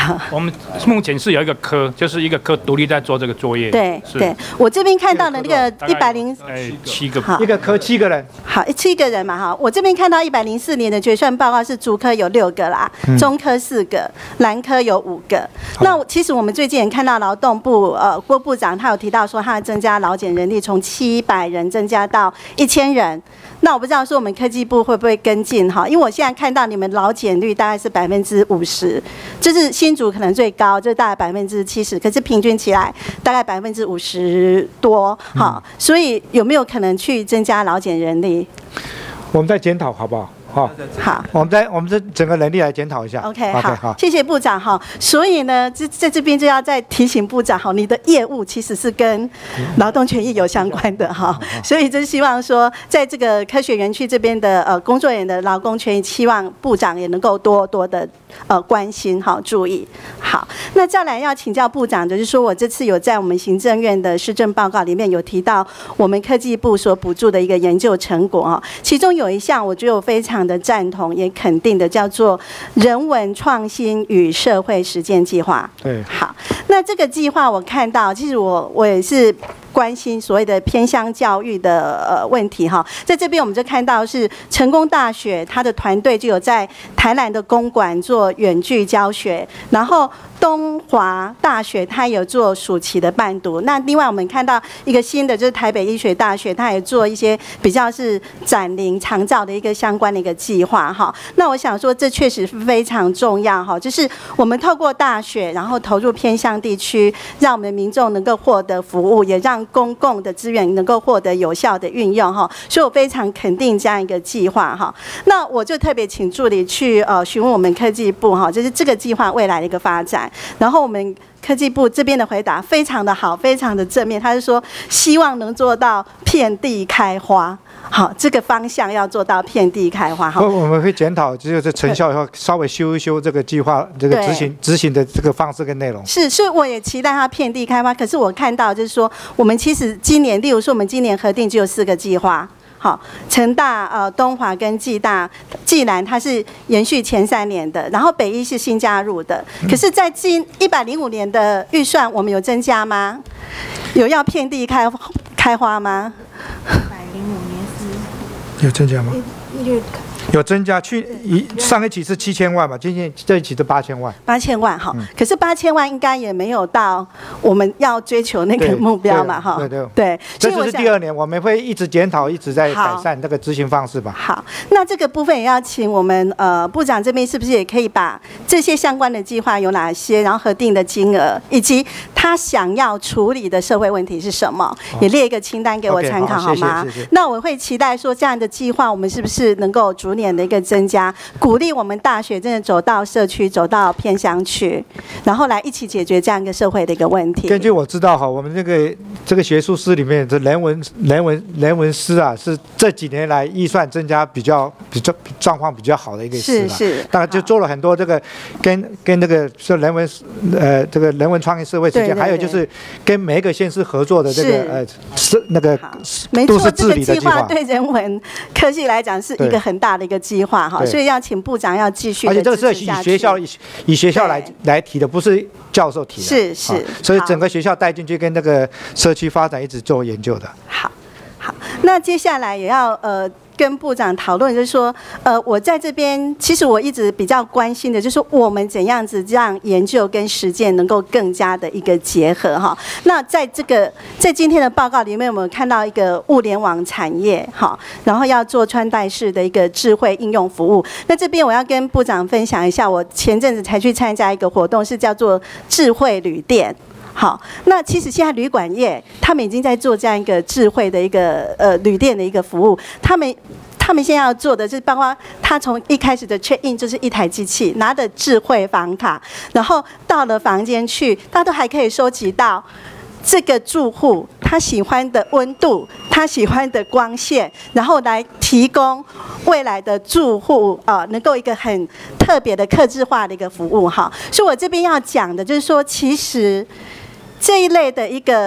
我们目前是有一个科，就是一个科独立在做这个作业。 对对，我这边看到的那个一百零哎七个， 一个科七个人。 好，七个人嘛哈。我这边看到一百零四年的决算报告是竹科有六个啦， 嗯、 中科四个，南科有五个。那其实我们最近也看到劳动部呃郭部长他有提到说，他要增加劳检人力，从七百人增加到一千人。那我不知道说我们科技部会不会跟进哈？因为我现在看到你们劳检率大概是百分之五十，就是新竹可能最高，就大概百分之七十，可是平均起来大概百分之五十多哈。所以有没有可能去增加劳检人力？ 我们再检讨好不好？好， 好， 我们在我们这整个能力来检讨一下。 OK， 好，好，谢谢部长哈。所以呢，这在这边就要再提醒部长哈，你的业务其实是跟劳动权益有相关的哈，所以就希望说，在这个科学园区这边的呃工作人员的劳工权益，希望部长也能够多多的呃关心哈，注意。好，那再来要请教部长的就是说，我这次有在我们行政院的施政报告里面有提到我们科技部所补助的一个研究成果啊，其中有一项我觉得我非常的赞同也肯定的，叫做人文创新与社会实践计划。 对， 好，那这个计划我看到，其实我我也是关心所谓的偏乡教育的呃问题哈，在这边我们就看到是成功大学它的团队就有在台南的公馆做远距教学，然后东华大学它有做暑期的伴读，那另外我们看到一个新的就是台北医学大学，它也做一些比较是展龄长照的一个相关的一个计划哈。那我想说这确实是非常重要哈，就是我们透过大学，然后投入偏乡地区，让我们的民众能够获得服务，也让公共的资源能够获得有效的运用哈。所以我非常肯定这样一个计划哈。那我就特别请助理去呃询问我们科技部哈，就是这个计划未来的一个发展。然后我们科技部这边的回答非常的好，非常的正面，他是说希望能做到遍地开花。好，这个方向要做到遍地开花。好， 我们会检讨，就是成效以后稍微修一修这个计划，这个执行执行的这个方式跟内容。 是，所以我也期待它遍地开花。可是我看到就是说，我们其实今年，例如说我们今年核定只有四个计划。好，成大、呃东华跟暨大、暨南，它是延续前三年的，然后北医是新加入的。可是，在近一百零五年的预算，我们有增加吗？有要遍地开开花吗？ 一百零五年是有增加吗？有增加，去一上一期是七千万嘛，今年这一期是八千万。 八千万哈， 嗯、 可是八千万应该也没有到我们要追求那个目标嘛哈。 对对对， 这就是第二年，我们会一直检讨，一直在改善这个执行方式吧。 好，那这个部分也要请我们呃部长这边是不是也可以把这些相关的计划有哪些，然后核定的金额，以及他想要处理的社会问题是什么，也列一个清单给我参考好吗？ 谢谢。 那我会期待说这样的计划，我们是不是能够逐年的一个增加，鼓励我们大学真的走到社区，走到偏乡区，然后来一起解决这样一个社会的一个问题。 根据我知道哈，我们这个这个学术师里面，这人文人文人文师啊，是这几年来预算增加比较比较状况比较好的一个师了。 是是， 当然就做了很多这个跟跟那个说人文呃这个人文创意社会实践，还有就是跟每一个县市合作的这个呃是那个都市治理的计划。 对人文科技来讲是一个很大的一个计划哈，所以要请部长要继续。 而且这个是以学校以以学校来来提的，不是教授提的。 是是、啊， 所以整个学校带进去跟那个社区发展一直做研究的。 好，好，那接下来也要呃。跟部长讨论，就是说，呃，我在这边，其实我一直比较关心的，就是我们怎样子让研究跟实践能够更加的一个结合哈。那在这个在今天的报告里面，我们看到一个物联网产业哈，然后要做穿戴式的一个智慧应用服务。那这边我要跟部长分享一下，我前阵子才去参加一个活动，是叫做智慧旅店。好，那其实现在旅馆业他们已经在做这样一个智慧的一个呃旅店的一个服务，他们他们现在要做的就是包括他从一开始的 check in 就是一台机器拿着智慧房卡，然后到了房间去，他都还可以收集到这个住户他喜欢的温度，他喜欢的光线，然后来提供未来的住户啊、呃，能够一个很特别的客制化的一个服务哈。所以我这边要讲的就是说，其实这一类的一个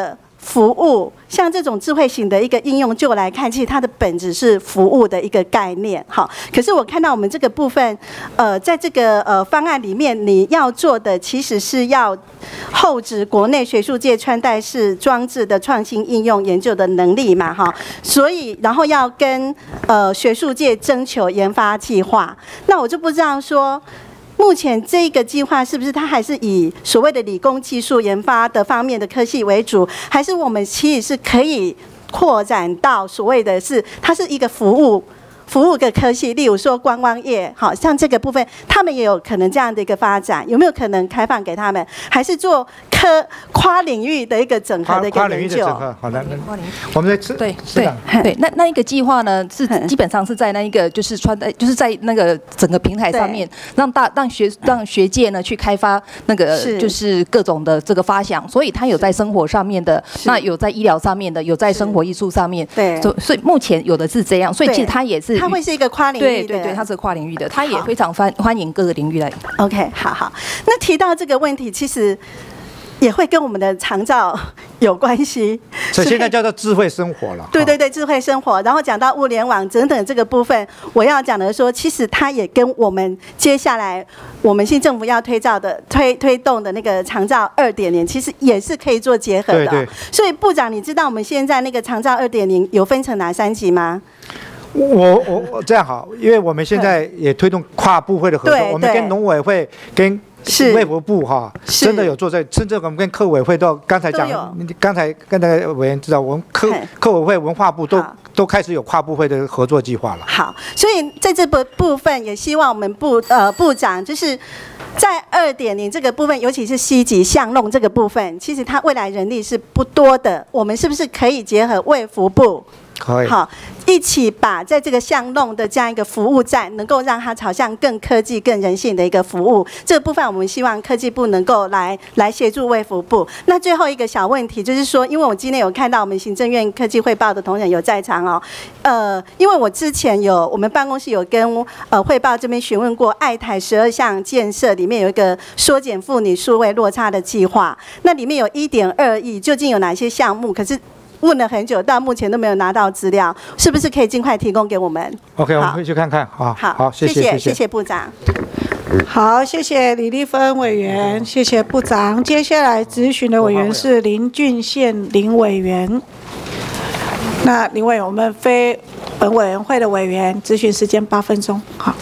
服务，像这种智慧型的一个应用，就我来看，其实它的本质是服务的一个概念。好，可是我看到我们这个部分，呃，在这个呃方案里面，你要做的其实是要厚植国内学术界穿戴式装置的创新应用研究的能力嘛，哈，所以然后要跟呃学术界征求研发计划。那我就不知道说，目前这个计划是不是它还是以所谓的理工技术研发的方面的科系为主，还是我们其实是可以扩展到所谓的是它是一个服务服务的科系，例如说观光业，好像这个部分他们也有可能这样的一个发展，有没有可能开放给他们，还是做科跨领域的一个整合的一个研究？ 好的，我们在对对对，那那一个计划呢，是基本上是在那一个就是穿戴，就是在那个整个平台上面，让大让学让学界呢去开发那个就是各种的这个发想，所以它有在生活上面的，那有在医疗上面的，有在生活艺术上面，对，所以目前有的是这样，所以其实它也是。 它会是一个跨领域的， 对对对，它是跨领域的，它也非常欢欢迎各个领域来。 OK， 好好。那提到这个问题，其实也会跟我们的长照有关系。 所以现在叫做智慧生活了。 对对对，智慧生活。然后讲到物联网等等这个部分，我要讲的说，其实它也跟我们接下来我们新政府要推造的推推动的那个长照二点零，其实也是可以做结合的。对对。所以部长，你知道我们现在那个长照二点零有分成哪三级吗？ 我我我这样好，因为我们现在也推动跨部会的合作，我们跟农委会、跟卫福部哈，真的有做在，甚至我们跟客委会都刚才讲，刚才跟那个委员知道，我们客客委会、文化部都都开始有跨部会的合作计划了。 好，所以在这部部分也希望我们部呃部长就是在二点零这个部分，尤其是西级巷弄这个部分，其实它未来人力是不多的，我们是不是可以结合卫福部？ 可以， 好，一起把在这个巷弄的这样一个服务站，能够让它朝向更科技、更人性的一个服务。这个部分我们希望科技部能够来来协助卫福部。那最后一个小问题就是说，因为我今天有看到我们行政院科技汇报的同仁有在场哦，呃，因为我之前有我们办公室有跟呃汇报这边询问过爱台十二项建设里面有一个缩减妇女数位落差的计划，那里面有一点二亿，究竟有哪些项目？可是问了很久，到目前都没有拿到资料，是不是可以尽快提供给我们 ？OK， 我们会去看看。好， 好， 好，谢谢， 谢， 谢谢部长。 好，谢谢李丽芬委员，谢谢部长。接下来质询的委员是林俊宪林委员。那林委员，我们非本委员会的委员质询时间八分钟。好。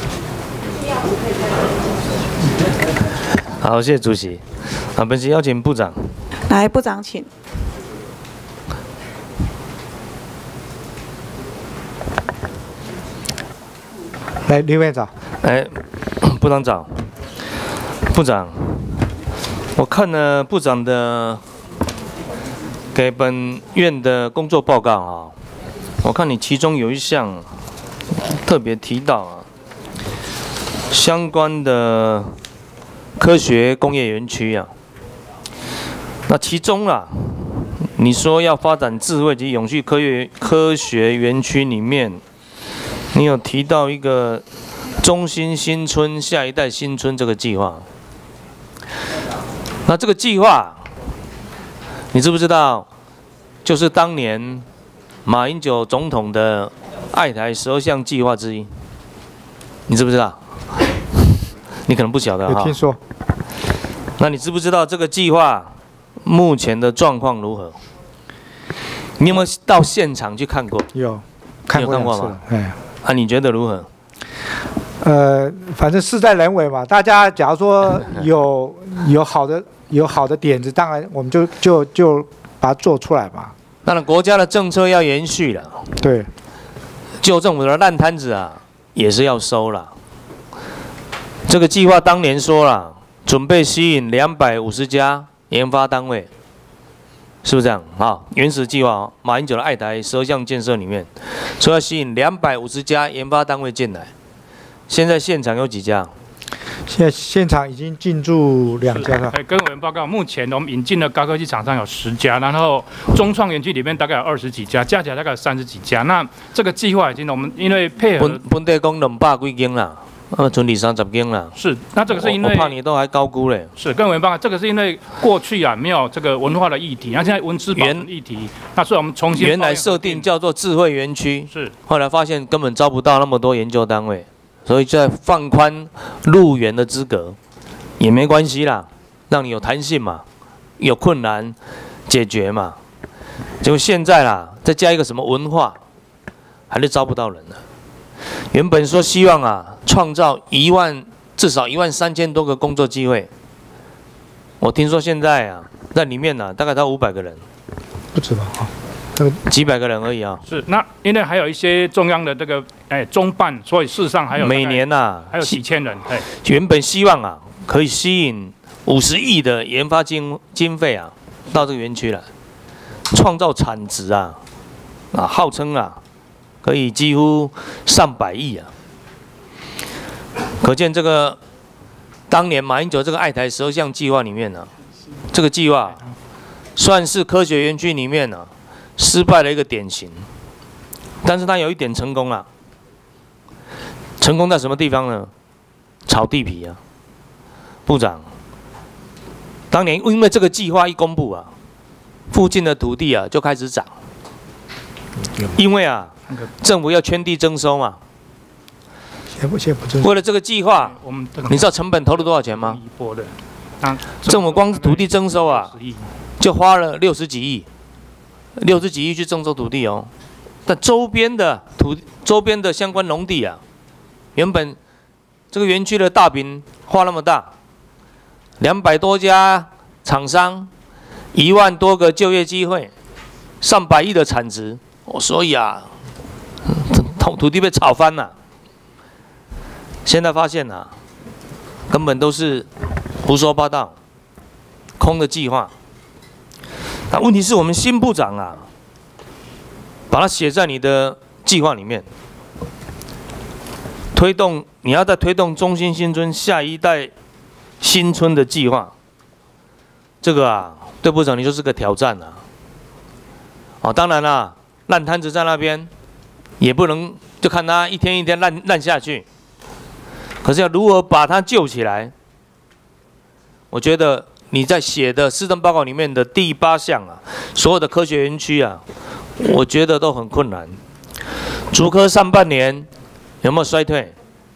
好，谢谢主席。啊，本席邀请部长。 来，部长请。 来，林委员长。 哎，部长早。部长，我看了部长的给本院的工作报告啊，我看你其中有一项特别提到啊，相关的科学工业园区啊，那其中啊，你说要发展智慧及永续科学科学园区里面。你有提到一个中心新村、下一代新村这个计划，那这个计划，你知不知道？就是当年马英九总统的爱台十二项计划之一，你知不知道？你可能不晓得哈。 有听说。 那你知不知道这个计划目前的状况如何？你有没有到现场去看过？ 有，看过有看过吗？ 哎。 啊，你觉得如何？ 呃，反正事在人为嘛。大家假如说有有好的有好的点子，当然我们就就就把它做出来嘛。 当然，国家的政策要延续了。 对。 旧政府的烂摊子啊，也是要收了。这个计划当年说了，准备吸引两百五十家研发单位。是不是这样啊？原始计划，马英九的爱台十二项建设里面，说要吸引两百五十家研发单位进来。现在现场有几家？ 现在现场已经进驻两家了。 跟委员报告，目前我们引进的高科技厂商有十家，然后中创园区里面大概有二十几家，加起来大概有三十几家。那这个计划已经我们因为配合本本地讲两百几间啦。 呃，存里三十间了。 是，那这个是因为我怕你都还高估嘞。 是，跟委员报告，这个是因为过去啊没有这个文化的议题，那现在文资保存议题，那所以我们重新原来设定叫做智慧园区， 是， 后来发现根本招不到那么多研究单位，所以在放宽入园的资格也没关系啦，让你有弹性嘛，有困难解决嘛。结果现在啦，再加一个什么文化，还是招不到人了。原本说希望啊，创造一万至少一万三千多个工作机会，我听说现在啊，在里面呢、啊，大概到五百个人， 不止吧？啊， 几百个人而已啊。 是，那因为还有一些中央的这个哎中办，所以事实上还有每年呐、啊， 还有几千人。哎， 原本希望啊，可以吸引五十亿的研发经经费啊，到这个园区来，创造产值啊，啊，号称啊。可以几乎上百亿啊！可见这个当年马英九这个爱台十二项计划里面呢、啊，这个计划算是科学园区里面呢、啊、失败的一个典型，但是它有一点成功了。成功在什么地方呢？炒地皮啊！部长，当年因为这个计划一公布啊，附近的土地啊就开始涨，因为啊。政府要圈地征收嘛？为了这个计划，你知道成本投了多少钱吗？政府光土地征收啊，就花了六十几亿，六十几亿去征收土地哦。但周边的土周边的相关农地啊，原本这个园区的大饼画那么大，两百多家厂商，一万多个就业机会，上百亿的产值，哦，所以啊。土地被炒翻了，现在发现啊，根本都是胡说八道、空的计划。那问题是我们新部长啊，把它写在你的计划里面，推动你要再推动中心新村下一代新村的计划，这个啊，对部长你就是个挑战啊。哦，当然啦，烂摊子在那边。也不能就看它一天一天烂烂下去，可是要如何把它救起来？我觉得你在写的施政报告里面的第八项啊，所有的科学园区啊，我觉得都很困难。竹科上半年有没有衰退？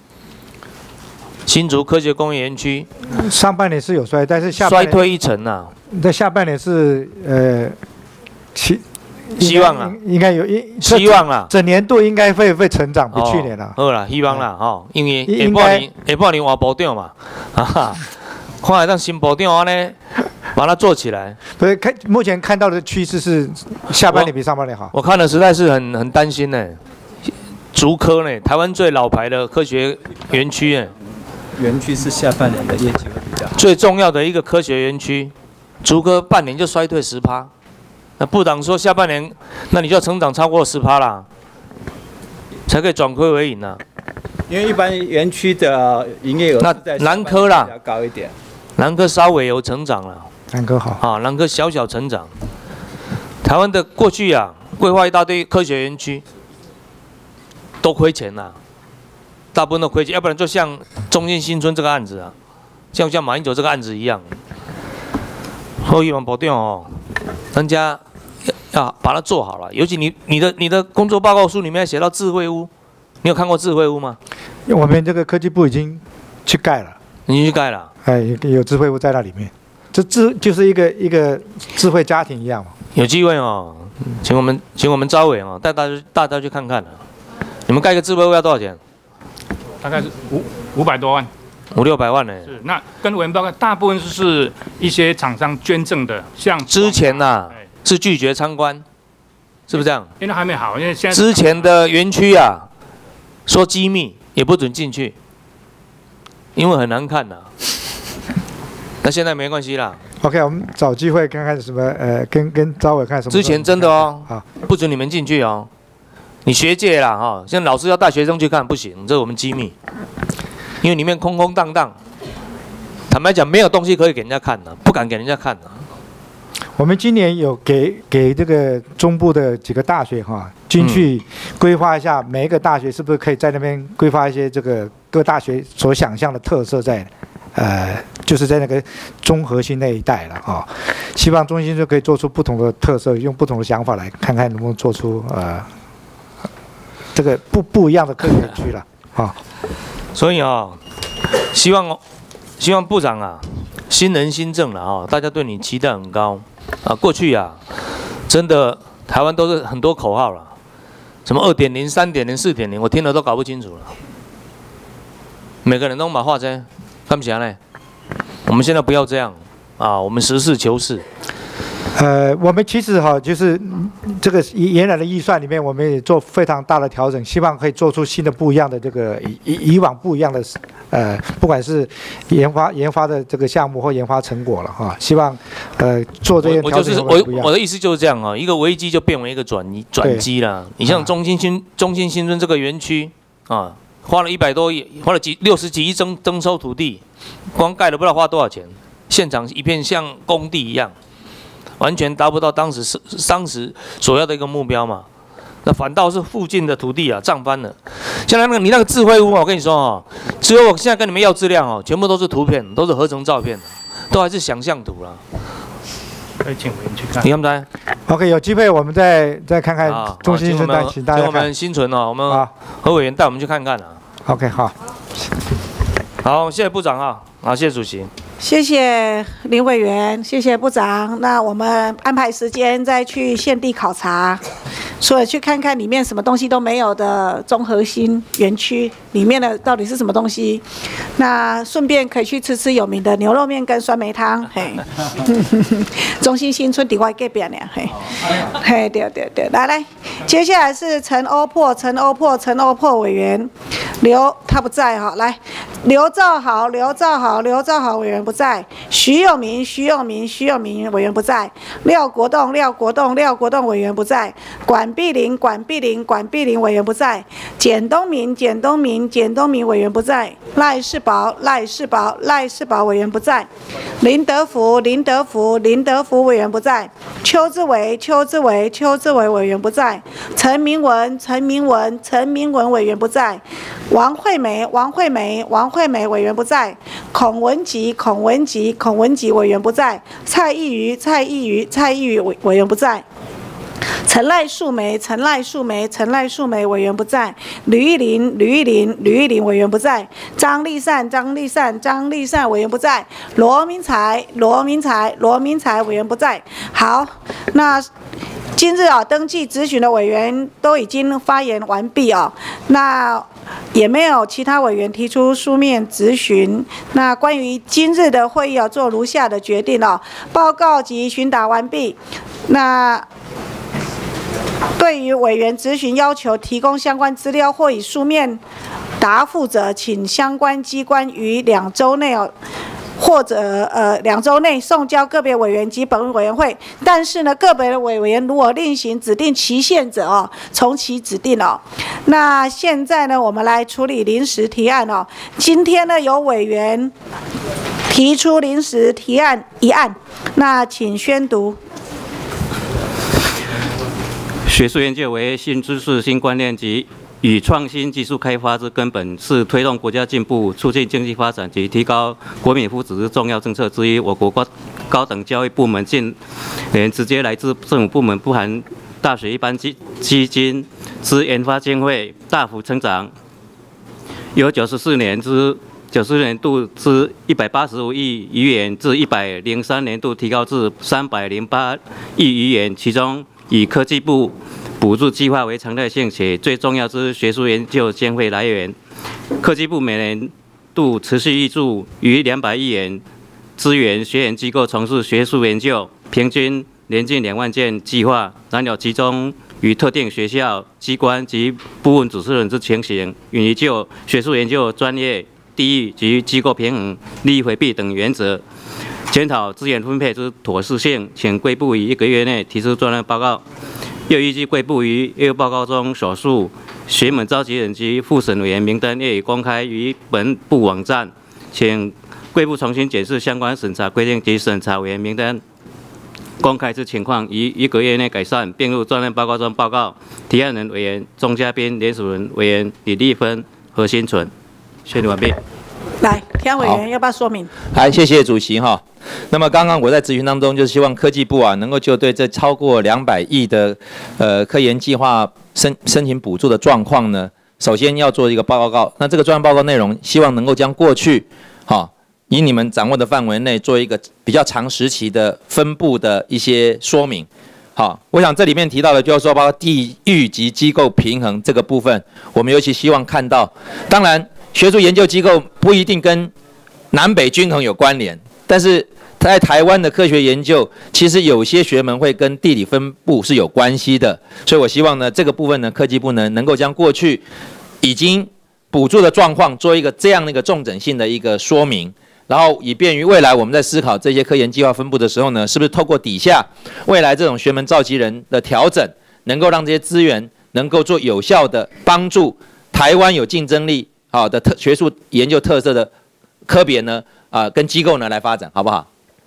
新竹科学工业园区上半年是有衰，但是下衰退一成啊。 在下半年是呃其。 希望啊， 应该有一希望啦， 整年度应该会会成长比去年啦。 好啦，希望啦，吼，因为下半年下半年换部长嘛，啊，看来让新部长安尼把它做起来。 不是看目前看到的趋势是下半年比上半年好。 我看了实在是很很担心呢。竹科呢，台湾最老牌的科学园区呢， 园区是下半年的业绩会比较好。 最重要的一个科学园区，竹科半年就衰退十趴。那部长说下半年，那你就要成长超过十趴啦，才可以转亏为盈呐。 因为一般园区的营业额那南科啦比较高一点， 南科稍微有成长了。 南科好啊，南科小小成长。台湾的过去啊，规划一大堆科学园区，都亏钱呐，大部分都亏钱，要不然就像中心新村这个案子啊，像像马英九这个案子一样。所以王部长哦，人家。要把它做好了，尤其你你的你的工作报告书里面写到智慧屋，你有看过智慧屋吗？ 我们这个科技部已经去盖了， 已经去盖了。 哎，有智慧屋在那里面，这智就是一个一个智慧家庭一样嘛。 有机会哦，请我们请我们招委哦，带大家大家去看看了。你们盖个智慧屋要多少钱？ 大概是五五百多万， 五六百万呢。 是，那跟委员报告，大部分是一些厂商捐赠的，像之前呐、啊。是拒绝参观，是不是这样？ 因为还没好，因为现在之前的园区啊，说机密也不准进去，因为很难看呐、啊。那现在没关系啦。 OK， 我们找机会看看什么，呃，跟跟招委看什么。 之前真的哦， 啊， 不准你们进去哦。你学界啦哈、哦，现在老师要带学生去看不行，这是我们机密，因为里面空空荡荡。坦白讲，没有东西可以给人家看的，不敢给人家看的。 我们今年有给给这个中部的几个大学哈，进去规划一下每一个大学是不是可以在那边规划一些这个各大学所想象的特色在，呃，就是在那个中核心那一带了啊、哦。希望中心就可以做出不同的特色，用不同的想法来看看能不能做出呃这个不不一样的科学园区了啊。哦、 所以啊、哦，希望希望部长啊。新人新政了啊，大家对你期待很高啊。过去啊，真的台湾都是很多口号了，什么二点零、三点零、四点零，我听了都搞不清楚了。每个人都把话在干不起来呢。我们现在不要这样啊，我们实事求是。 呃，我们其实哈，就是这个原来的预算里面，我们也做非常大的调整，希望可以做出新的不一样的这个以以往不一样的，呃，不管是研发研发的这个项目或研发成果了哈。希望呃做这些调整我就是我我的意思就是这样啊，一个危机就变为一个转移转机了。你像中兴新中兴新村这个园区啊，花了一百多亿，花了几六十几亿征征收土地，光盖了不知道花多少钱，现场一片像工地一样。完全达不到当时是当时所要的一个目标嘛，那反倒是附近的土地啊涨翻了。现在那个你那个智慧屋，我跟你说哦，只有我现在跟你们要资料哦，全部都是图片，都是合成照片，都还是想象图啦。 可以请委员去看。 你看不看 ？OK， 有机会我们再再看看中心生态，请大家看。 请我们新存哦，我们何委员带我们去看看啊。 OK， 好。 好，谢谢部长啊，好，谢谢主席。 谢谢林委员，谢谢部长。那我们安排时间再去现地考察，除了去看看里面什么东西都没有的中核心园区里面的到底是什么东西，那顺便可以去吃吃有名的牛肉面跟酸梅汤。嘿，中兴新村底外隔壁呢，嘿，嘿，对对对，来来，接下来是陈欧珀，陈欧珀，陈欧珀委员，刘他不在哈，来，刘兆豪，刘兆豪，刘兆豪委员不在，徐永明，徐永明，徐永明委员不在，廖国栋，廖国栋，廖国栋委员不在，管碧玲，管碧玲，管碧玲委员不在，简东明，简东明，简东明委员不在，赖世宝，赖世宝，赖世宝委员不在，林德福，林德福，林德福委员不在，邱志伟，邱志伟，邱志伟委员不在，陈明文，陈明文，陈明文委员不在，王惠美，王惠美，王惠美委员不在，孔文吉，孔文吉，孔文吉委员不在，蔡意瑜，蔡意瑜，蔡意瑜委委员不在。陈赖树梅，陈赖树梅，陈赖树梅委员不在；吕玉玲，吕玉玲，吕玉玲委员不在；张立善，张立善，张立善委员不在；罗明才，罗明才，罗明才委员不在。好，那今日啊，登记质询的委员都已经发言完毕啊，那也没有其他委员提出书面质询。那关于今日的会议啊，做如下的决定哦：报告及询答完毕。那对于委员质询要求提供相关资料或以书面答复者，请相关机关于两周内哦，或者呃两周内送交个别委员及本委员会。但是呢，个别的委员如果另行指定期限者哦，从其指定哦。那现在呢，我们来处理临时提案哦。今天呢，有委员提出临时提案一案，那请宣读。 学术研究为新知识、新观念及与创新技术开发之根本，是推动国家进步、促进经济发展及提高国民福祉之重要政策之一。我国高高等教育部门近年直接来自政府部门，不含大学一般基基金之研发经费大幅成长，由九十四年之九十年度之一百八十五亿余元，至一百零三年度提高至三百零八亿余元，其中以科技部补助计划为常态性且最重要之学术研究经费来源。科技部每年度持续挹注逾两百亿元支援学研机构从事学术研究，平均年近两万件计划，然有集中于特定学校、机关及部分主持人之情形，允就学术研究专业、地域及机构平衡、利益回避等原则，检讨资源分配之妥适性，请贵部于一个月内提出专案报告。又预计贵部于业务报告中所述学门召集人及复审委员名单业已公开于本部网站，请贵部重新检视相关审查规定及审查委员名单。 公开之情况，于一个月内改善，并入专案报告中报告。提案人委员钟嘉宾，联署人委员李丽芬、何新存。宣读完毕。 来，提案委员要不要说明？ 好，谢谢主席哈。那么刚刚我在质询当中，就是希望科技部啊，能够就对这超过两百亿的呃科研计划申申请补助的状况呢，首先要做一个报告。那这个专案报告内容，希望能够将过去哈。以你们掌握的范围内做一个比较长时期的分布的一些说明。好，我想这里面提到的就是说，包括地域及机构平衡这个部分，我们尤其希望看到。当然，学术研究机构不一定跟南北均衡有关联，但是在台湾的科学研究，其实有些学门会跟地理分布是有关系的。所以我希望呢，这个部分呢，科技部呢能够将过去已经补助的状况做一个这样的一个重整性的一个说明。然后以便于未来我们在思考这些科研计划分布的时候呢，是不是透过底下未来这种学门召集人的调整，能够让这些资源能够做有效的帮助台湾有竞争力好的特学术研究特色的科别呢啊、呃、跟机构呢来发展，好不好？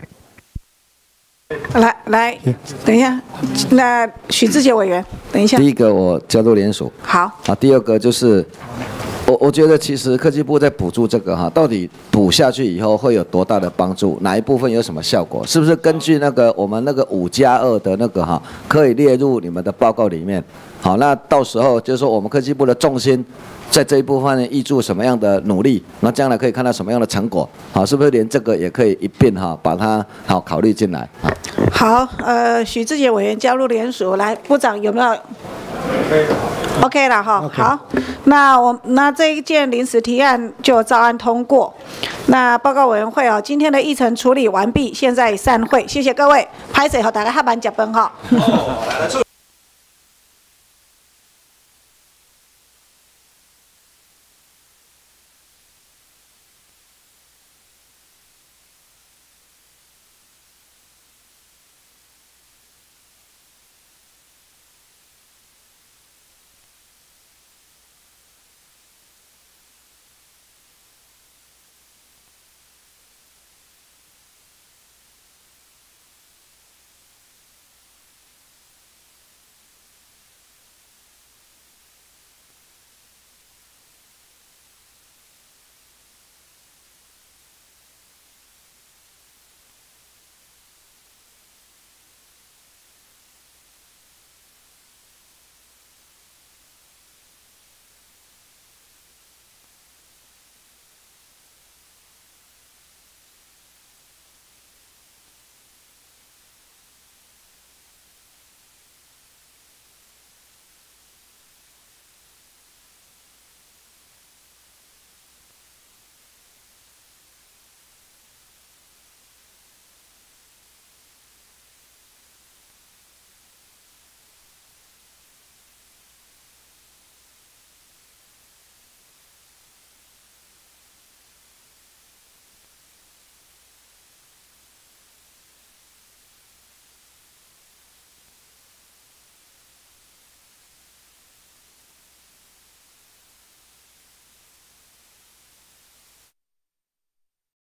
来来，等一下，那许志杰委员，等一下。 第一个我加入联署。 好。 啊，第二个就是。我我觉得其实科技部在补助这个哈，到底补下去以后会有多大的帮助？哪一部分有什么效果？是不是根据那个我们那个五加二的那个哈，可以列入你们的报告里面？好，那到时候就是说我们科技部的重心在这一部分呢，挹注什么样的努力？那将来可以看到什么样的成果？好，是不是连这个也可以一并哈把它好考虑进来？ 好，呃，许志杰委员加入联署，来，部长有没有 ？OK 了哈， okay. 好，那我那这一件临时提案就照案通过。那报告委员会哦，今天的议程处理完毕，现在散会，谢谢各位。拍谁和大家下班加班哈。哦，来得出。